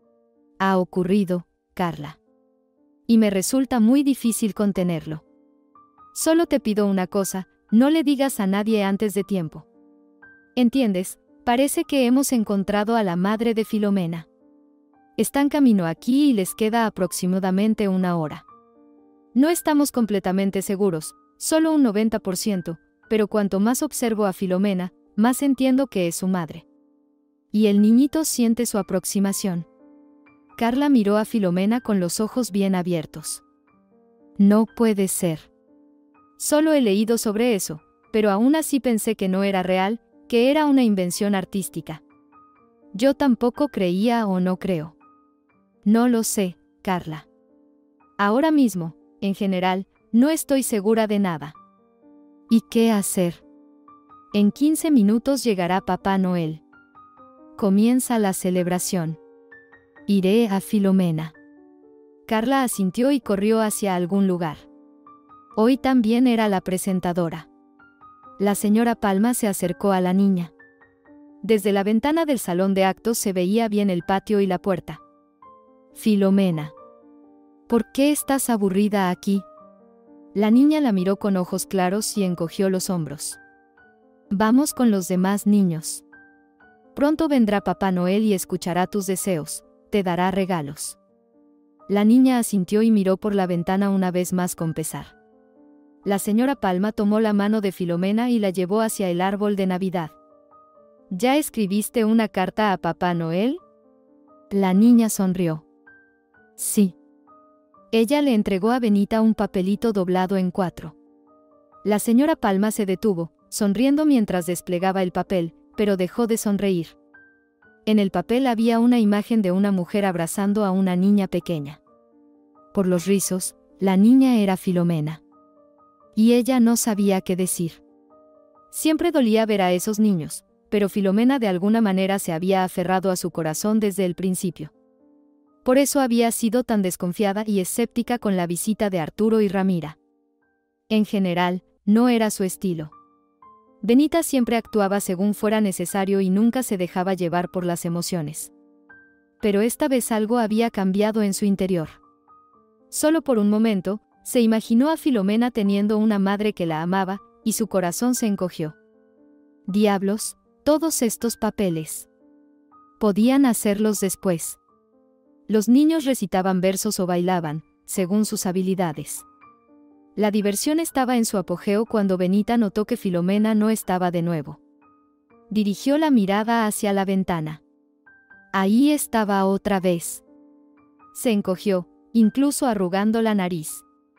Ha ocurrido, Carla. Y me resulta muy difícil contenerlo. Solo te pido una cosa, no le digas a nadie antes de tiempo. ¿Entiendes? Parece que hemos encontrado a la madre de Filomena. Están camino aquí y les queda aproximadamente una hora. No estamos completamente seguros, solo un noventa por ciento, pero cuanto más observo a Filomena, más entiendo que es su madre. Y el niñito siente su aproximación. Carla miró a Filomena con los ojos bien abiertos. No puede ser. Solo he leído sobre eso, pero aún así pensé que no era real, que era una invención artística. Yo tampoco creía o no creo. No lo sé, Carla. Ahora mismo, en general, no estoy segura de nada. ¿Y qué hacer? En quince minutos llegará Papá Noel. Comienza la celebración. Iré a Filomena. Carla asintió y corrió hacia algún lugar. Hoy también era la presentadora. La señora Palma se acercó a la niña. Desde la ventana del salón de actos se veía bien el patio y la puerta. Filomena. ¿Por qué estás aburrida aquí? La niña la miró con ojos claros y encogió los hombros. Vamos con los demás niños. Pronto vendrá Papá Noel y escuchará tus deseos, te dará regalos. La niña asintió y miró por la ventana una vez más con pesar. La señora Palma tomó la mano de Filomena y la llevó hacia el árbol de Navidad. ¿Ya escribiste una carta a Papá Noel? La niña sonrió. Sí. Ella le entregó a Benita un papelito doblado en cuatro. La señora Palma se detuvo, sonriendo mientras desplegaba el papel, pero dejó de sonreír. En el papel había una imagen de una mujer abrazando a una niña pequeña. Por los rizos, la niña era Filomena. Y ella no sabía qué decir. Siempre dolía ver a esos niños, pero Filomena de alguna manera se había aferrado a su corazón desde el principio. Por eso había sido tan desconfiada y escéptica con la visita de Arturo y Ramira. En general, no era su estilo. Benita siempre actuaba según fuera necesario y nunca se dejaba llevar por las emociones. Pero esta vez algo había cambiado en su interior. Solo por un momento, se imaginó a Filomena teniendo una madre que la amaba, y su corazón se encogió. Diablos, todos estos papeles. Podían hacerlos después. Los niños recitaban versos o bailaban, según sus habilidades. La diversión estaba en su apogeo cuando Benita notó que Filomena no estaba de nuevo. Dirigió la mirada hacia la ventana. Ahí estaba otra vez. Se encogió, incluso arrugando la nariz.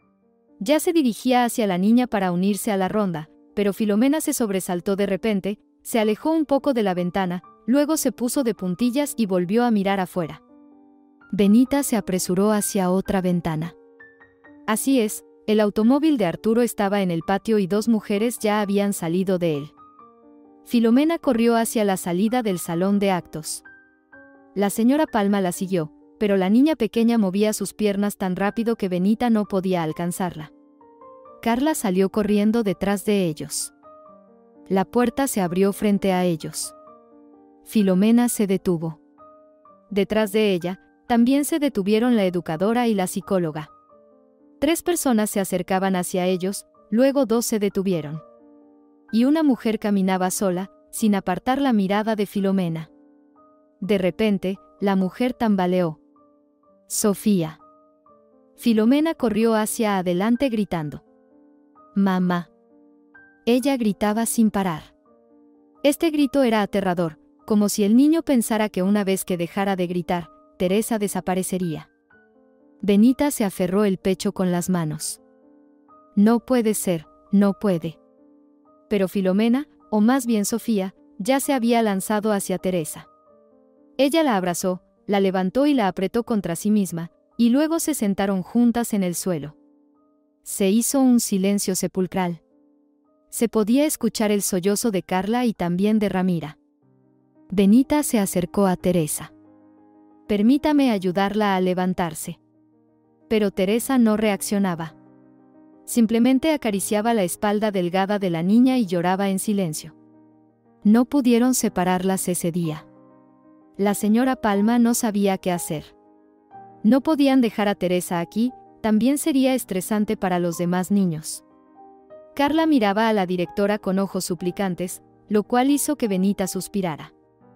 Ya se dirigía hacia la niña para unirse a la ronda, pero Filomena se sobresaltó de repente, se alejó un poco de la ventana, luego se puso de puntillas y volvió a mirar afuera. Benita se apresuró hacia otra ventana. Así es, el automóvil de Arturo estaba en el patio y dos mujeres ya habían salido de él. Filomena corrió hacia la salida del salón de actos. La señora Palma la siguió, pero la niña pequeña movía sus piernas tan rápido que Benita no podía alcanzarla. Carla salió corriendo detrás de ellos. La puerta se abrió frente a ellos. Filomena se detuvo. Detrás de ella, también se detuvieron la educadora y la psicóloga. Tres personas se acercaban hacia ellos, luego dos se detuvieron. Y una mujer caminaba sola, sin apartar la mirada de Filomena. De repente, la mujer tambaleó. Sofía. Filomena corrió hacia adelante gritando. Mamá. Ella gritaba sin parar. Este grito era aterrador, como si el niño pensara que una vez que dejara de gritar, Teresa desaparecería. Benita se aferró el pecho con las manos. No puede ser, no puede. Pero Filomena, o más bien Sofía, ya se había lanzado hacia Teresa. Ella la abrazó, la levantó y la apretó contra sí misma, y luego se sentaron juntas en el suelo. Se hizo un silencio sepulcral. Se podía escuchar el sollozo de Carla y también de Ramira. Benita se acercó a Teresa. Permítame ayudarla a levantarse. Pero Teresa no reaccionaba. Simplemente acariciaba la espalda delgada de la niña y lloraba en silencio. No pudieron separarlas ese día. La señora Palma no sabía qué hacer. No podían dejar a Teresa aquí, también sería estresante para los demás niños. Carla miraba a la directora con ojos suplicantes, lo cual hizo que Benita suspirara.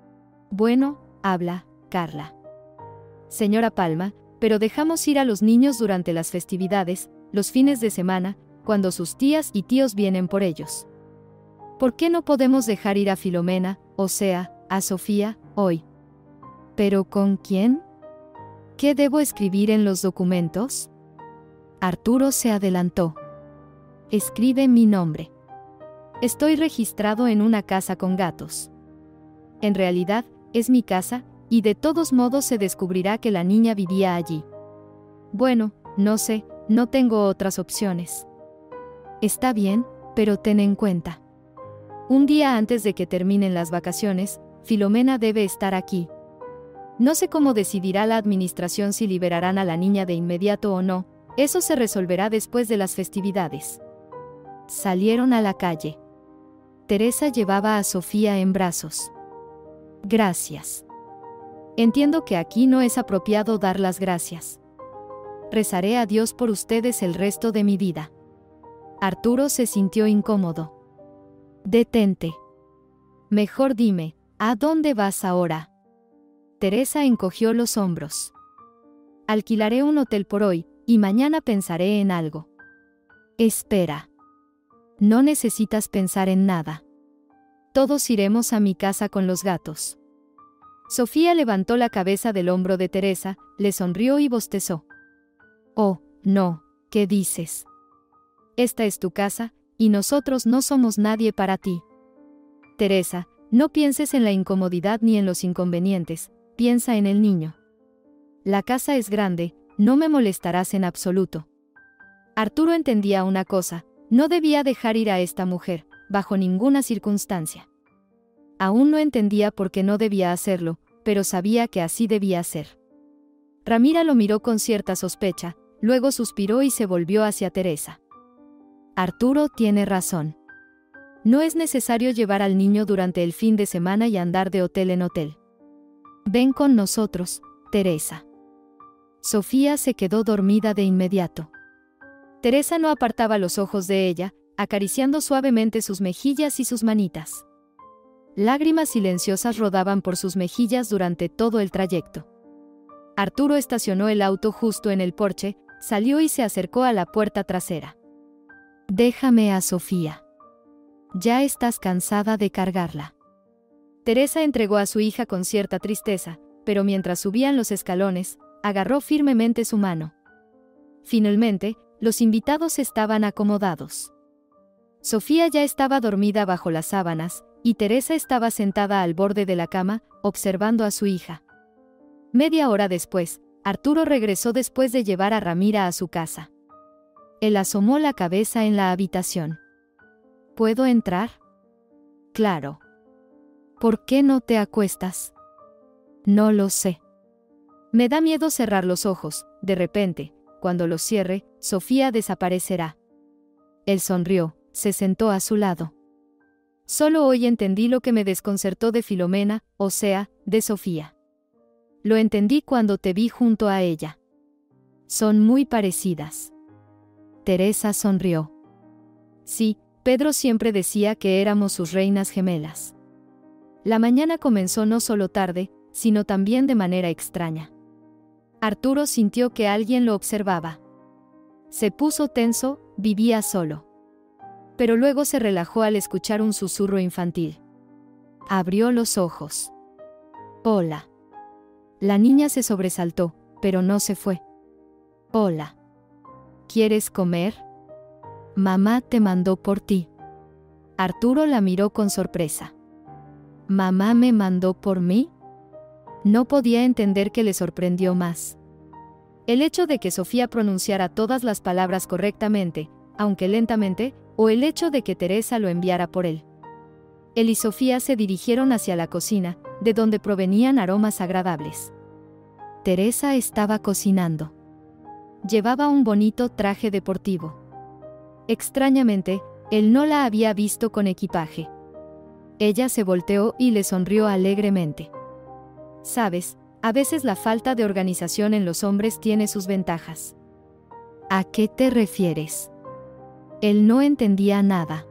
Bueno, habla, Carla. Señora Palma, pero dejamos ir a los niños durante las festividades, los fines de semana, cuando sus tías y tíos vienen por ellos. ¿Por qué no podemos dejar ir a Filomena, o sea, a Sofía, hoy? ¿Pero con quién? ¿Qué debo escribir en los documentos? Arturo se adelantó. Escribe mi nombre. Estoy registrado en una casa con gatos. En realidad, es mi casa, y de todos modos se descubrirá que la niña vivía allí. Bueno, no sé, no tengo otras opciones. Está bien, pero ten en cuenta. Un día antes de que terminen las vacaciones, Filomena debe estar aquí. No sé cómo decidirá la administración si liberarán a la niña de inmediato o no, eso se resolverá después de las festividades. Salieron a la calle. Teresa llevaba a Sofía en brazos. Gracias. Entiendo que aquí no es apropiado dar las gracias. Rezaré a Dios por ustedes el resto de mi vida. Arturo se sintió incómodo. Detente. Mejor dime, ¿a dónde vas ahora? Teresa encogió los hombros. Alquilaré un hotel por hoy, y mañana pensaré en algo. Espera. No necesitas pensar en nada. Todos iremos a mi casa con los gatos. Sofía levantó la cabeza del hombro de Teresa, le sonrió y bostezó. Oh, no, ¿qué dices? Esta es tu casa, y nosotros no somos nadie para ti. Teresa, no pienses en la incomodidad ni en los inconvenientes, piensa en el niño. La casa es grande, no me molestarás en absoluto. Arturo entendía una cosa, no debía dejar ir a esta mujer, bajo ninguna circunstancia. Aún no entendía por qué no debía hacerlo, pero sabía que así debía ser. Ramira lo miró con cierta sospecha, luego suspiró y se volvió hacia Teresa. Arturo tiene razón. No es necesario llevar al niño durante el fin de semana y andar de hotel en hotel. Ven con nosotros, Teresa. Sofía se quedó dormida de inmediato. Teresa no apartaba los ojos de ella, acariciando suavemente sus mejillas y sus manitas. Lágrimas silenciosas rodaban por sus mejillas durante todo el trayecto. Arturo estacionó el auto justo en el porche, salió y se acercó a la puerta trasera. Déjame a Sofía. Ya estás cansada de cargarla. Teresa entregó a su hija con cierta tristeza, pero mientras subían los escalones, agarró firmemente su mano. Finalmente, los invitados estaban acomodados. Sofía ya estaba dormida bajo las sábanas, y Teresa estaba sentada al borde de la cama, observando a su hija. Media hora después, Arturo regresó después de llevar a Ramira a su casa. Él asomó la cabeza en la habitación. ¿Puedo entrar? Claro. ¿Por qué no te acuestas? No lo sé. Me da miedo cerrar los ojos, de repente, cuando los cierre, Sofía desaparecerá. Él sonrió, se sentó a su lado. Solo hoy entendí lo que me desconcertó de Filomena, o sea, de Sofía. Lo entendí cuando te vi junto a ella. Son muy parecidas. Teresa sonrió. Sí, Pedro siempre decía que éramos sus reinas gemelas. La mañana comenzó no solo tarde, sino también de manera extraña. Arturo sintió que alguien lo observaba. Se puso tenso, vivía solo. Pero luego se relajó al escuchar un susurro infantil. Abrió los ojos. Hola. La niña se sobresaltó, pero no se fue. Hola. ¿Quieres comer? Mamá te mandó por ti. Arturo la miró con sorpresa. ¿Mamá me mandó por mí? No podía entender qué le sorprendió más. El hecho de que Sofía pronunciara todas las palabras correctamente, aunque lentamente, o el hecho de que Teresa lo enviara por él. Él y Sofía se dirigieron hacia la cocina, de donde provenían aromas agradables. Teresa estaba cocinando. Llevaba un bonito traje deportivo. Extrañamente, él no la había visto con equipaje. Ella se volteó y le sonrió alegremente. Sabes, a veces la falta de organización en los hombres tiene sus ventajas. ¿A qué te refieres? Él no entendía nada.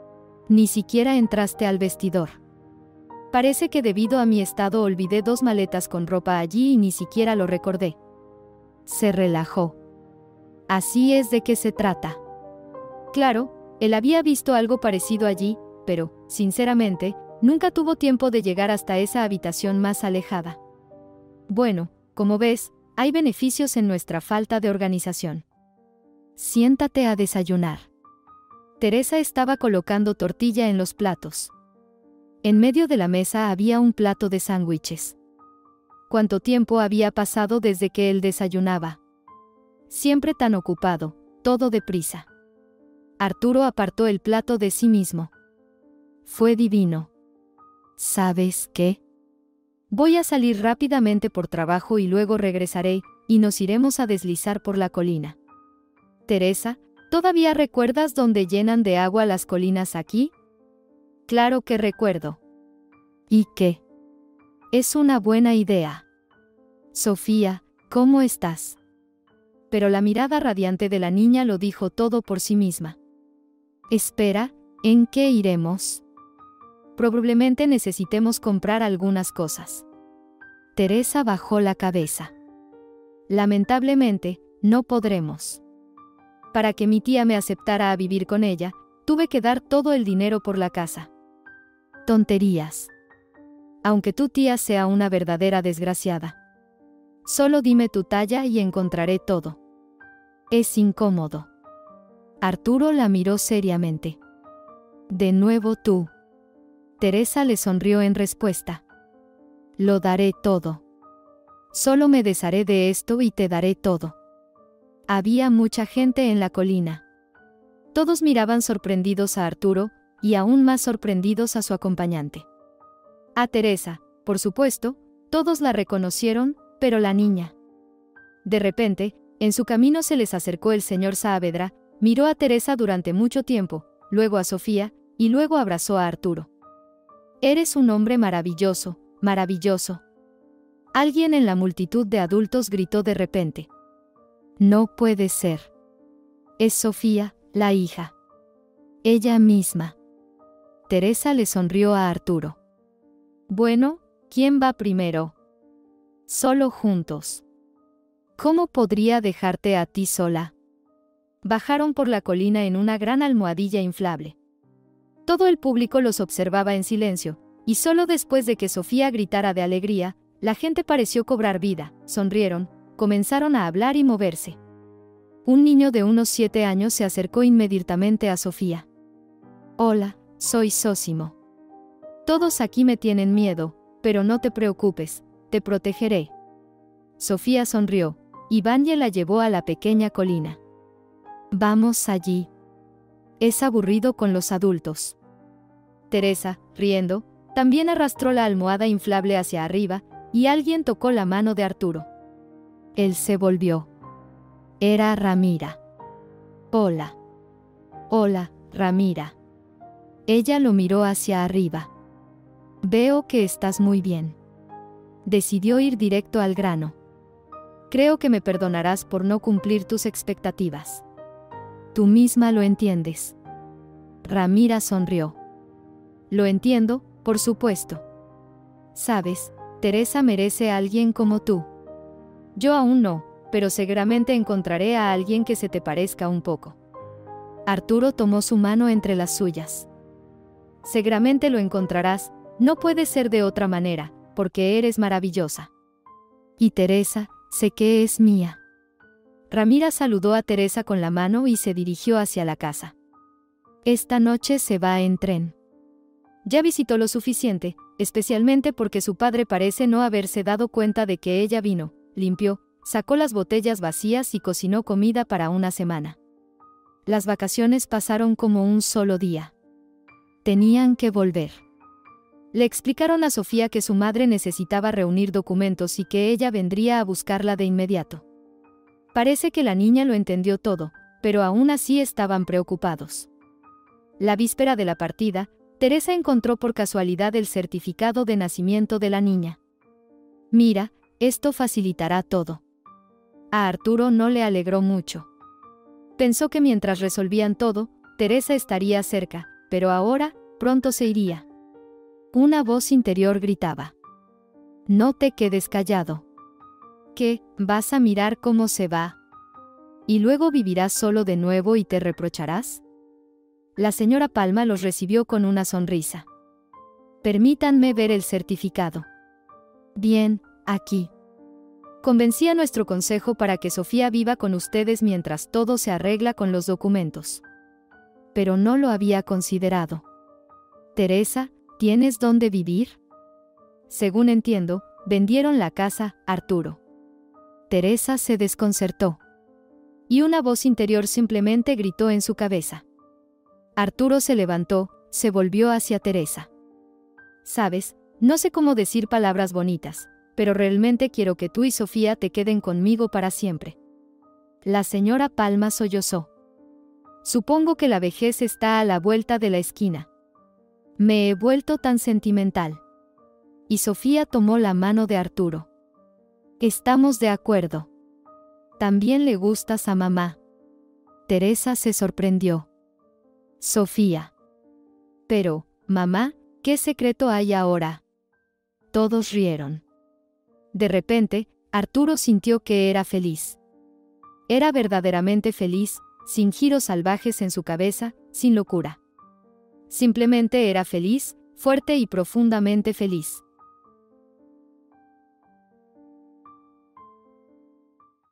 Ni siquiera entraste al vestidor. Parece que debido a mi estado olvidé dos maletas con ropa allí y ni siquiera lo recordé. Se relajó. Así es de qué se trata. Claro, él había visto algo parecido allí, pero, sinceramente, nunca tuvo tiempo de llegar hasta esa habitación más alejada. Bueno, como ves, hay beneficios en nuestra falta de organización. Siéntate a desayunar. Teresa estaba colocando tortilla en los platos. En medio de la mesa había un plato de sándwiches. ¿Cuánto tiempo había pasado desde que él desayunaba? Siempre tan ocupado, todo deprisa. Arturo apartó el plato de sí mismo. Fue divino. ¿Sabes qué? Voy a salir rápidamente por trabajo y luego regresaré, y nos iremos a deslizar por la colina. Teresa, ¿todavía recuerdas dónde llenan de agua las colinas aquí? Claro que recuerdo. ¿Y qué? Es una buena idea. Sofía, ¿cómo estás? Pero la mirada radiante de la niña lo dijo todo por sí misma. Espera, ¿en qué iremos? Probablemente necesitemos comprar algunas cosas. Teresa bajó la cabeza. Lamentablemente, no podremos. Para que mi tía me aceptara a vivir con ella, tuve que dar todo el dinero por la casa. Tonterías. aunque tu tía sea una verdadera desgraciada. Solo dime tu talla y encontraré todo. Es incómodo. Arturo la miró seriamente. De nuevo tú. Teresa le sonrió en respuesta. Lo daré todo. Solo me desharé de esto y te daré todo. Había mucha gente en la colina. Todos miraban sorprendidos a Arturo, y aún más sorprendidos a su acompañante. A Teresa, por supuesto, todos la reconocieron, pero la niña. De repente, en su camino se les acercó el señor Saavedra, miró a Teresa durante mucho tiempo, luego a Sofía, y luego abrazó a Arturo. Eres un hombre maravilloso, maravilloso. Alguien en la multitud de adultos gritó de repente. No puede ser. Es Sofía, la hija. Ella misma. Teresa le sonrió a Arturo. Bueno, ¿quién va primero? Solo juntos. ¿Cómo podría dejarte a ti sola? Bajaron por la colina en una gran almohadilla inflable. Todo el público los observaba en silencio, y solo después de que Sofía gritara de alegría, la gente pareció cobrar vida, sonrieron, comenzaron a hablar y moverse. Un niño de unos siete años se acercó inmediatamente a Sofía. Hola, soy Zósimo. Todos aquí me tienen miedo, pero no te preocupes, te protegeré. Sofía sonrió, y Vanje la llevó a la pequeña colina. Vamos allí. Es aburrido con los adultos. Teresa, riendo, también arrastró la almohada inflable hacia arriba, y alguien tocó la mano de Arturo. Él se volvió. Era Ramira. Hola. Hola, Ramira. Ella lo miró hacia arriba. Veo que estás muy bien. Decidió ir directo al grano. Creo que me perdonarás por no cumplir tus expectativas. Tú misma lo entiendes. Ramira sonrió. Lo entiendo, por supuesto. Sabes, Teresa merece a alguien como tú. Yo aún no, pero seguramente encontraré a alguien que se te parezca un poco. Arturo tomó su mano entre las suyas. Seguramente lo encontrarás, no puede ser de otra manera, porque eres maravillosa. Y Teresa, sé que es mía. Ramira saludó a Teresa con la mano y se dirigió hacia la casa. Esta noche se va en tren. Ya visitó lo suficiente, especialmente porque su padre parece no haberse dado cuenta de que ella vino, limpió, sacó las botellas vacías y cocinó comida para una semana. Las vacaciones pasaron como un solo día. Tenían que volver. Le explicaron a Sofía que su madre necesitaba reunir documentos y que ella vendría a buscarla de inmediato. Parece que la niña lo entendió todo, pero aún así estaban preocupados. La víspera de la partida, Teresa encontró por casualidad el certificado de nacimiento de la niña. Mira, esto facilitará todo. A Arturo no le alegró mucho. Pensó que mientras resolvían todo, Teresa estaría cerca, pero ahora, pronto se iría. Una voz interior gritaba. No te quedes callado. ¿Qué, vas a mirar cómo se va? ¿Y luego vivirás solo de nuevo y te reprocharás? La señora Palma los recibió con una sonrisa. Permítanme ver el certificado. Bien, aquí. Convencí a nuestro consejo para que Sofía viva con ustedes mientras todo se arregla con los documentos. Pero no lo había considerado. Teresa, ¿tienes dónde vivir? Según entiendo, vendieron la casa, Arturo. Teresa se desconcertó. Y una voz interior simplemente gritó en su cabeza. Arturo se levantó, se volvió hacia Teresa. Sabes, no sé cómo decir palabras bonitas, pero realmente quiero que tú y Sofía te queden conmigo para siempre. La señora Palma sollozó. Supongo que la vejez está a la vuelta de la esquina. Me he vuelto tan sentimental. Y Sofía tomó la mano de Arturo. Estamos de acuerdo. También le gustas a mamá. Teresa se sorprendió. Sofía. Pero, mamá, ¿qué secreto hay ahora? Todos rieron. De repente, Arturo sintió que era feliz. Era verdaderamente feliz, sin giros salvajes en su cabeza, sin locura. Simplemente era feliz, fuerte y profundamente feliz.